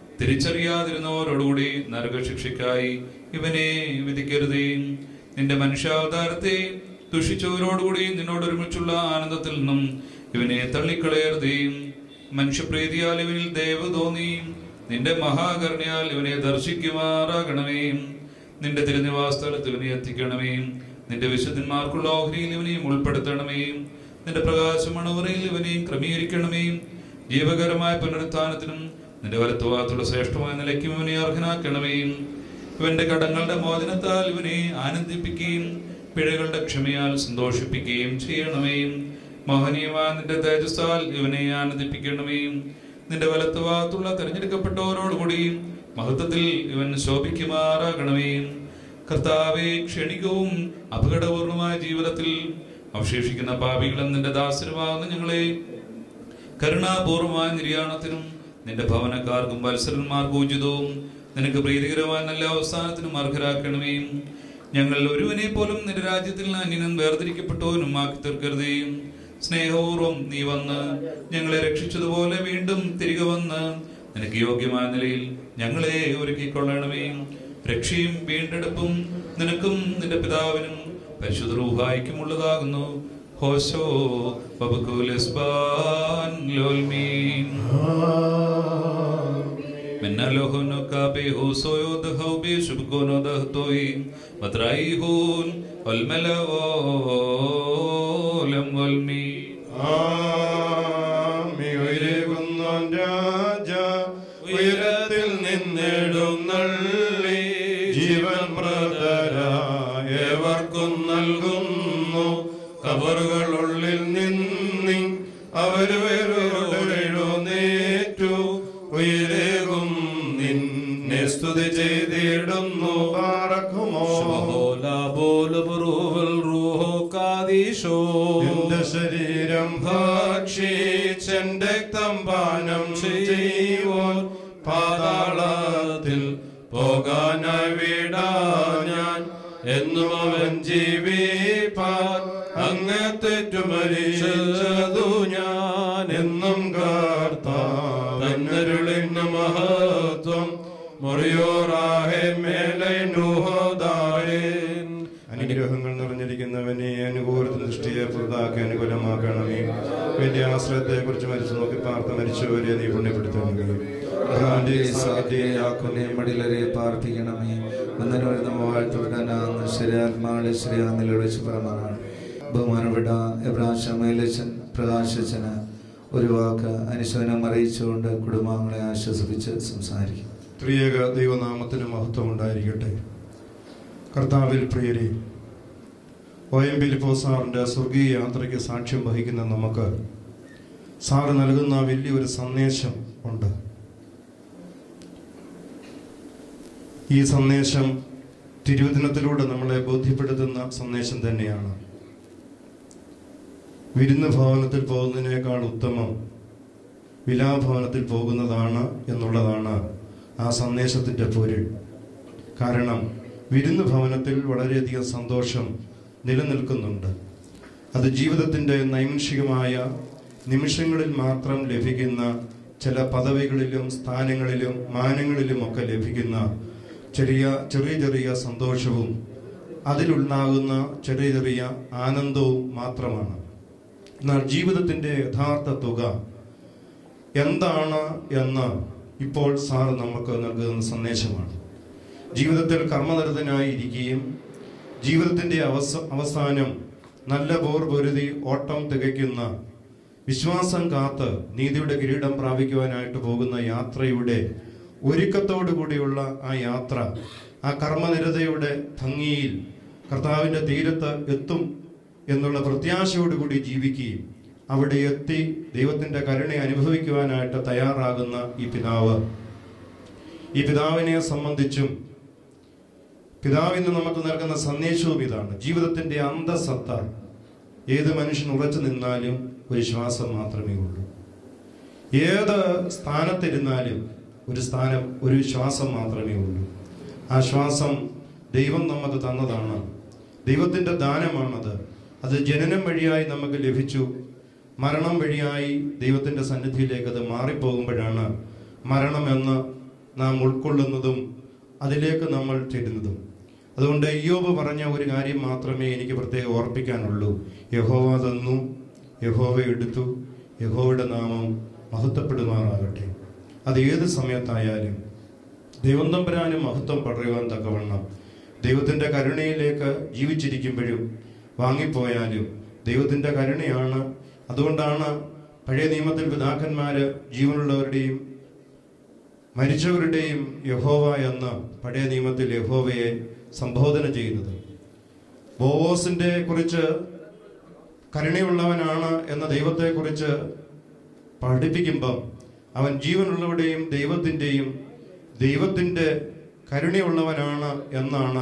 തിരിച്ചറിയാതിരുന്നവരോടുകൂടി നരകശിക്ഷയ്ക്കായി ഇവനെ വിധിക്കരുതേ. നിന്റെ മനുഷ്യാവതാരത്തെ ദുഷിച്ചവരോടുകൂടി നിന്നോടൊരുമിച്ചുള്ള ആനന്ദത്തിൽ നിന്നും ഇവനെ തള്ളിക്കളയരുതേ. മനുഷ്യപ്രീതിയാൽ ഇവനിൽ ദയവ് തോന്നി നിന്റെ മഹാകരുണയാൽ ഇവനെ ദർശിക്കുമാറാകണമേ. നിന്റെ തിരുനിവാസ സ്ഥലത്ത് ഇവനെ എത്തിക്കണമേ. നിന്റെ വിശുദ്ധന്മാർക്കുള്ള ഓഹരിയിൽ ഇവനെയും ഉൾപ്പെടുത്തണമേ. നിന്റെ പ്രകാശമണവറയിൽ ഇവനെയും ക്രമീകരിക്കണമേ. ജീവകരമായ പുനരുത്ഥാനത്തിനും നിന്റെ വലത്തുവാത്തുള്ള ശ്രേഷ്ഠമായ നിലയ്ക്കും ഇവനെ അർഹനാക്കണമേ. ഇവന്റെ കടങ്ങളുടെ മോചനത്താൽ ഇവനെ ആനന്ദിപ്പിക്കുകയും പിഴകളുടെ ക്ഷമയാൽ സന്തോഷിപ്പിക്കുകയും ചെയ്യണമേ. മഹനീയമായ നിന്റെ തേജസ്സാൽ ഇവനെ ആനന്ദിപ്പിക്കണമേ. നിന്റെ വലത്തുവാത്തുള്ള തെരഞ്ഞെടുക്കപ്പെട്ടവരോടുകൂടി മഹത്വത്തിൽ ഇവൻ ശോഭിക്കുമാറാകണമേ. കർത്താവെ, ക്ഷണികവും അപകടപൂർണമായ ജീവിതത്തിൽ അവശേഷിക്കുന്ന പാപികളും നിന്റെ ദാസരുമാകുന്ന ഞങ്ങളെ കരുണാപൂർവമായ നിര്യാണത്തിനും നിന്റെ ഭവനക്കാർക്കും വത്സരന്മാർക്കും ഉചിതവും നിനക്ക് പ്രീതികരമായ നല്ല അവസാനത്തിനും അർഹരാക്കണമേ. ഞങ്ങൾ ഒരുവനെ പോലും നിന്റെ രാജ്യത്തിൽ അന്യനും വേർതിരിക്കപ്പെട്ടവനും ആക്കി തീർക്കരുതേ. സ്നേഹപൂർവം നീ വന്ന് ഞങ്ങളെ രക്ഷിച്ചതുപോലെ വീണ്ടും തിരികെ വന്ന് നിനക്ക് യോഗ്യമായ നിലയിൽ ഞങ്ങളെ ഒരുക്കിക്കൊള്ളണമേ. രക്ഷയും വീണ്ടെടുപ്പും നിനക്കും നിന്റെ പിതാവിനും പരിശുദ്ധ റൂഹായിക്കും ഉള്ളതാകുന്നു. ഹോശോ ബബകുലസ്ബാൻ ലോൽമീൻ മെന്നലോഹനോ കാബെ ഹോസോയോ ദഹൗബെ ശുഭകോനോ ദഹതോയി മദ്രായിഹൂൻ വൽമലഓലം വൽമീ ആമിയുരകുന്നോൻ രാജ ഉയരത്തിൽ നിന്നെഴുന്നള്ളി ജീവൻ പ്രദരായവർക്കും നൽകുന്നു. കബറുകളുള്ളിൽ നിന്നി അവർ എഴുന്നേറ്റു ഉയരകുന്നു. നിന്നെ സ്തുതി ചെയ്തിടുന്നു എന്റെ ശരീരം ഭക്ഷിച്ചെന്റെ രക്തം പാനം ചെയ്യുവോൻ പാതാളത്തിൽ പോകാനായി വിടാ ഞാൻ എന്നും അവൻ ജീവിപ്പാൻ അങ്ങ് തെറ്റുമരിച്ചതു ഞാൻ എന്നും കർത്താവെന്നരുളിന് മഹത്വം മുറിയോറാഹെ മേലെ അനുഗ്രഹങ്ങൾ നിറഞ്ഞിരിക്കുന്നവനെ അനുകൂല ദൃഷ്ടിയെ പുറത്താക്കി അനുകൂലമാക്കണമേ. എന്റെ ആശ്രയത്തെ കുറിച്ച് മരിച്ചു നോക്കി പാർത്ത മരിച്ചവരെ നീ പുണ്യപ്പെടുത്തണമേ. മടിലരെ പ്രാർത്ഥിക്കണമേ. വന്നനവരുന്ന വാഴ്ത്തുവിടാനാന്ന് ശരിയാത്മാളെ ശരിയാന്നിലൂടെ വെച്ച് പ്രമാണമാണ്. ബഹുമാനപ്പെട്ട എബ്രാശമേലച്ചൻ പ്രകാശച്ചന് ഒരു വാക്ക് അനുശോചനം അറിയിച്ചുകൊണ്ട് കുടുംബാംഗങ്ങളെ ആശ്വസിപ്പിച്ച് സംസാരിക്കും. ത്രിയേക ദൈവനാമത്തിന് മഹത്വം ഉണ്ടായിരിക്കട്ടെ. കർത്താവിൽ പ്രിയരെ, ഒ എം ഫിലിപ്പോസ് സാറിൻ്റെ സ്വർഗീയ യാത്രയ്ക്ക് സാക്ഷ്യം വഹിക്കുന്ന നമുക്ക് സാറ് നൽകുന്ന വലിയൊരു സന്ദേശം ഉണ്ട്. ഈ സന്ദേശം തിരുവചനത്തിലൂടെ നമ്മളെ ബോധ്യപ്പെടുത്തുന്ന സന്ദേശം തന്നെയാണ്. വിരുന്ന് ഭവനത്തിൽ പോകുന്നതിനേക്കാൾ ഉത്തമം വിലാഭവനത്തിൽ പോകുന്നതാണ് എന്നുള്ളതാണ് ആ സന്ദേശത്തിൻ്റെ പൊരുൾ. കാരണം വിരുന്ന് ഭവനത്തിൽ വളരെയധികം സന്തോഷം നിലനിൽക്കുന്നുണ്ട്. അത് ജീവിതത്തിൻ്റെ നൈമിഷികമായ നിമിഷങ്ങളിൽ മാത്രം ലഭിക്കുന്ന ചില പദവികളിലും സ്ഥാനങ്ങളിലും മാനങ്ങളിലുമൊക്കെ ലഭിക്കുന്ന ചെറിയ ചെറിയ ചെറിയ സന്തോഷവും അതിലുണ്ടാകുന്ന ചെറിയ ചെറിയ ആനന്ദവും മാത്രമാണ്. എന്നാൽ ജീവിതത്തിൻ്റെ യഥാർത്ഥ തുക എന്താണ് എന്ന് ഇപ്പോൾ സാർ നമുക്ക് നൽകുന്ന സന്ദേശമാണ്. ജീവിതത്തിൽ കർമ്മനിരതനായി ഇരിക്കുകയും ജീവിതത്തിൻ്റെ അവസ അവസാനം നല്ല പോർ പൊരുതി ഓട്ടം തികയ്ക്കുന്ന വിശ്വാസം കാത്ത് നീതിയുടെ കിരീടം പ്രാപിക്കുവാനായിട്ട് പോകുന്ന യാത്രയുടെ ഒരുക്കത്തോടു കൂടിയുള്ള ആ യാത്ര, ആ കർമ്മനിരതയുടെ ഭംഗിയിൽ കർത്താവിൻ്റെ തീരത്ത് എത്തും എന്നുള്ള പ്രത്യാശയോടുകൂടി ജീവിക്കുകയും അവിടെ എത്തി ദൈവത്തിൻ്റെ കരുണ അനുഭവിക്കുവാനായിട്ട് തയ്യാറാകുന്ന ഈ പിതാവ്, ഈ പിതാവിനെ സംബന്ധിച്ചും പിതാവിന് നമുക്ക് നൽകുന്ന സന്ദേശവും ഇതാണ്. ജീവിതത്തിൻ്റെ അന്തസത്ത ഏത് മനുഷ്യൻ ഉറച്ചു നിന്നാലും ഒരു ശ്വാസം മാത്രമേ ഉള്ളൂ. ഏത് സ്ഥാനത്തിരുന്നാലും ഒരു സ്ഥാനം ഒരു ശ്വാസം മാത്രമേ ഉള്ളൂ. ആ ശ്വാസം ദൈവം നമുക്ക് തന്നതാണ്. ദൈവത്തിൻ്റെ ദാനമാണത്. അത് ജനനം വഴിയായി നമുക്ക് ലഭിച്ചു. മരണം വഴിയായി ദൈവത്തിൻ്റെ സന്നിധിയിലേക്ക് അത് മാറിപ്പോകുമ്പോഴാണ് മരണമെന്ന് നാം ഉൾക്കൊള്ളുന്നതും അതിലേക്ക് നമ്മൾ ചെല്ലുന്നതും. അതുകൊണ്ട് ഇയ്യോബ് പറഞ്ഞ ഒരു കാര്യം മാത്രമേ എനിക്ക് പ്രത്യേകം ഓർപ്പിക്കാനുള്ളൂ. യഹോവ തന്നു, യഹോവ എടുത്തു, യഹോവയുടെ നാമം മഹത്വപ്പെടുമാറാകട്ടെ. അത് ഏത് സമയത്തായാലും ദൈവം തമ്പുരാനും മഹത്വം പടരുവാൻ തക്കവണ്ണം ദൈവത്തിൻ്റെ കരുണയിലേക്ക് ജീവിച്ചിരിക്കുമ്പോഴും വാങ്ങിപ്പോയാലും ദൈവത്തിൻ്റെ കരുണയാണ്. അതുകൊണ്ടാണ് പഴയ നിയമത്തിൽ പിതാക്കന്മാര് ജീവനുള്ളവരുടെയും മരിച്ചവരുടെയും യഹോവ എന്ന പഴയ നിയമത്തിൽ യഹോവയെ സംബോധന ചെയ്യുന്നത്. ബോവോസിന്റെ കുറിച്ച് കരുണയുള്ളവനാണ് എന്ന ദൈവത്തെക്കുറിച്ച് പഠിപ്പിക്കുമ്പം അവൻ ജീവനുള്ളവരുടെയും ദൈവത്തിൻ്റെയും ദൈവത്തിൻ്റെ കരുണയുള്ളവനാണ് എന്നാണ്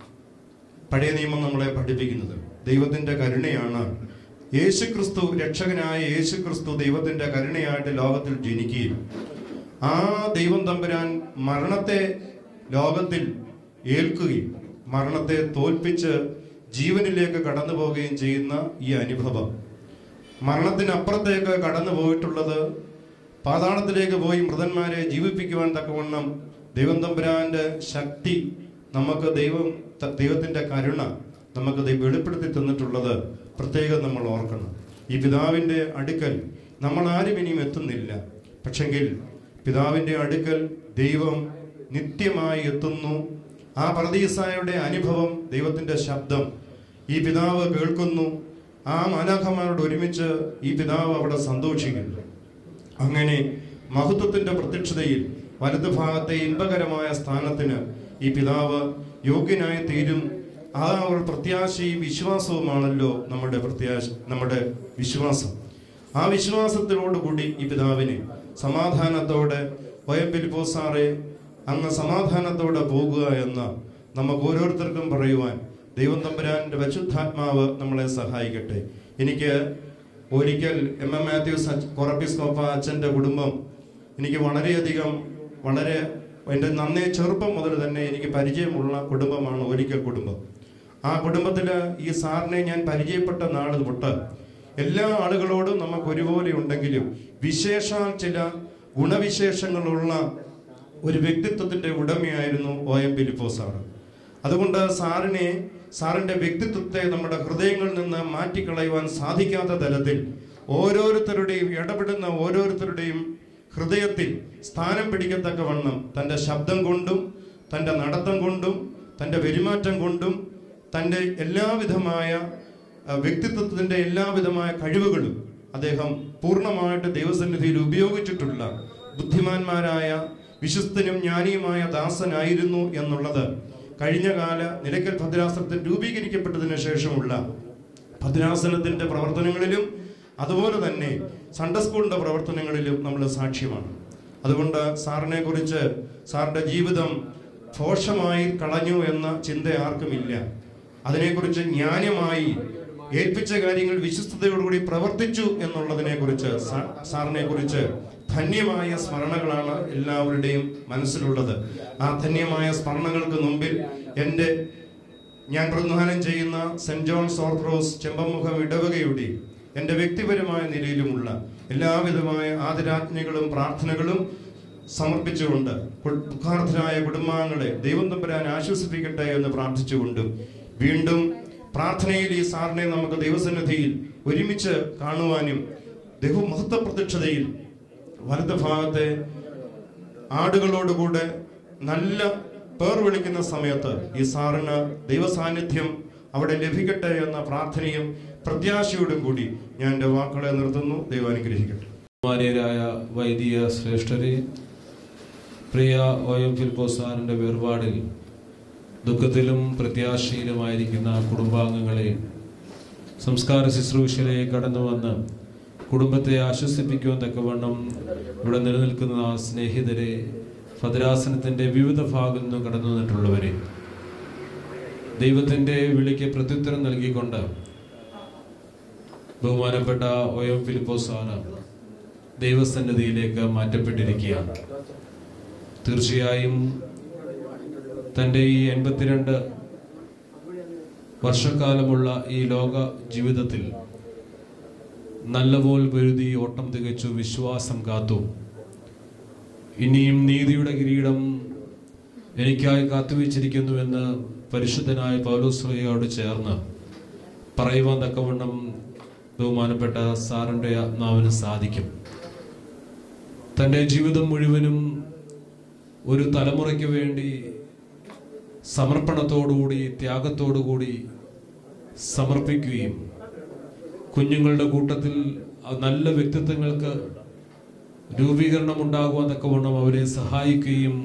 പഴയ നിയമം നമ്മളെ പഠിപ്പിക്കുന്നത്. ദൈവത്തിൻ്റെ കരുണയാണ്. യേശുക്രിസ്തു, രക്ഷകനായ യേശുക്രിസ്തു ദൈവത്തിൻ്റെ കരുണയായിട്ട് ലോകത്തിൽ ജനിക്കുകയും ആ ദൈവം തമ്പുരാൻ മരണത്തെ ലോകത്തിൽ ഏൽക്കുകയും മരണത്തെ തോൽപ്പിച്ച് ജീവനിലേക്ക് കടന്നു പോവുകയും ചെയ്യുന്ന ഈ അനുഭവം, മരണത്തിനപ്പുറത്തേക്ക് കടന്നു പോയിട്ടുള്ളത് പാതാളത്തിലേക്ക് പോയി മൃതന്മാരെ ജീവിപ്പിക്കുവാൻ തക്കവണ്ണം ദൈവം തമ്പുരാന്റെ ശക്തി നമുക്ക് ദൈവം ദൈവത്തിൻ്റെ കരുണ നമുക്ക് വെളിപ്പെടുത്തി തന്നിട്ടുള്ളത് പ്രത്യേകം നമ്മൾ ഓർക്കണം. ഈ പിതാവിൻ്റെ അടുക്കൽ നമ്മൾ ആരും ഇനിയും എത്തുന്നില്ല. പക്ഷെങ്കിൽ പിതാവിൻ്റെ അടുക്കൽ ദൈവം നിത്യമായി എത്തുന്നു. ആ പർദീസായുടെ അനുഭവം, ദൈവത്തിൻ്റെ ശബ്ദം ഈ പിതാവ് കേൾക്കുന്നു. ആ മാലാഖമാരോട് ഒരുമിച്ച് ഈ പിതാവ് അവിടെ സന്തോഷിക്കുന്നു. അങ്ങനെ മഹത്വത്തിൻ്റെ പ്രത്യക്ഷതയിൽ വലതുഭാഗത്തെ ഇമ്പകരമായ സ്ഥാനത്തിന് ഈ പിതാവ് യോഗ്യനായി തീരും. ആ ഒരു പ്രത്യാശയും വിശ്വാസവുമാണല്ലോ നമ്മുടെ പ്രത്യാശ, നമ്മുടെ വിശ്വാസം. ആ വിശ്വാസത്തിനോടുകൂടി ഈ പിതാവിനെ സമാധാനത്തോടെ ഒ എം ഫിലിപ്പോസ് സാറെ അങ്ങ് സമാധാനത്തോടെ പോകുക എന്ന് നമുക്ക് ഓരോരുത്തർക്കും പറയുവാൻ ദൈവം തമ്പുരാൻ്റെ പരിശുദ്ധാത്മാവ് നമ്മളെ സഹായിക്കട്ടെ. എനിക്ക് ഒരിക്കൽ എം എം മാത്യൂസ് കൊറപ്പിസ്കോപ്പ അച്ഛൻ്റെ കുടുംബം എനിക്ക് വളരെയധികം വളരെ എൻ്റെ നന്നേ ചെറുപ്പം മുതൽ തന്നെ എനിക്ക് പരിചയമുള്ള കുടുംബമാണ് ഒരിക്കൽ കുടുംബം. ആ കുടുംബത്തിൽ ഈ സാറിനെ ഞാൻ പരിചയപ്പെട്ട നാൾ തൊട്ട് എല്ലാ ആളുകളോടും നമുക്ക് ഒരുപോലെ ഉണ്ടെങ്കിലും വിശേഷാൽ ചില ഗുണവിശേഷങ്ങളുള്ള ഒരു വ്യക്തിത്വത്തിൻ്റെ ഉടമയായിരുന്നു ഒ എം ഫിലിപ്പോസ് സാറ്. അതുകൊണ്ട് സാറിനെ സാറിൻ്റെ വ്യക്തിത്വത്തെ നമ്മുടെ ഹൃദയങ്ങളിൽ നിന്ന് മാറ്റിക്കളയുവാൻ സാധിക്കാത്ത തരത്തിൽ ഓരോരുത്തരുടെയും ഇടപെടുന്ന ഓരോരുത്തരുടെയും ഹൃദയത്തിൽ സ്ഥാനം പിടിക്കത്തക്കവണ്ണം തൻ്റെ ശബ്ദം കൊണ്ടും തൻ്റെ നടത്തം കൊണ്ടും തൻ്റെ പെരുമാറ്റം കൊണ്ടും തൻ്റെ എല്ലാവിധമായ വ്യക്തിത്വത്തിൻ്റെ എല്ലാവിധമായ കഴിവുകളും അദ്ദേഹം പൂർണ്ണമായിട്ട് ദൈവസന്നിധിയിൽ ഉപയോഗിച്ചിട്ടുള്ള ബുദ്ധിമാന്മാരായ വിശ്വസ്തനും ജ്ഞാനിയുമായ ദാസനായിരുന്നു എന്നുള്ളത് കഴിഞ്ഞകാല നിലയ്ക്കൽ ഭദ്രാസനത്തിൽ രൂപീകരിക്കപ്പെട്ടതിന് ശേഷമുള്ള ഭദ്രാസനത്തിൻ്റെ പ്രവർത്തനങ്ങളിലും അതുപോലെ തന്നെ സൺഡേ സ്കൂളിൻ്റെ പ്രവർത്തനങ്ങളിലും നമ്മൾ സാക്ഷ്യമാണ്. അതുകൊണ്ട് സാറിനെ കുറിച്ച് സാറിൻ്റെ ജീവിതം ഫോഷമായി കളഞ്ഞു എന്ന ചിന്ത ആർക്കുമില്ല. അതിനെക്കുറിച്ച് ജ്ഞാനമായി ഏൽപ്പിച്ച കാര്യങ്ങൾ വിശ്വസ്തയോടുകൂടി പ്രവർത്തിച്ചു എന്നുള്ളതിനെ കുറിച്ച് സാറിനെ കുറിച്ച് ധന്യമായ സ്മരണകളാണ് എല്ലാവരുടെയും മനസ്സിലുള്ളത്. ആ ധന്യമായ സ്മരണകൾക്ക് മുമ്പിൽ എൻ്റെ ഞാൻ പ്രതിനിധാനം ചെയ്യുന്ന സെന്റ് ജോൺസ് ഓർത്തഡോക്സ് ചെമ്പമുഖം ഇടവകയുടെ എൻ്റെ വ്യക്തിപരമായ നിലയിലുമുള്ള എല്ലാവിധമായ ആദരാജ്ഞകളും പ്രാർത്ഥനകളും സമർപ്പിച്ചുകൊണ്ട് ദുഃഖാർത്ഥരായ കുടുംബാംഗങ്ങളെ ദൈവം തമ്പുരാൻ ആശ്വസിപ്പിക്കട്ടെ എന്ന് പ്രാർത്ഥിച്ചുകൊണ്ടും വീണ്ടും പ്രാർത്ഥനയിൽ ഈ സാറിനെ നമുക്ക് ദൈവസന്നിധിയിൽ ഒരുമിച്ച് കാണുവാനും ദൈവമഹത്വ പ്രത്യക്ഷതയിൽ വലത് ഭാഗത്തെ ആടുകളോടുകൂടെ നല്ല പേർ വിളിക്കുന്ന സമയത്ത് ഈ സാറിന് ദൈവസാന്നിധ്യം അവിടെ ലഭിക്കട്ടെ എന്ന പ്രാർത്ഥനയും പ്രത്യാശയോടും കൂടി ഞാൻ എൻ്റെ വാക്കുകളെ നിർത്തുന്നു. ദൈവം അനുഗ്രഹിക്കട്ടെ. ബഹുമാന്യരായ വൈദിക ശ്രേഷ്ഠരെ, പ്രിയ ഒ എം ഫിലിപ്പോസ് സാറിൻ്റെ വേർപാടിൽ ദുഃഖത്തിലും പ്രത്യാശയിലുമായിരിക്കുന്ന കുടുംബാംഗങ്ങളെ സംസ്കാര ശുശ്രൂഷയിലേക്ക് കടന്നു വന്ന് കുടുംബത്തെ ആശ്വസിപ്പിക്കുവാൻ തക്കവണ്ണം ഇവിടെ നിലനിൽക്കുന്ന സ്നേഹിതരെ, ഭദ്രാസനത്തിൻ്റെ വിവിധ ഭാഗങ്ങളിൽ നിന്നും കടന്നു വന്നിട്ടുള്ളവരെ, ദൈവത്തിൻ്റെ വിളിക്ക് പ്രത്യുത്തരം നൽകിക്കൊണ്ട് ബഹുമാനപ്പെട്ട ഒ എം ഫിലിപ്പോസ് സാറ് ദൈവസന്നിധിയിലേക്ക് മാറ്റപ്പെട്ടിരിക്കുകയാണ്. തീർച്ചയായും തൻ്റെ ഈ എൺപത്തിരണ്ട് വർഷക്കാലമുള്ള ഈ ലോക ജീവിതത്തിൽ നല്ലപോൽ പൊരുതി ഓട്ടം തികച്ചു, വിശ്വാസം കാത്തു. ഇനിയും നീതിയുടെ കിരീടം എനിക്കായി കാത്തുവച്ചിരിക്കുന്നുവെന്ന് പരിശുദ്ധനായ പൗലോസ്ലീഹയോട് ചേർന്ന് പറയുവാൻ തക്കവണ്ണം ബഹുമാനപ്പെട്ട സാറിൻ്റെ ആത്മാവിന് സാധിക്കും. തൻ്റെ ജീവിതം മുഴുവനും ഒരു തലമുറയ്ക്ക് വേണ്ടി സമർപ്പണത്തോടുകൂടി ത്യാഗത്തോടുകൂടി സമർപ്പിക്കുകയും കുഞ്ഞുങ്ങളുടെ കൂട്ടത്തിൽ നല്ല വ്യക്തിത്വങ്ങൾക്ക് രൂപീകരണം ഉണ്ടാകുവാൻ തക്കവണ്ണം അവരെ സഹായിക്കുകയും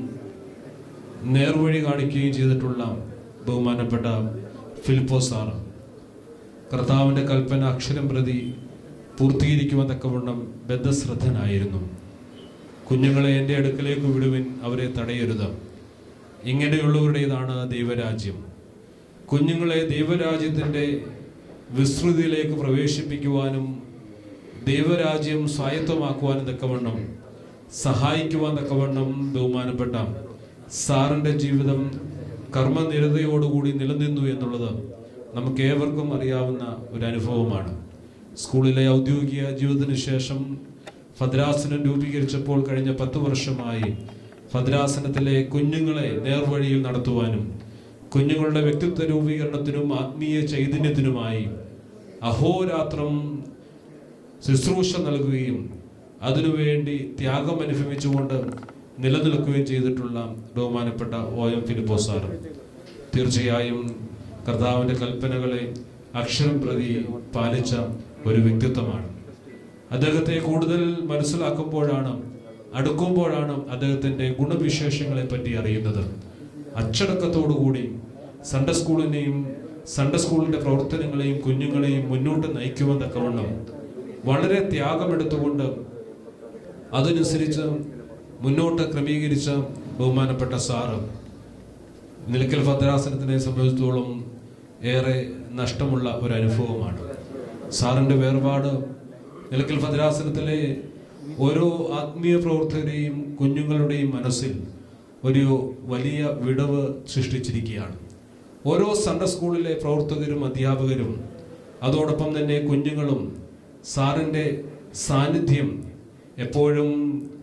നേർവഴി കാണിക്കുകയും ചെയ്തിട്ടുള്ള ബഹുമാനപ്പെട്ട ഫിലിപ്പോസ് സാറ് കർത്താവിൻ്റെ കൽപ്പന അക്ഷരം പ്രതി പൂർത്തീകരിക്കുവാൻ തക്കവണ്ണം ബദ്ധശ്രദ്ധനായിരുന്നു. കുഞ്ഞുങ്ങളെ എൻ്റെ അടുക്കലേക്ക് വിടുവിൻ, അവരെ തടയരുത്. ഇങ്ങനെയുള്ളവരുടേതാണ് ദൈവരാജ്യം. കുഞ്ഞുങ്ങളെ ദൈവരാജ്യത്തിൻ്റെ വിസ്തൃതിയിലേക്ക് പ്രവേശിപ്പിക്കുവാനും ദൈവരാജ്യം സ്വായത്തമാക്കുവാനും തക്കവണ്ണം സഹായിക്കുവാൻ തക്കവണ്ണം ബഹുമാനപ്പെട്ട സാറിൻ്റെ ജീവിതം കർമ്മനിരതയോടുകൂടി നിലനിന്നു എന്നുള്ളത് നമുക്ക് ഏവർക്കും അറിയാവുന്ന ഒരു അനുഭവമാണ്. സ്കൂളിലെ ഔദ്യോഗിക ജീവിതത്തിന് ശേഷം ഭദ്രാസനം രൂപീകരിച്ചപ്പോൾ കഴിഞ്ഞ പത്ത് വർഷമായി ഭദ്രാസനത്തിലെ കുഞ്ഞുങ്ങളെ നേർവഴിയിൽ നടത്തുവാനും കുഞ്ഞുങ്ങളുടെ വ്യക്തിത്വ രൂപീകരണത്തിനും ആത്മീയ ചൈതന്യത്തിനുമായി അഹോരാത്രം ശുശ്രൂഷ നൽകുകയും അതിനുവേണ്ടി ത്യാഗം അനുഭവിച്ചുകൊണ്ട് നിലനിൽക്കുകയും ചെയ്തിട്ടുള്ള ബഹുമാനപ്പെട്ട ഒ എം ഫിലിപ്പോസ് സാർ തീർച്ചയായും കർത്താവിൻ്റെ കൽപ്പനകളെ അക്ഷരം പ്രതി പാലിച്ച ഒരു വ്യക്തിത്വമാണ്. അദ്ദേഹത്തെ കൂടുതൽ മനസ്സിലാക്കുമ്പോഴാണ്, അടുക്കുമ്പോഴാണ് അദ്ദേഹത്തിൻ്റെ ഗുണവിശേഷങ്ങളെ പറ്റി അറിയുന്നത്. അച്ചടക്കത്തോടുകൂടി സൺഡേ സ്കൂളിനെയും സൺഡേ സ്കൂളിൻ്റെ പ്രവർത്തനങ്ങളെയും കുഞ്ഞുങ്ങളെയും മുന്നോട്ട് നയിക്കുവാൻ തക്കവണ്ണം വളരെ ത്യാഗമെടുത്തുകൊണ്ട് അതനുസരിച്ച് മുന്നോട്ട് ക്രമീകരിച്ച ബഹുമാനപ്പെട്ട സാറ് നിലയ്ക്കൽ ഭദ്രാസനത്തിനെ സംബന്ധിച്ചിടത്തോളം ഏറെ നഷ്ടമുള്ള ഒരു അനുഭവമാണ്. സാറിൻ്റെ വേർപാട് നിലയ്ക്കൽ ഭദ്രാസനത്തിലെ ഓരോ ആത്മീയ പ്രവർത്തകരെയും കുഞ്ഞുങ്ങളുടെയും മനസ്സിൽ ഒരു വലിയ വിടവ് സൃഷ്ടിച്ചിരിക്കുകയാണ്. ഓരോ സൺഡേ സ്കൂളിലെ പ്രവർത്തകരും അധ്യാപകരും അതോടൊപ്പം തന്നെ കുഞ്ഞുങ്ങളും സാറിൻ്റെ സാന്നിധ്യം എപ്പോഴും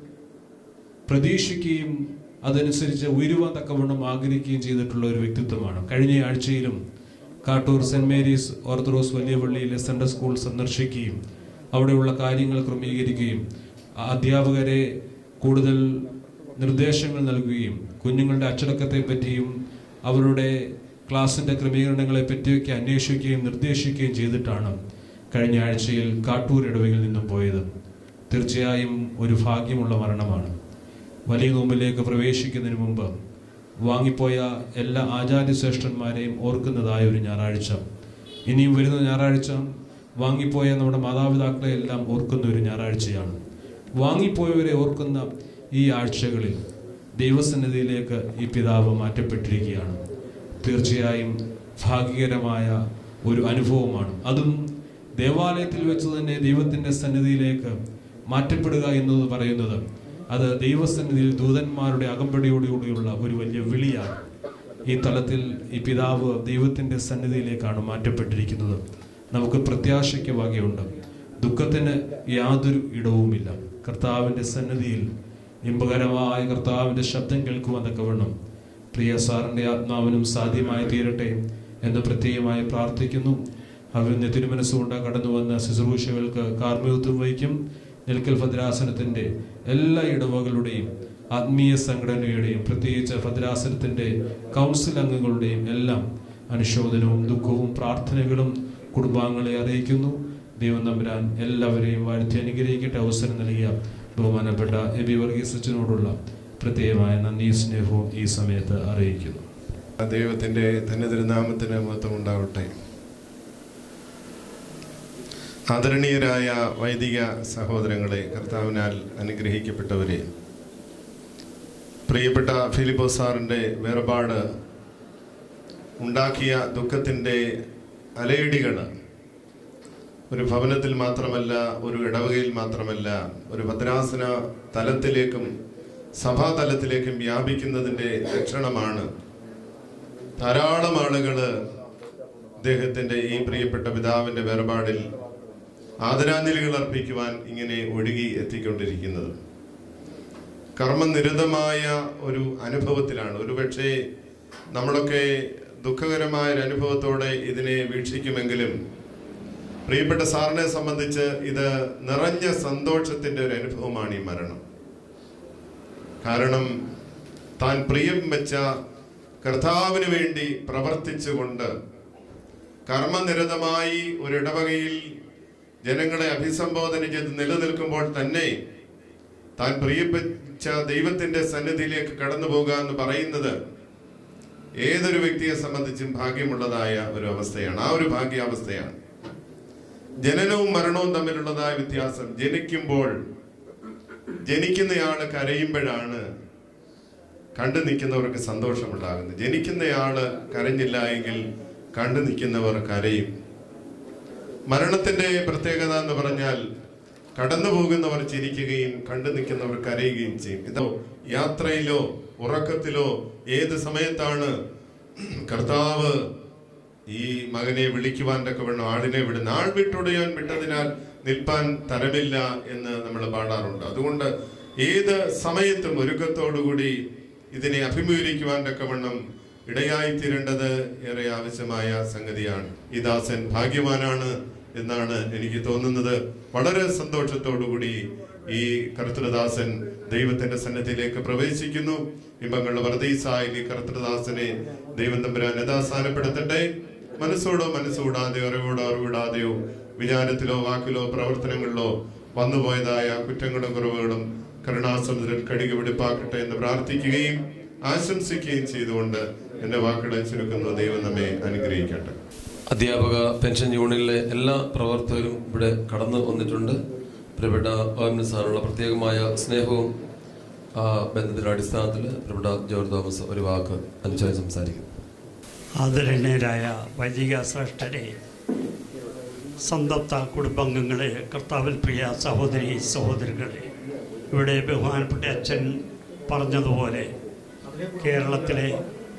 പ്രതീക്ഷിക്കുകയും അതനുസരിച്ച് ഉയരുവാൻ തക്കവണ്ണം ആഗ്രഹിക്കുകയും ചെയ്തിട്ടുള്ള ഒരു വ്യക്തിത്വമാണ്. കഴിഞ്ഞ ആഴ്ചയിലും കാട്ടൂർ സെന്റ് മേരീസ് ഓർത്തഡോക്സ് വലിയ പള്ളിയിലെ സൺഡേ സ്കൂൾ സന്ദർശിക്കുകയും അവിടെയുള്ള കാര്യങ്ങൾ ക്രമീകരിക്കുകയും അധ്യാപകരെ കൂടുതൽ നിർദ്ദേശങ്ങൾ നൽകുകയും കുഞ്ഞുങ്ങളുടെ അച്ചടക്കത്തെ പറ്റിയും അവരുടെ ക്ലാസിൻ്റെ ക്രമീകരണങ്ങളെ പറ്റിയൊക്കെ അന്വേഷിക്കുകയും നിർദ്ദേശിക്കുകയും ചെയ്തിട്ടാണ് കഴിഞ്ഞ ആഴ്ചയിൽ കാട്ടൂർ ഇടവകയിൽ നിന്നും പോയത്. തീർച്ചയായും ഒരു ഭാഗ്യമുള്ള മരണമാണ്. വലിയ നോമ്പിലേക്ക് പ്രവേശിക്കുന്നതിന് മുമ്പ് വാങ്ങിപ്പോയ എല്ലാ ആചാര്യശ്രേഷ്ഠന്മാരെയും ഓർക്കുന്നതായ ഒരു ഞായറാഴ്ച, ഇനിയും വരുന്ന ഞായറാഴ്ച വാങ്ങിപ്പോയ നമ്മുടെ മാതാപിതാക്കളെ എല്ലാം ഓർക്കുന്ന ഒരു ഞായറാഴ്ചയാണ്. വാങ്ങിപ്പോയവരെ ഓർക്കുന്ന ഈ ആഴ്ചകളിൽ ദൈവസന്നിധിയിലേക്ക് ഈ പിതാവ് മാറ്റപ്പെട്ടിരിക്കുകയാണ്. തീർച്ചയായും ഭാഗ്യകരമായ ഒരു അനുഭവമാണ്. അതും ദേവാലയത്തിൽ വെച്ച് തന്നെ ദൈവത്തിൻ്റെ സന്നിധിയിലേക്ക് മാറ്റപ്പെടുക എന്നത് പറയുന്നത് അത് ദൈവസന്നിധിയിൽ ദൂതന്മാരുടെ അകമ്പടിയോടുകൂടിയുള്ള ഒരു വലിയ വിളിയാണ്. ഈ തലത്തിൽ ഈ പിതാവ് ദൈവത്തിൻ്റെ സന്നിധിയിലേക്കാണ് മാറ്റപ്പെട്ടിരിക്കുന്നത്. നമുക്ക് പ്രത്യാശയ്ക്ക് വകയുണ്ട്. ദുഃഖത്തിന് യാതൊരു ഇടവുമില്ല. കർത്താവിൻ്റെ സന്നിധിയിൽ ഇമ്പകരമായ കർത്താവിൻ്റെ ശബ്ദം കേൾക്കുവാൻ തക്കവണ്ണം പ്രിയ സാറിൻ്റെ ആത്മാവിനും സാധ്യമായി തീരട്ടെ എന്ന് പ്രത്യേകമായി പ്രാർത്ഥിക്കുന്നു. അവിടുന്ന് തിരുമനസ്സുകൊണ്ട് കടന്നു വന്ന ശുശ്രൂഷകൾക്ക് കാർമ്മികത്വം വഹിക്കും. നിലയ്ക്കൽ ഭദ്രാസനത്തിൻ്റെ എല്ലാ ഇടവകളുടെയും ആത്മീയ സംഘടനയുടെയും പ്രത്യേകിച്ച് ഭദ്രാസനത്തിൻ്റെ കൗൺസിൽ അംഗങ്ങളുടെയും എല്ലാം അനുശോചനവും ദുഃഖവും പ്രാർത്ഥനകളും കുടുംബാംഗങ്ങളെ അറിയിക്കുന്നു. ദൈവം തമ്പുരാൻ എല്ലാവരെയും വാഴ്ത്തി അനുഗ്രഹിക്കട്ടെ. അവസരം നൽകിയ ബഹുമാനപ്പെട്ട എ ബി വർഗീസ് അച്ഛനോടുള്ള പ്രത്യേകമായ നന്ദി സ്നേഹവും ഈ സമയത്ത് അറിയിക്കുന്നു. ദൈവത്തിൻ്റെ തന്നെ തിരുനാമത്തിന് മഹത്വം ഉണ്ടാവട്ടെ. ആദരണീയരായ വൈദിക സഹോദരങ്ങളെ, കർത്താവിനാൽ അനുഗ്രഹിക്കപ്പെട്ടവരെ, പ്രിയപ്പെട്ട ഫിലിപ്പോസ് സാറിൻ്റെ വേർപാട് ഉണ്ടാക്കിയ ദുഃഖത്തിൻ്റെ അലയടികൾ ഒരു ഭവനത്തിൽ മാത്രമല്ല, ഒരു ഇടവകയിൽ മാത്രമല്ല, ഒരു ഭദ്രാസന തലത്തിലേക്കും സഭാതലത്തിലേക്കും വ്യാപിക്കുന്നതിൻ്റെ ലക്ഷണമാണ്. ധാരാളം ആളുകൾ അദ്ദേഹത്തിൻ്റെ ഈ പ്രിയപ്പെട്ട പിതാവിൻ്റെ വേർപാടിൽ ആദരാഞ്ജലികൾ അർപ്പിക്കുവാൻ ഇങ്ങനെ ഒഴുകി എത്തിക്കൊണ്ടിരിക്കുന്നത് കർമ്മനിരതമായ ഒരു അനുഭവത്തിലാണ്. ഒരുപക്ഷെ നമ്മളൊക്കെ ദുഃഖകരമായ ഒരു അനുഭവത്തോടെ ഇതിനെ വീക്ഷിക്കുമെങ്കിലും പ്രിയപ്പെട്ട സാറിനെ സംബന്ധിച്ച് ഇത് നിറഞ്ഞ സന്തോഷത്തിൻ്റെ ഒരു അനുഭവമാണ് ഈ മരണം. കാരണം താൻ പ്രിയം വെച്ച കർത്താവിന് വേണ്ടി പ്രവർത്തിച്ചുകൊണ്ട് കർമ്മനിരതമായി ഒരു ഇടവകയിൽ ജനങ്ങളെ അഭിസംബോധന ചെയ്ത് നിലനിൽക്കുമ്പോൾ തന്നെ താൻ പ്രിയപ്പെട്ട ദൈവത്തിന്റെ സന്നിധിയിലേക്ക് കടന്നു പോകുക എന്ന് പറയുന്നത് ഏതൊരു വ്യക്തിയെ സംബന്ധിച്ചും ഭാഗ്യമുള്ളതായ ഒരു അവസ്ഥയാണ്. ആ ഒരു ഭാഗ്യാവസ്ഥയാണ്. ജനനവും മരണവും തമ്മിലുള്ളതായ വ്യത്യാസം. ജനിക്കുമ്പോൾ ജനിക്കുന്നയാള് കരയുമ്പോഴാണ് കണ്ടു നിൽക്കുന്നവർക്ക് സന്തോഷമുണ്ടാകുന്നത്. ജനിക്കുന്നയാള് കരഞ്ഞില്ല എങ്കിൽ കണ്ടു നിൽക്കുന്നവർ കരയും. മരണത്തിന്റെ പ്രത്യേകത എന്ന് പറഞ്ഞാൽ കടന്നു പോകുന്നവർ ചിരിക്കുകയും കണ്ടു നിൽക്കുന്നവർ കരയുകയും ചെയ്യും. ഇതോ യാത്രയിലോ ഉറക്കത്തിലോ ഏത് സമയത്താണ് കർത്താവ് ഈ മകനെ വിളിക്കുവാൻ തക്കവണ്ണം ആടിനെ വിടുന്ന ആൾ വിട്ടുടയാൻ വിട്ടതിനാൽ നിൽപ്പാൻ തരമില്ല എന്ന് നമ്മൾ പാടാറുണ്ട്. അതുകൊണ്ട് ഏത് സമയത്തും ഒരുക്കത്തോടുകൂടി ഇതിനെ അഭിമുഖീകരിക്കുവാൻ തക്കവണ്ണം ഇടയായിത്തീരേണ്ടത് ഏറെ ആവശ്യമായ സംഗതിയാണ്. ഈ ദാസൻ ഭാഗ്യവാനാണ് എന്നാണ് എനിക്ക് തോന്നുന്നത്. വളരെ സന്തോഷത്തോടുകൂടി ഈ കർത്തൃദാസൻ ദൈവത്തിന്റെ സന്നിധിയിലേക്ക് പ്രവേശിക്കുന്നു. ഇമ്പങ്ങളുടെ വർദ്ധീസായി ഈ കർത്തൃദാസനെ ദൈവം തമ്പുരാൻ യഥാസ്ഥാനപ്പെടുത്തട്ടെ. മനസ്സോടോ മനസ്സുകൂടാതെയോ അറിവോടോ അറിവിടാതെയോ വിചാരത്തിലോ വാക്കിലോ പ്രവർത്തനങ്ങളിലോ വന്നുപോയതായ കുറ്റങ്ങളും കുറവുകളും കരുണാസമുദ്രൻ കടിക വെടിപ്പാക്കട്ടെ എന്ന് പ്രാർത്ഥിക്കുകയും ആശംസിക്കുകയും ചെയ്തുകൊണ്ട് എന്റെ വാക്കുകളെ ചുരുക്കുന്നു. ദൈവം നമ്മെ അനുഗ്രഹിക്കട്ടെ. അധ്യാപക പെൻഷൻ യൂണിയനിലെ എല്ലാ പ്രവർത്തകരും ഇവിടെ കടന്നു വന്നിട്ടുണ്ട്. പ്രിയപ്പെട്ട ഓ എം സാറിനുള്ള പ്രത്യേകമായ സ്നേഹവും ആ ബന്ധത്തിൻ്റെ അടിസ്ഥാനത്തിൽ പ്രഭുഡ ജോർജ് തോമസ് ഒരു വാക്ക് അനുസരിച്ച് സംസാരിക്കും. ആദരണീയരായ വൈദിക ശ്രേഷ്ഠരെ, സന്തപ്ത കുടുംബാംഗങ്ങളെ, കർത്താവിൽ പ്രിയ സഹോദരി സഹോദരങ്ങളെ, ഇവിടെ ബഹുമാനപ്പെട്ട അച്ഛൻ പറഞ്ഞതുപോലെ കേരളത്തിലെ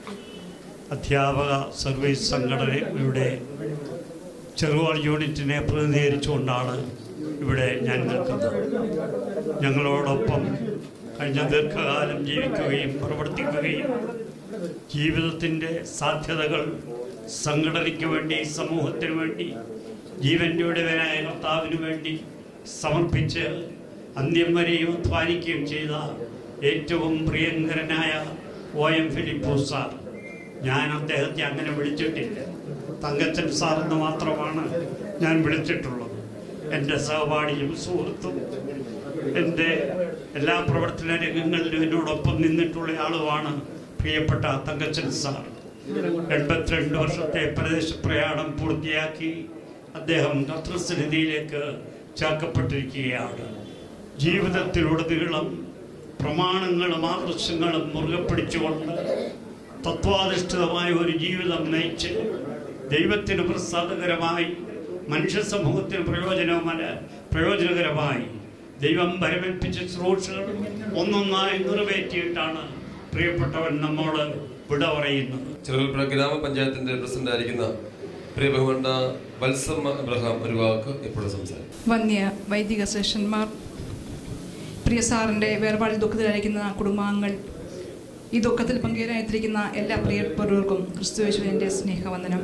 അധ്യാപക സർവീസ് സംഘടനയുടെ ചെറുവാൾ യൂണിറ്റിനെ പ്രതിനിധീകരിച്ചുകൊണ്ടാണ് ഇവിടെ ഞാൻ നിൽക്കുന്നത്. ഞങ്ങളോടൊപ്പം കഴിഞ്ഞ ദീർഘകാലം ജീവിക്കുകയും പ്രവർത്തിക്കുകയും ജീവിതത്തിൻ്റെ സാധ്യതകൾ സംഘടനയ്ക്ക് വേണ്ടി, സമൂഹത്തിന് വേണ്ടി, ജീവൻ്റെ ഉടയവനായ കർത്താവിന് വേണ്ടി സമർപ്പിച്ച് അന്ത്യം വരെയും അധ്വാനിക്കുകയും ചെയ്ത ഏറ്റവും പ്രിയങ്കരനായ ഒ എം ഫിലിപ്പോസ് സാർ. ഞാൻ അദ്ദേഹത്തെ അങ്ങനെ വിളിച്ചിട്ടില്ല, തങ്കച്ചൻ സാറെന്ന് മാത്രമാണ് ഞാൻ വിളിച്ചിട്ടുള്ളത്. എൻ്റെ സഹപാഠിയും സുഹൃത്തും എൻ്റെ എല്ലാ പ്രവർത്തന രംഗങ്ങളിലും എന്നോടൊപ്പം നിന്നിട്ടുള്ള ആളുമാണ് പ്രിയപ്പെട്ട തങ്കച്ചൻ സാർ. എൺപത്തിരണ്ട് വർഷത്തെ പ്രദേശ പ്രയാണം പൂർത്തിയാക്കി അദ്ദേഹം കർത്തൃസന്നിധിയിലേക്ക് ചേർക്കപ്പെട്ടിരിക്കുകയാണ്. ജീവിതത്തിലുടനീളം പ്രമാണങ്ങളും ആദർശങ്ങളും മുറുകെ പിടിച്ചുകൊണ്ട് തത്വാധിഷ്ഠിതമായ ഒരു ജീവിതം നയിച്ച് ദൈവത്തിന് പ്രസാദകരമായി, മനുഷ്യ സമൂഹത്തിന് പ്രയോജനവുമല്ല പ്രയോജനകരമായി ദൈവം വരവേൽപ്പിച്ച ശുശ്രൂഷകൾ ഒന്നൊന്നായി നിറവേറ്റിയിട്ടാണ് പ്രിയപ്പെട്ടവൻ നമ്മോട് വിട പറയുന്നത്. ചെറുപുഴ ഗ്രാമപഞ്ചായത്തിന്റെ പ്രസിഡന്റ് ആയിരിക്കുന്ന പ്രിയ ബഹുമാന വത്സമ്മ അബ്രഹാം ഒരു വാക്ക് എപ്പോഴും സംസാരിക്കും. വന്യ വൈദിക ശ്രേഷ്ഠന്മാർ, പ്രിയ സാറിൻ്റെ വേർപാടിൽ ദുഃഖത്തിലായിരിക്കുന്ന കുടുംബാംഗങ്ങൾ, ഈ ദുഃഖത്തിൽ പങ്കുചേരാനെത്തിരിക്കുന്ന എല്ലാ പ്രിയപ്പെട്ടവർക്കും ക്രിസ്തുയേശുവിൻ്റെ സ്നേഹവന്ദനം.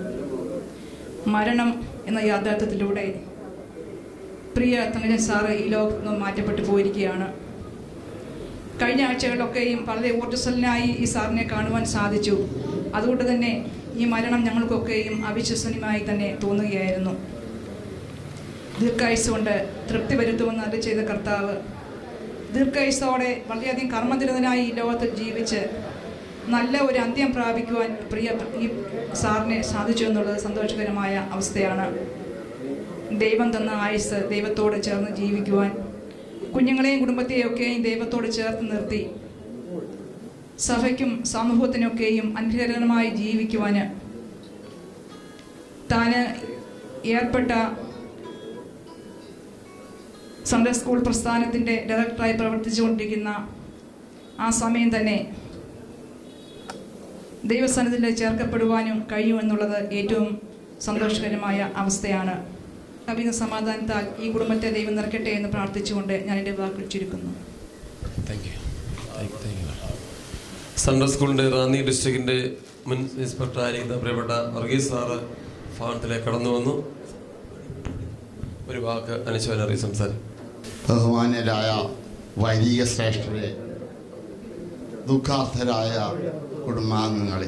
മരണം എന്ന യാഥാർത്ഥ്യത്തിലൂടെ പ്രിയ തങ്കച്ചൻ സാറ് ഈ ലോകത്ത് നിന്നും മാറ്റപ്പെട്ടു പോയിരിക്കുകയാണ്. കഴിഞ്ഞ ആഴ്ചകളിലൊക്കെയും വളരെ ഊർജ്ജസ്വലനായി ഈ സാറിനെ കാണുവാൻ സാധിച്ചു. അതുകൊണ്ട് തന്നെ ഈ മരണം ഞങ്ങൾക്കൊക്കെയും അവിശ്വസനീയമായി തന്നെ തോന്നുകയായിരുന്നു. ദീർഘായുസ് കൊണ്ട് തൃപ്തി വരുത്തുമെന്ന് അത് ചെയ്ത കർത്താവ് ദീർഘായുസോടെ വളരെയധികം കർമ്മനിരതനായി ഈ ലോകത്തിൽ ജീവിച്ച് നല്ല ഒരു അന്ത്യം പ്രാപിക്കുവാൻ പ്രിയ ഈ സാറിനെ സാധിച്ചു എന്നുള്ളത് സന്തോഷകരമായ അവസ്ഥയാണ്. ദൈവം തന്ന ആയുസ് ദൈവത്തോട് ചേർന്ന് ജീവിക്കുവാൻ, കുഞ്ഞുങ്ങളെയും കുടുംബത്തെയും ഒക്കെയും ദൈവത്തോട് ചേർത്ത് നിർത്തി സഭയ്ക്കും സമൂഹത്തിനൊക്കെയും അനുഗ്രഹകരമായി ജീവിക്കുവാൻ താന് ഏർപ്പെട്ട സൺഡേ സ്കൂൾ പ്രസ്ഥാനത്തിൻ്റെ ഡയറക്ടറായി പ്രവർത്തിച്ചുകൊണ്ടിരിക്കുന്ന ആ സമയം തന്നെ ദൈവസന്നിധിയിൽ ചേർക്കപ്പെടുവാനും കഴിയുമെന്നുള്ളത് ഏറ്റവും സന്തോഷകരമായ അവസ്ഥയാണ്. കവിത സമാധാനത്താൽ ഈ കുടുംബത്തെ ദൈവം നിറയ്ക്കട്ടെ എന്ന് പ്രാർത്ഥിച്ചുകൊണ്ട് ഞാൻ എൻ്റെ വാക്കുകൾ ചുരുക്കുന്നു. സൺഡേ സ്കൂളിൻ്റെ റാന്നി ഡിസ്ട്രിക്റ്റിൻ്റെ മുൻ ഇൻസ്പെക്ടർ ആയിരിക്കുന്ന പ്രിയപ്പെട്ട വർഗീസ് സാറ് ഭവനത്തിലേക്ക് കടന്നു വന്നു. ഒരു വാക്ക് അനുശോചനറി സംസാരിക്കും. ബഹുമാന്യരായ വൈദിക ശ്രേഷ്ഠരെ, ദുഃഖാർത്ഥരായ കുടുംബാംഗങ്ങളെ,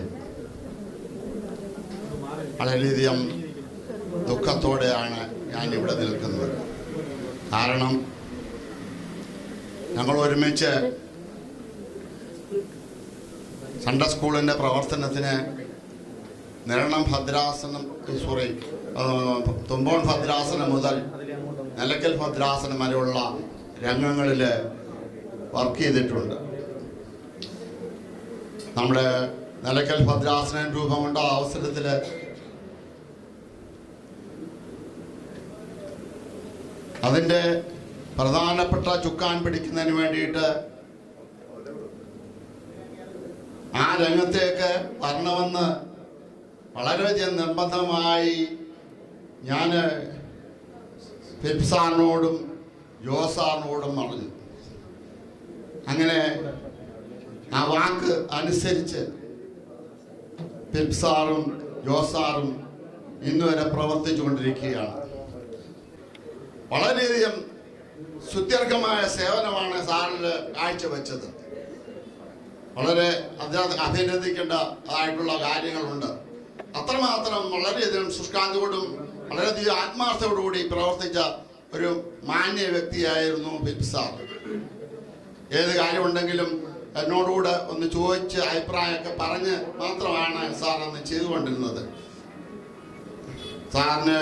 വളരെയധികം ദുഃഖത്തോടെയാണ് ഞാനിവിടെ നിൽക്കുന്നത്. കാരണം ഞങ്ങൾ ഒരുമിച്ച് സൺഡേ സ്കൂളിൻ്റെ പ്രവർത്തനത്തിന് നിരണം ഭദ്രാസനം സോറി തുമ്പോൺ ഭദ്രാസനം മുതൽ നിലയ്ക്കൽ ഭദ്രാസനം വരെയുള്ള രംഗങ്ങളിൽ വർക്ക് ചെയ്തിട്ടുണ്ട്. നമ്മുടെ നിലയ്ക്കൽ ഭദ്രാസനം രൂപമുണ്ട അവസരത്തിൽ അതിൻ്റെ പ്രധാനപ്പെട്ട ചുക്കാൻ പിടിക്കുന്നതിന് വേണ്ടിയിട്ട് ആ രംഗത്തേക്ക് വരണമെന്ന് വളരെയധികം നിർബന്ധമായി ഞാൻ ഫിലിപ്സാറിനോടും ജോസാറിനോടും പറഞ്ഞു. അങ്ങനെ ആ വാക്ക് അനുസരിച്ച് ഫിലിപ്സാറും ജോസാറും ഇന്നുവരെ പ്രവർത്തിച്ചു കൊണ്ടിരിക്കുകയാണ്. വളരെയധികം സുദീർഘമായ സേവനമാണ് സാറിൽ കാഴ്ചവെച്ചത്. വളരെ അദ്ദേഹം അഭിനന്ദിക്കേണ്ടതായിട്ടുള്ള കാര്യങ്ങളുണ്ട്. അത്രമാത്രം വളരെയധികം ശുഷ്കാന്തിയോടും വളരെയധികം ആത്മാർത്ഥയോടുകൂടി പ്രവർത്തിച്ച ഒരു മാന്യ വ്യക്തിയായിരുന്നു ഫിലിപ്പ് സാർ. ഏത് കാര്യമുണ്ടെങ്കിലും എന്നോടുകൂടെ ഒന്ന് ചോദിച്ച് അഭിപ്രായമൊക്കെ പറഞ്ഞ് മാത്രമാണ് സാർ അന്ന് ചെയ്തുകൊണ്ടിരുന്നത്. സാറിന്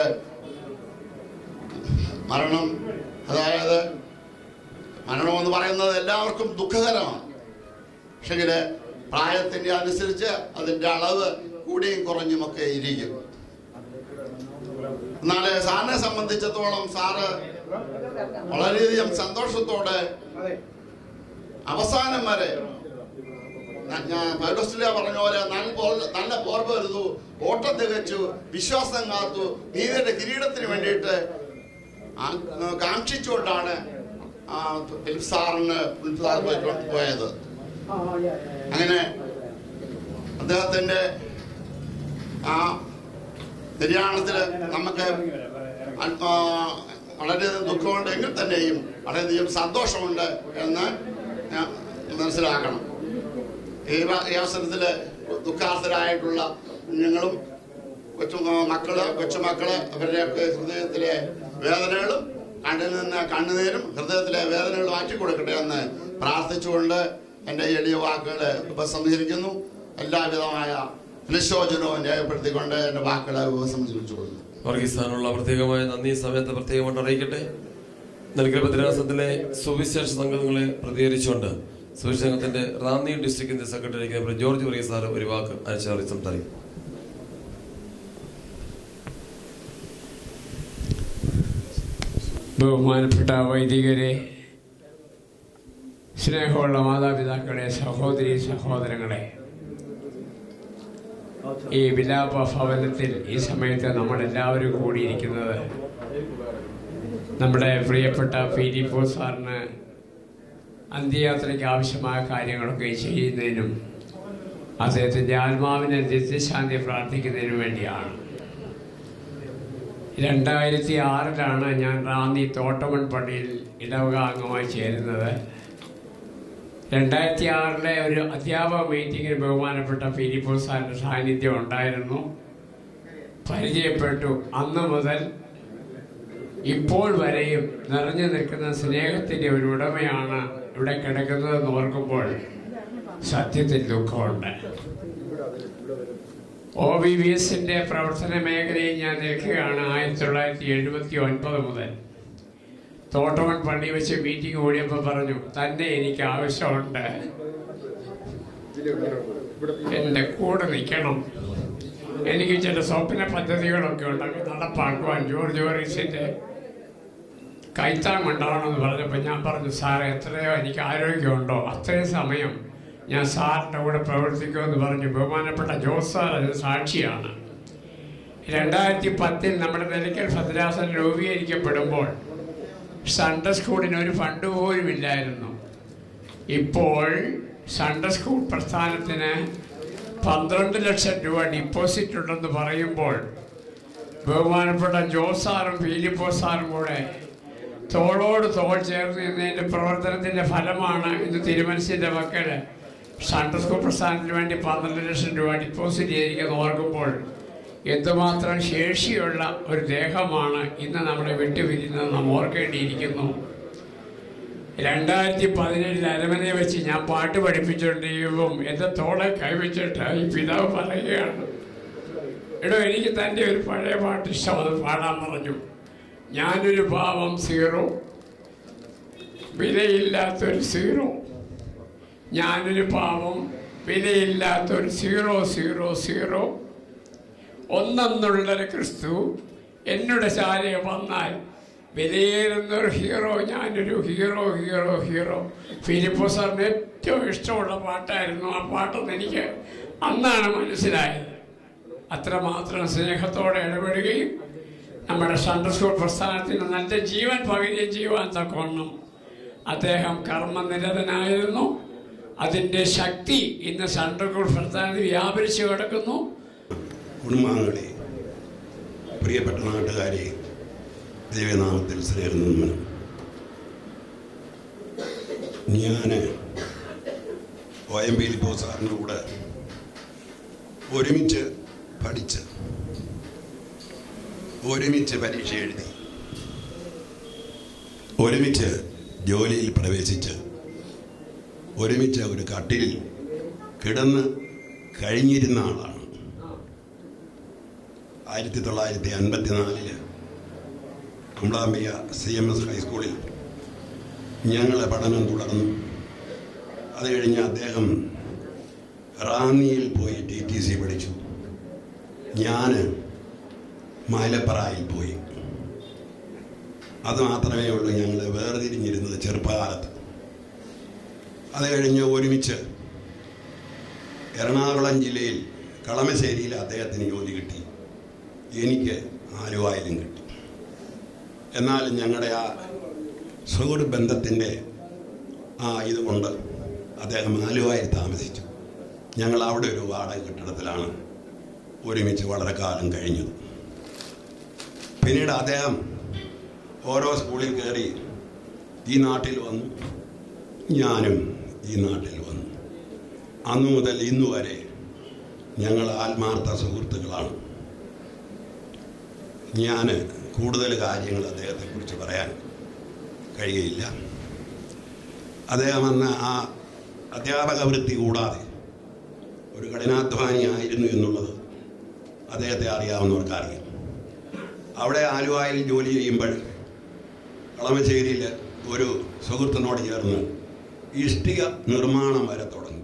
മരണം, അതായത് മരണമെന്ന് പറയുന്നത് എല്ലാവർക്കും ദുഃഖകരമാണ്. പക്ഷെങ്കിൽ പ്രായത്തിൻ്റെ അനുസരിച്ച് അതിൻ്റെ അളവ് കൂടിയും കുറഞ്ഞുമൊക്കെ ഇരിക്കും. എന്നാൽ സാറിനെ സംബന്ധിച്ചിടത്തോളം സാറ് വളരെയധികം സന്തോഷത്തോടെ അവസാനം വരെ ഞാൻ പൗലോസിലെ പറഞ്ഞ പോലെ നല്ല നല്ല പോർവ വരുന്നു, ഓട്ടം തികച്ചു, വിശ്വാസം കാത്തു, നീതിയുടെ കിരീടത്തിന് വേണ്ടിയിട്ട് കാക്ഷിച്ചുകൊണ്ടാണ് ഫിലിപ്പ് സാറിന് ഫിലിപ്പ് സാർ പോയത്. അങ്ങനെ അദ്ദേഹത്തിൻ്റെ ആ നിര്യാണത്തിൽ നമുക്ക് വളരെയധികം ദുഃഖമുണ്ട് എങ്കിൽ തന്നെയും വളരെയധികം സന്തോഷമുണ്ട് എന്ന് മനസ്സിലാക്കണം. ഈ അവസരത്തിൽ ദുഃഖാർത്ഥരായിട്ടുള്ള കുഞ്ഞുങ്ങളും കൊച്ചു മക്കള് കൊച്ചുമക്കള് അവരുടെയൊക്കെ ഹൃദയത്തിലെ വേദനകളും കണ്ണിൽ നിന്ന് കണ്ണുനീരും ഹൃദയത്തിലെ വേദനകളും മാറ്റിക്കൊടുക്കട്ടെ എന്ന് പ്രാർത്ഥിച്ചുകൊണ്ട് എൻ്റെ എളിയ വാക്കുകൾ ഉപസംഹരിക്കുന്നു. എല്ലാവിധമായ അനുശോചനവും രേഖപ്പെടുത്തിക്കൊണ്ട് എൻ്റെ വാക്കുകളെ ഉപസംഹരിച്ചു കൊടുക്കുന്നു. വർഗീസ്ഥാനുള്ള പ്രത്യേകമായ നന്ദി സമയത്ത് പ്രത്യേകമായിട്ട് അറിയിക്കട്ടെ. നൽകിയ ഭദ്രാസനത്തിലെ സുവിശേഷ സംഘങ്ങളെ പ്രതികരിച്ചുകൊണ്ട് സുവിശേഷ സംഘത്തിന്റെ റാന്നി ഡിസ്ട്രിക്റ്റിന്റെ സെക്രട്ടറി ജോർജ് വർഗീസ് സാർ ഒരു വാക്ക് അയച്ചു സംസാരിക്കും. ബഹുമാനപ്പെട്ട വൈദികരെ, സ്നേഹമുള്ള മാതാപിതാക്കളെ, സഹോദരി സഹോദരങ്ങളെ, ഈ വിലാപ ഭവനത്തിൽ ഈ സമയത്ത് നമ്മളെല്ലാവരും കൂടിയിരിക്കുന്നത് നമ്മുടെ പ്രിയപ്പെട്ട ഫിലിപ്പോസ് സാറിന് അന്ത്യയാത്രയ്ക്ക് ആവശ്യമായ കാര്യങ്ങളൊക്കെ ചെയ്യുന്നതിനും അദ്ദേഹത്തിൻ്റെ ആത്മാവിനെ നിത്യശാന്തി പ്രാർത്ഥിക്കുന്നതിനും വേണ്ടിയാണ്. രണ്ടായിരത്തി ആറിലാണ് ഞാൻ റാന്നി തോട്ടമൺ പള്ളിയിൽ ഇടവക അംഗമായി ചേരുന്നത്. രണ്ടായിരത്തി ആറിലെ ഒരു അധ്യാപക മീറ്റിങ്ങിന് ബഹുമാനപ്പെട്ട ഫിലിപ്പോസ് സാറിൻ്റെ സാന്നിധ്യം ഉണ്ടായിരുന്നു, പരിചയപ്പെട്ടു. അന്ന് മുതൽ ഇപ്പോൾ വരെയും നിറഞ്ഞു നിൽക്കുന്ന സ്നേഹത്തിൻ്റെ ഒരു ഉടമയാണ് ഇവിടെ കിടക്കുന്നതെന്ന് ഓർക്കുമ്പോൾ സത്യത്തിൽ ദുഃഖമുണ്ട്. ഒ ബി വി എസിൻ്റെ പ്രവർത്തന മേഖലയിൽ ഞാൻ നിൽക്കുകയാണ്. ആയിരത്തി തൊള്ളായിരത്തി എഴുപത്തി ഒൻപത് മുതൽ തോട്ടമൺ പള്ളി വെച്ച് മീറ്റിംഗ് കൂടിയപ്പോൾ പറഞ്ഞു, തന്നെ എനിക്ക് ആവശ്യമുണ്ട്, എൻ്റെ കൂടെ നിൽക്കണം, എനിക്ക് ചില സ്വപ്ന പദ്ധതികളൊക്കെ ഉണ്ടെങ്കിൽ നടപ്പാക്കുവാൻ ജോർജ് വർഗീസിൻ്റെ കൈത്താങ് ഉണ്ടാവണമെന്ന് പറഞ്ഞപ്പോൾ ഞാൻ പറഞ്ഞു, സാറേ എത്രയോ എനിക്ക് ആരോഗ്യമുണ്ടോ അത്രയും സമയം ഞാൻ സാറിൻ്റെ കൂടെ പ്രവർത്തിക്കുമെന്ന് പറഞ്ഞു. ബഹുമാനപ്പെട്ട ജോസ് സാർ അതിന് സാക്ഷിയാണ്. രണ്ടായിരത്തി പത്തിൽ നമ്മുടെ നിലയ്ക്കൽ ഭദ്രാസനം രൂപീകരിക്കപ്പെടുമ്പോൾ സൺഡേ സ്കൂളിന് ഒരു ഫണ്ട് പോലും ഇല്ലായിരുന്നു. ഇപ്പോൾ സൺഡേ സ്കൂൾ പ്രസ്ഥാനത്തിന് പന്ത്രണ്ട് ലക്ഷം രൂപ ഡിപ്പോസിറ്റ് ഉണ്ടെന്ന് പറയുമ്പോൾ ബഹുമാനപ്പെട്ട ജോസ് സാറും ഫിലിപ്പോസ് സാറും കൂടെ തോളോട് തോൾ ചേർന്ന് നിന്നതിൻ്റെ പ്രവർത്തനത്തിൻ്റെ ഫലമാണ് ഇന്ന് തിരുമനസിൻ്റെ മക്കൾ സൺഡേ സ്കൂൾ പ്രസ്ഥാനത്തിന് വേണ്ടി പന്ത്രണ്ട് ലക്ഷം രൂപ ഡിപ്പോസിറ്റ് ചെയ്തിരിക്കുന്നത് ഓർക്കുമ്പോൾ എന്തുമാത്രം ശേഷിയുള്ള ഒരു ദേഹമാണ് ഇന്ന് നമ്മളെ വിട്ടുപിരിയുന്നത് നാം ഓർക്കേണ്ടിയിരിക്കുന്നു. രണ്ടായിരത്തി പതിനേഴിൽ അരമനയെ വെച്ച് ഞാൻ പാട്ട് പഠിപ്പിച്ചുകൊണ്ടിരിക്കുമ്പം എൻ്റെ തോളെ കൈവച്ചിട്ട് ഈ പിതാവ് പറയുകയാണ്, എടോ എനിക്ക് തൻ്റെ ഒരു പഴയ പാട്ട് ഇഷ്ടം, അത് പാടാൻ പറഞ്ഞു. ഞാനൊരു പാവം സീറോ, വിലയില്ലാത്തൊരു സീറോ, ഞാനൊരു പാവം വിലയില്ലാത്തൊരു സീറോ സീറോ സീറോ, ഒന്നെന്നുള്ളൊരു ക്രിസ്തു എന്നോട് ചാരെ വന്നാൽ വിലയേറുന്നൊരു ഹീറോ, ഞാനൊരു ഹീറോ ഹീറോ ഹീറോ. ഫിലിപ്പോസ് സാറിന് ഏറ്റവും ഇഷ്ടമുള്ള പാട്ടായിരുന്നു ആ പാട്ടെന്ന് എനിക്ക് അന്നാണ് മനസ്സിലായത്. അത്രമാത്രം സ്നേഹത്തോടെ ഇടപെടുകയും നമ്മുടെ സൺഡേ സ്കൂൾ പ്രസ്ഥാനത്തിന് നല്ല ജീവൻ പകരുകയും ചെയ്യുവാൻ തക്കവണ്ണം അദ്ദേഹം കർമ്മനിരതനായിരുന്നു. അതിൻ്റെ ശക്തി ഇന്ന് സൺഡേ സ്കൂൾ പ്രസ്ഥാനത്തിൽ വ്യാപരിച്ചു കിടക്കുന്നു. കുടുംബാംഗങ്ങളെ, പ്രിയപ്പെട്ട നാട്ടുകാരെ, ദൈവനാമത്തിൽ സ്നേഹം നിന്നും ഞാൻ ഒ എം ഫിലിപ്പോസ് സാറിൻ്റെ കൂടെ ഒരുമിച്ച് പഠിച്ച് ഒരുമിച്ച് പരീക്ഷ എഴുതി ഒരുമിച്ച് ജോലിയിൽ പ്രവേശിച്ച് ഒരുമിച്ച് ഒരു കട്ടിലിൽ കിടന്ന് കഴിഞ്ഞിരുന്ന ആളാണ്. ആയിരത്തി തൊള്ളായിരത്തി അൻപത്തി നാലില് കുമ്പളാമ്പിയ സി എം എസ് ഹൈസ്കൂളിൽ ഞങ്ങളെ പഠനം തുടർന്നു. അത് കഴിഞ്ഞ് അദ്ദേഹം റാന്നിയിൽ പോയി ടി ടി സി പഠിച്ചു. ഞാൻ മലപ്പറായിൽ പോയി. അത് മാത്രമേ ഉള്ളൂ ഞങ്ങൾ വേർതിരിഞ്ഞിരുന്നത് ചെറുപ്പകാലത്ത്. അത് കഴിഞ്ഞ് ഒരുമിച്ച് എറണാകുളം ജില്ലയിൽ കളമശ്ശേരിയിൽ അദ്ദേഹത്തിന് ജോലി കിട്ടി, എനിക്ക് ആലുവായിലും കിട്ടി. എന്നാൽ ഞങ്ങളുടെ ആ സുഹൃത്ത് ബന്ധത്തിൻ്റെ ആ ഇതുകൊണ്ട് അദ്ദേഹം ആലുവായിൽ താമസിച്ചു. ഞങ്ങൾ അവിടെ ഒരു വാടക കെട്ടിടത്തിലാണ് ഒരുമിച്ച് വളരെ കാലം കഴിഞ്ഞത്. പിന്നീട് അദ്ദേഹം ഓരോ സ്കൂളിൽ കയറി ഈ നാട്ടിൽ വന്നു, ഞാനും ഈ നാട്ടിൽ വന്നു. അന്നു മുതൽ ഇന്നു വരെ ഞങ്ങൾ ആത്മാർത്ഥ സുഹൃത്തുക്കളാണ്. ഞാൻ കൂടുതൽ കാര്യങ്ങൾ അദ്ദേഹത്തെക്കുറിച്ച് പറയാൻ കഴിയില്ല. അദ്ദേഹം അന്ന് ആ അധ്യാപക വൃത്തി കൂടാതെ ഒരു കഠിനാധ്വാനിയായിരുന്നു എന്നുള്ളത് അദ്ദേഹത്തെ അറിയാവുന്നവർക്കറിയാം. അവിടെ ആലുവായിൽ ജോലി ചെയ്യുമ്പോൾ കളമശ്ശേരിയിൽ ഒരു സുഹൃത്തിനോട് ചേർന്ന് ഇഷ്ടിക നിർമ്മാണം വരെ തുടങ്ങി.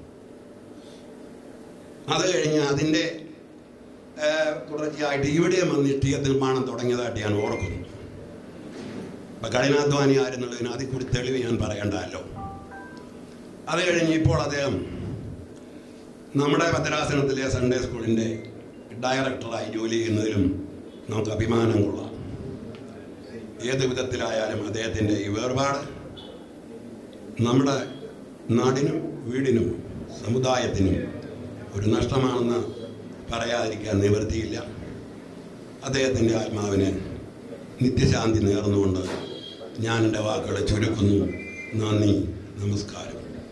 അത് കഴിഞ്ഞ് അതിൻ്റെ തുടർച്ചയായിട്ട് ഇവിടെ വന്ന് ഇഷ്ടിക നിർമ്മാണം തുടങ്ങിയതായിട്ട് ഞാൻ ഓർക്കുന്നു. അപ്പം കഠിനാധ്വാനി ആയിരുന്നുള്ളതിന് അതിൽ കൂടി തെളിവ് ഞാൻ പറയേണ്ടല്ലോ. അത് കഴിഞ്ഞ് ഇപ്പോൾ അദ്ദേഹം നമ്മുടെ ഭദ്രാസനത്തിലെ സൺഡേ സ്കൂളിൻ്റെ ഡയറക്ടറായി ജോലി ചെയ്യുന്നതിലും നമുക്ക് അഭിമാനം കൊള്ളാം. ഏത് വിധത്തിലായാലും അദ്ദേഹത്തിൻ്റെ ഈ വേർപാട് നമ്മുടെ നാടിനും വീടിനും സമുദായത്തിനും ഒരു നഷ്ടമാണെന്ന് പറയാതിരിക്കാൻ നിവൃത്തിയില്ല. അദ്ദേഹത്തിൻ്റെ ആത്മാവിന് നിത്യശാന്തി നേർന്നുകൊണ്ട് ഞാൻ എൻ്റെ വാക്കുകളെ ചുരുക്കുന്നു. നന്ദി, നമസ്കാരം.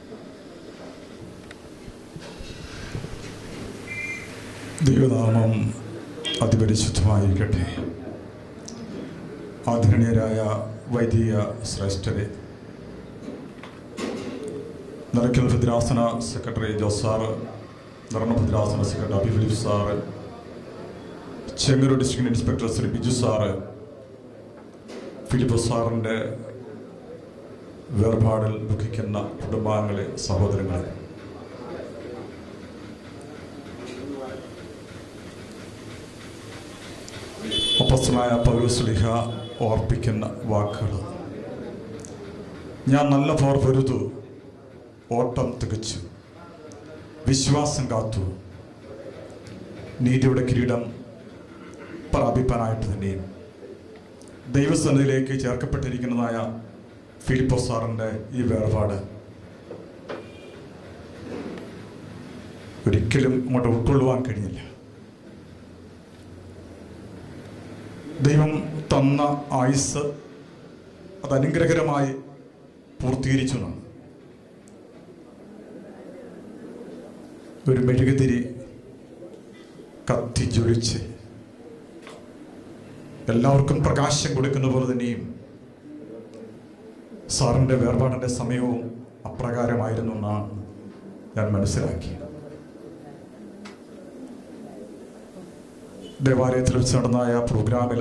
ദൈവനാമം അതിപരിശുദ്ധമായിരിക്കട്ടെ. ആദരണീയരായ വൈദിക ശ്രേഷ്ഠരെ, നിറയ്ക്കൽ ഭദ്രാസന സെക്രട്ടറി ജോസ് സാറ്, നിറണ ഭദ്രാസന secretary M Philipose sir, Chengannur district inspector Shri Biju sir, Philipose സാറിൻ്റെ വേർപാടിൽ ദുഃഖിക്കുന്ന കുടുംബാംഗങ്ങളെ, സഹോദരങ്ങളെ, അപ്പോസ്തലനായ പൗലോസ്ലീഹ ഓർപ്പിക്കുന്ന വാക്കുകൾ: ഞാൻ നല്ല പോർ പൊരുതു, ഓട്ടം തികച്ചു, വിശ്വാസം കാത്തു, നീതിയുടെ കിരീടം പ്രാപിപ്പാനായിട്ട് തന്നെയും. ദൈവസന്നിധിയിലേക്ക് ചേർക്കപ്പെട്ടിരിക്കുന്നതായ ഫിലിപ്പോസ് സാറിൻ്റെ ഈ വേർപാട് ഒരിക്കലും അങ്ങോട്ട് ഉൾക്കൊള്ളുവാൻ കഴിഞ്ഞില്ല. ദൈവം തന്ന ആയുസ് അത് അനുഗ്രഹകരമായി പൂർത്തീകരിച്ചു എന്നാണ്. ഒരു മെഴുകുതിരി കത്തി ജ്വലിച്ച് എല്ലാവർക്കും പ്രകാശം കൊടുക്കുന്ന പോലെ തന്നെയും സാറിൻ്റെ വേർപാടിൻ്റെ സമയവും അപ്രകാരമായിരുന്നു എന്നാണ് ഞാൻ മനസ്സിലാക്കി. ദേവാലയത്തിൽ വെച്ച് നടന്നായ പ്രോഗ്രാമിൽ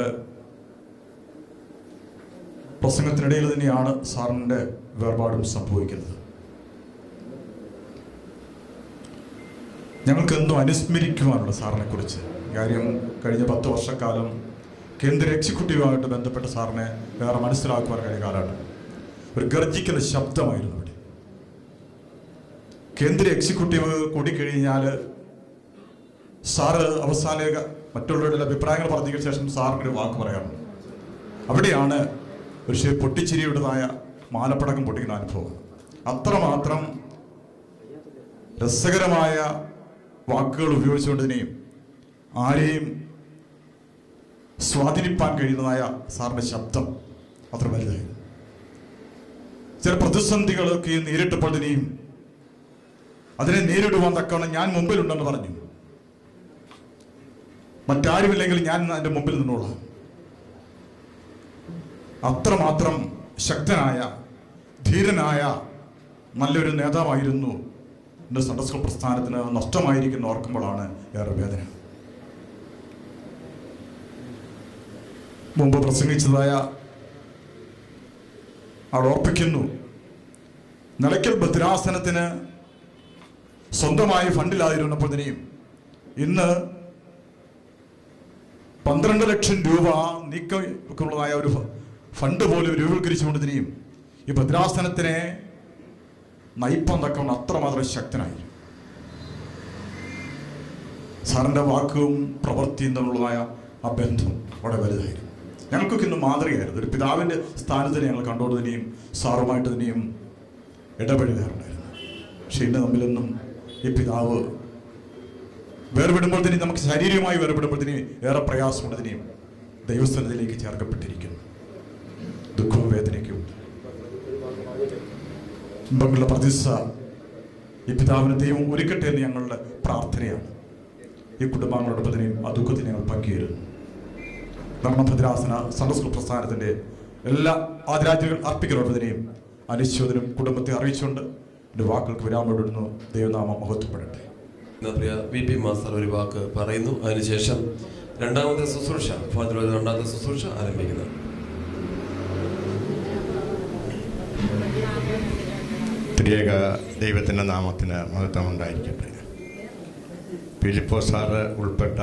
പ്രസംഗത്തിനിടയിൽ തന്നെയാണ് സാറിൻ്റെ വേർപാടും സംഭവിക്കുന്നത്. ഞങ്ങൾക്ക് എന്തോ അനുസ്മരിക്കുവാനുള്ള സാറിനെ കുറിച്ച് കാര്യം. കഴിഞ്ഞ പത്ത് വർഷക്കാലം കേന്ദ്ര എക്സിക്യൂട്ടീവുമായിട്ട് ബന്ധപ്പെട്ട സാറിനെ വേറെ മനസ്സിലാക്കുവാൻ കഴിഞ്ഞ കാലമാണ്. ഒരു ഗർജിക്കുന്ന ശബ്ദമായിരുന്നു ഇവിടെ. കേന്ദ്ര എക്സിക്യൂട്ടീവ് കൂടിക്കഴിഞ്ഞാൽ സാറ് അവസാന മറ്റുള്ളവരുടെ അഭിപ്രായങ്ങൾ പറഞ്ഞതിന് ശേഷം സാറിനൊരു വാക്ക് പറയാറുണ്ട്. അവിടെയാണ് ഒരു ശരി പൊട്ടിച്ചിരിയുടേതായ മാലപ്പടക്കം പൊട്ടിക്കുന്ന അനുഭവം. അത്രമാത്രം രസകരമായ വാക്കുകൾ ഉപയോഗിച്ചുകൊണ്ടതിനെയും ആരെയും സ്വാധീനിപ്പാൻ കഴിയുന്നതായ സാറിൻ്റെ ശബ്ദം അത്ര വലുതായിരുന്നു. ചില പ്രതിസന്ധികളൊക്കെ നേരിട്ടപ്പോഴതിനെയും അതിനെ നേരിടുവാൻ തക്കവണ്ണം ഞാൻ മുമ്പിലുണ്ടെന്ന് പറഞ്ഞു. മറ്റാരുമില്ലെങ്കിൽ ഞാൻ എൻ്റെ മുമ്പിൽ നിന്നോളാം. അത്രമാത്രം ശക്തനായ ധീരനായ നല്ലൊരു നേതാവായിരുന്നു എൻ്റെ സൺഡേ സ്കൂൾ പ്രസ്ഥാനത്തിന് നഷ്ടമായിരിക്കുന്ന ഓർക്കുമ്പോഴാണ് ഏറെ വേദന. മുമ്പ് പ്രസംഗിച്ചതായ അവിടെ ഓർപ്പിക്കുന്നു, നിലയ്ക്കൽ ഭദ്രാസനത്തിന് സ്വന്തമായി ഫണ്ടിലായിരുന്നപ്പോൾ തന്നെയും ഇന്ന് പന്ത്രണ്ട് ലക്ഷം രൂപ നീക്കമുള്ളതായ ഒരു ഫണ്ട് പോലും രൂപീകരിച്ചുകൊണ്ട് തന്നെയും ഈ ഭദ്രാസനത്തിനെ നയിപ്പാൻ തക്ക അത്രമാത്രം ശക്തനായി. സാറിൻ്റെ വാക്കും പ്രവൃത്തിയും തമ്മിലുള്ളതായ ആ ബന്ധം വളരെ വലുതായിരുന്നു. ഞങ്ങൾക്കൊക്കെ ഇന്ന് മാതൃകയായിരുന്നു. ഒരു പിതാവിൻ്റെ സ്ഥാനത്ത് ഞങ്ങൾ കണ്ടുകൊണ്ട് തന്നെയും സാറുമായിട്ട് തന്നെയും ഇടപെടുകയാറുണ്ടായിരുന്നു. പക്ഷെ ഇന്ന് നമ്മിലൊന്നും ഈ പിതാവ് വേർപെടുമ്പോൾ തന്നെ നമുക്ക് ശാരീരികമായി വേർപെടുമ്പോൾ തന്നെ ഏറെ പ്രയാസമുണ്ട് തന്നെയും ദൈവസ്ഥാനത്തിലേക്ക് ചേർക്കപ്പെട്ടിരിക്കുന്നു. ദുഃഖവും വേദനയ്ക്കും ഇമ്പങ്ങളുള്ള പ്രതിസ ഈ പിതാവിന് ദൈവം ഒരുക്കട്ടെ എന്ന് ഞങ്ങളുടെ പ്രാർത്ഥനയാണ്. ഈ കുടുംബാംഗങ്ങളുടെ പതിനെയും ആ ദുഃഖത്തിന് ഞങ്ങൾ പങ്കുചേരുന്നു. ധർമ്മഭദ്രാസന സൺഡേ സ്കൂൾ പ്രസ്ഥാനത്തിൻ്റെ എല്ലാ ആദരാജ്ഞകൾ അർപ്പിക്കലോടതിനെയും അനുശോചനം കുടുംബത്തെ അറിയിച്ചുകൊണ്ട് എൻ്റെ വാക്കുകൾക്ക് വിരാമപ്പെടുന്നു. ദൈവനാമം മഹത്വപ്പെടട്ടെ. പ്രിയ വി പി മാസ്റ്റർ ഒരു വാക്ക് പറയുന്നു. അതിനുശേഷം രണ്ടാമത്തെ ശുശ്രൂഷ ഫാദർ രണ്ടാമത്തെ ശുശ്രൂഷ ആരംഭിക്കുന്നത്. ത്രിയേക ദൈവത്തിൻ്റെ നാമത്തിന് മഹത്വം ഉണ്ടായിരിക്കട്ടെ. ഫിലിപ്പോസ് സാറ് ഉൾപ്പെട്ട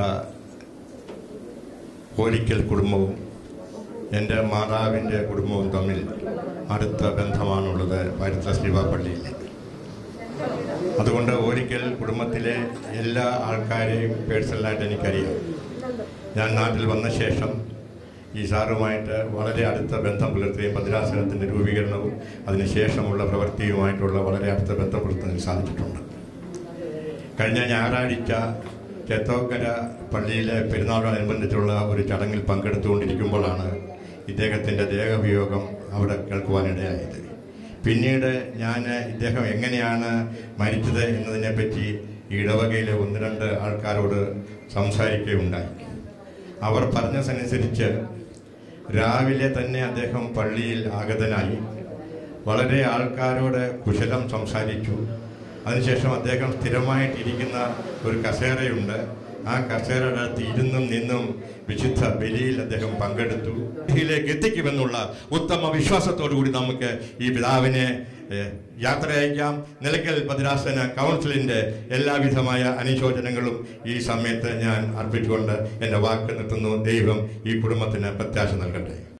ഓരിക്കൽ കുടുംബവും എൻ്റെ മാതാവിൻ്റെ കുടുംബവും തമ്മിൽ അടുത്ത ബന്ധമാണുള്ളത് പരുത്ത ശ്രീബ പള്ളിയിൽ. അതുകൊണ്ട് ഓരിക്കൽ കുടുംബത്തിലെ എല്ലാ ആൾക്കാരെയും പേഴ്സണലായിട്ട് എനിക്കറിയാം. ഞാൻ നാട്ടിൽ വന്ന ശേഷം ഈ സാറുമായിട്ട് വളരെ അടുത്ത ബന്ധം പുലർത്തുകയും ഭദ്രാസനത്തിൻ്റെ രൂപീകരണവും അതിനുശേഷമുള്ള പ്രവൃത്തിയുമായിട്ടുള്ള വളരെ അടുത്ത ബന്ധം പുലർത്താൻ സാധിച്ചിട്ടുണ്ട്. കഴിഞ്ഞ ഞായറാഴ്ച ചേത്തോക്കര പള്ളിയിലെ പെരുന്നാളിനോടനുബന്ധിച്ചുള്ള ഒരു ചടങ്ങിൽ പങ്കെടുത്തുകൊണ്ടിരിക്കുമ്പോഴാണ് ഇദ്ദേഹത്തിൻ്റെ ദേഹവിയോഗം അവിടെ കേൾക്കുവാനിടയായത്. പിന്നീട് ഞാൻ ഇദ്ദേഹം എങ്ങനെയാണ് മരിച്ചത് എന്നതിനെപ്പറ്റി ഇടവകയിലെ ഒന്ന് രണ്ട് ആൾക്കാരോട് സംസാരിക്കുകയുണ്ടായി. അവർ പറഞ്ഞതനുസരിച്ച് രാവിലെ തന്നെ അദ്ദേഹം പള്ളിയിൽ ആഗതനായി വളരെ ആൾക്കാരോട് കുശലം സംസാരിച്ചു. അതിനുശേഷം അദ്ദേഹം സ്ഥിരമായിട്ടിരിക്കുന്ന ഒരു കസേരയുണ്ട്. ആ കസേരയുടെ അടുത്ത് ഇരുന്നും നിന്നും വിശുദ്ധ ബലിയിൽ അദ്ദേഹം പങ്കെടുത്തു. ിലേക്ക് എത്തിക്കുമെന്നുള്ള ഉത്തമ വിശ്വാസത്തോടു കൂടി നമുക്ക് ഈ പിതാവിനെ യാത്ര അയക്കാം. നിലയ്ക്കൽ ഭദ്രാസന കൗൺസിലിൻ്റെ എല്ലാവിധമായ അനുശോചനങ്ങളും ഈ സമയത്ത് ഞാൻ അർപ്പിച്ചുകൊണ്ട് എൻ്റെ വാക്ക് നിർത്തുന്നു. ദൈവം ഈ കുടുംബത്തിന് പ്രത്യാശ നൽകട്ടെ.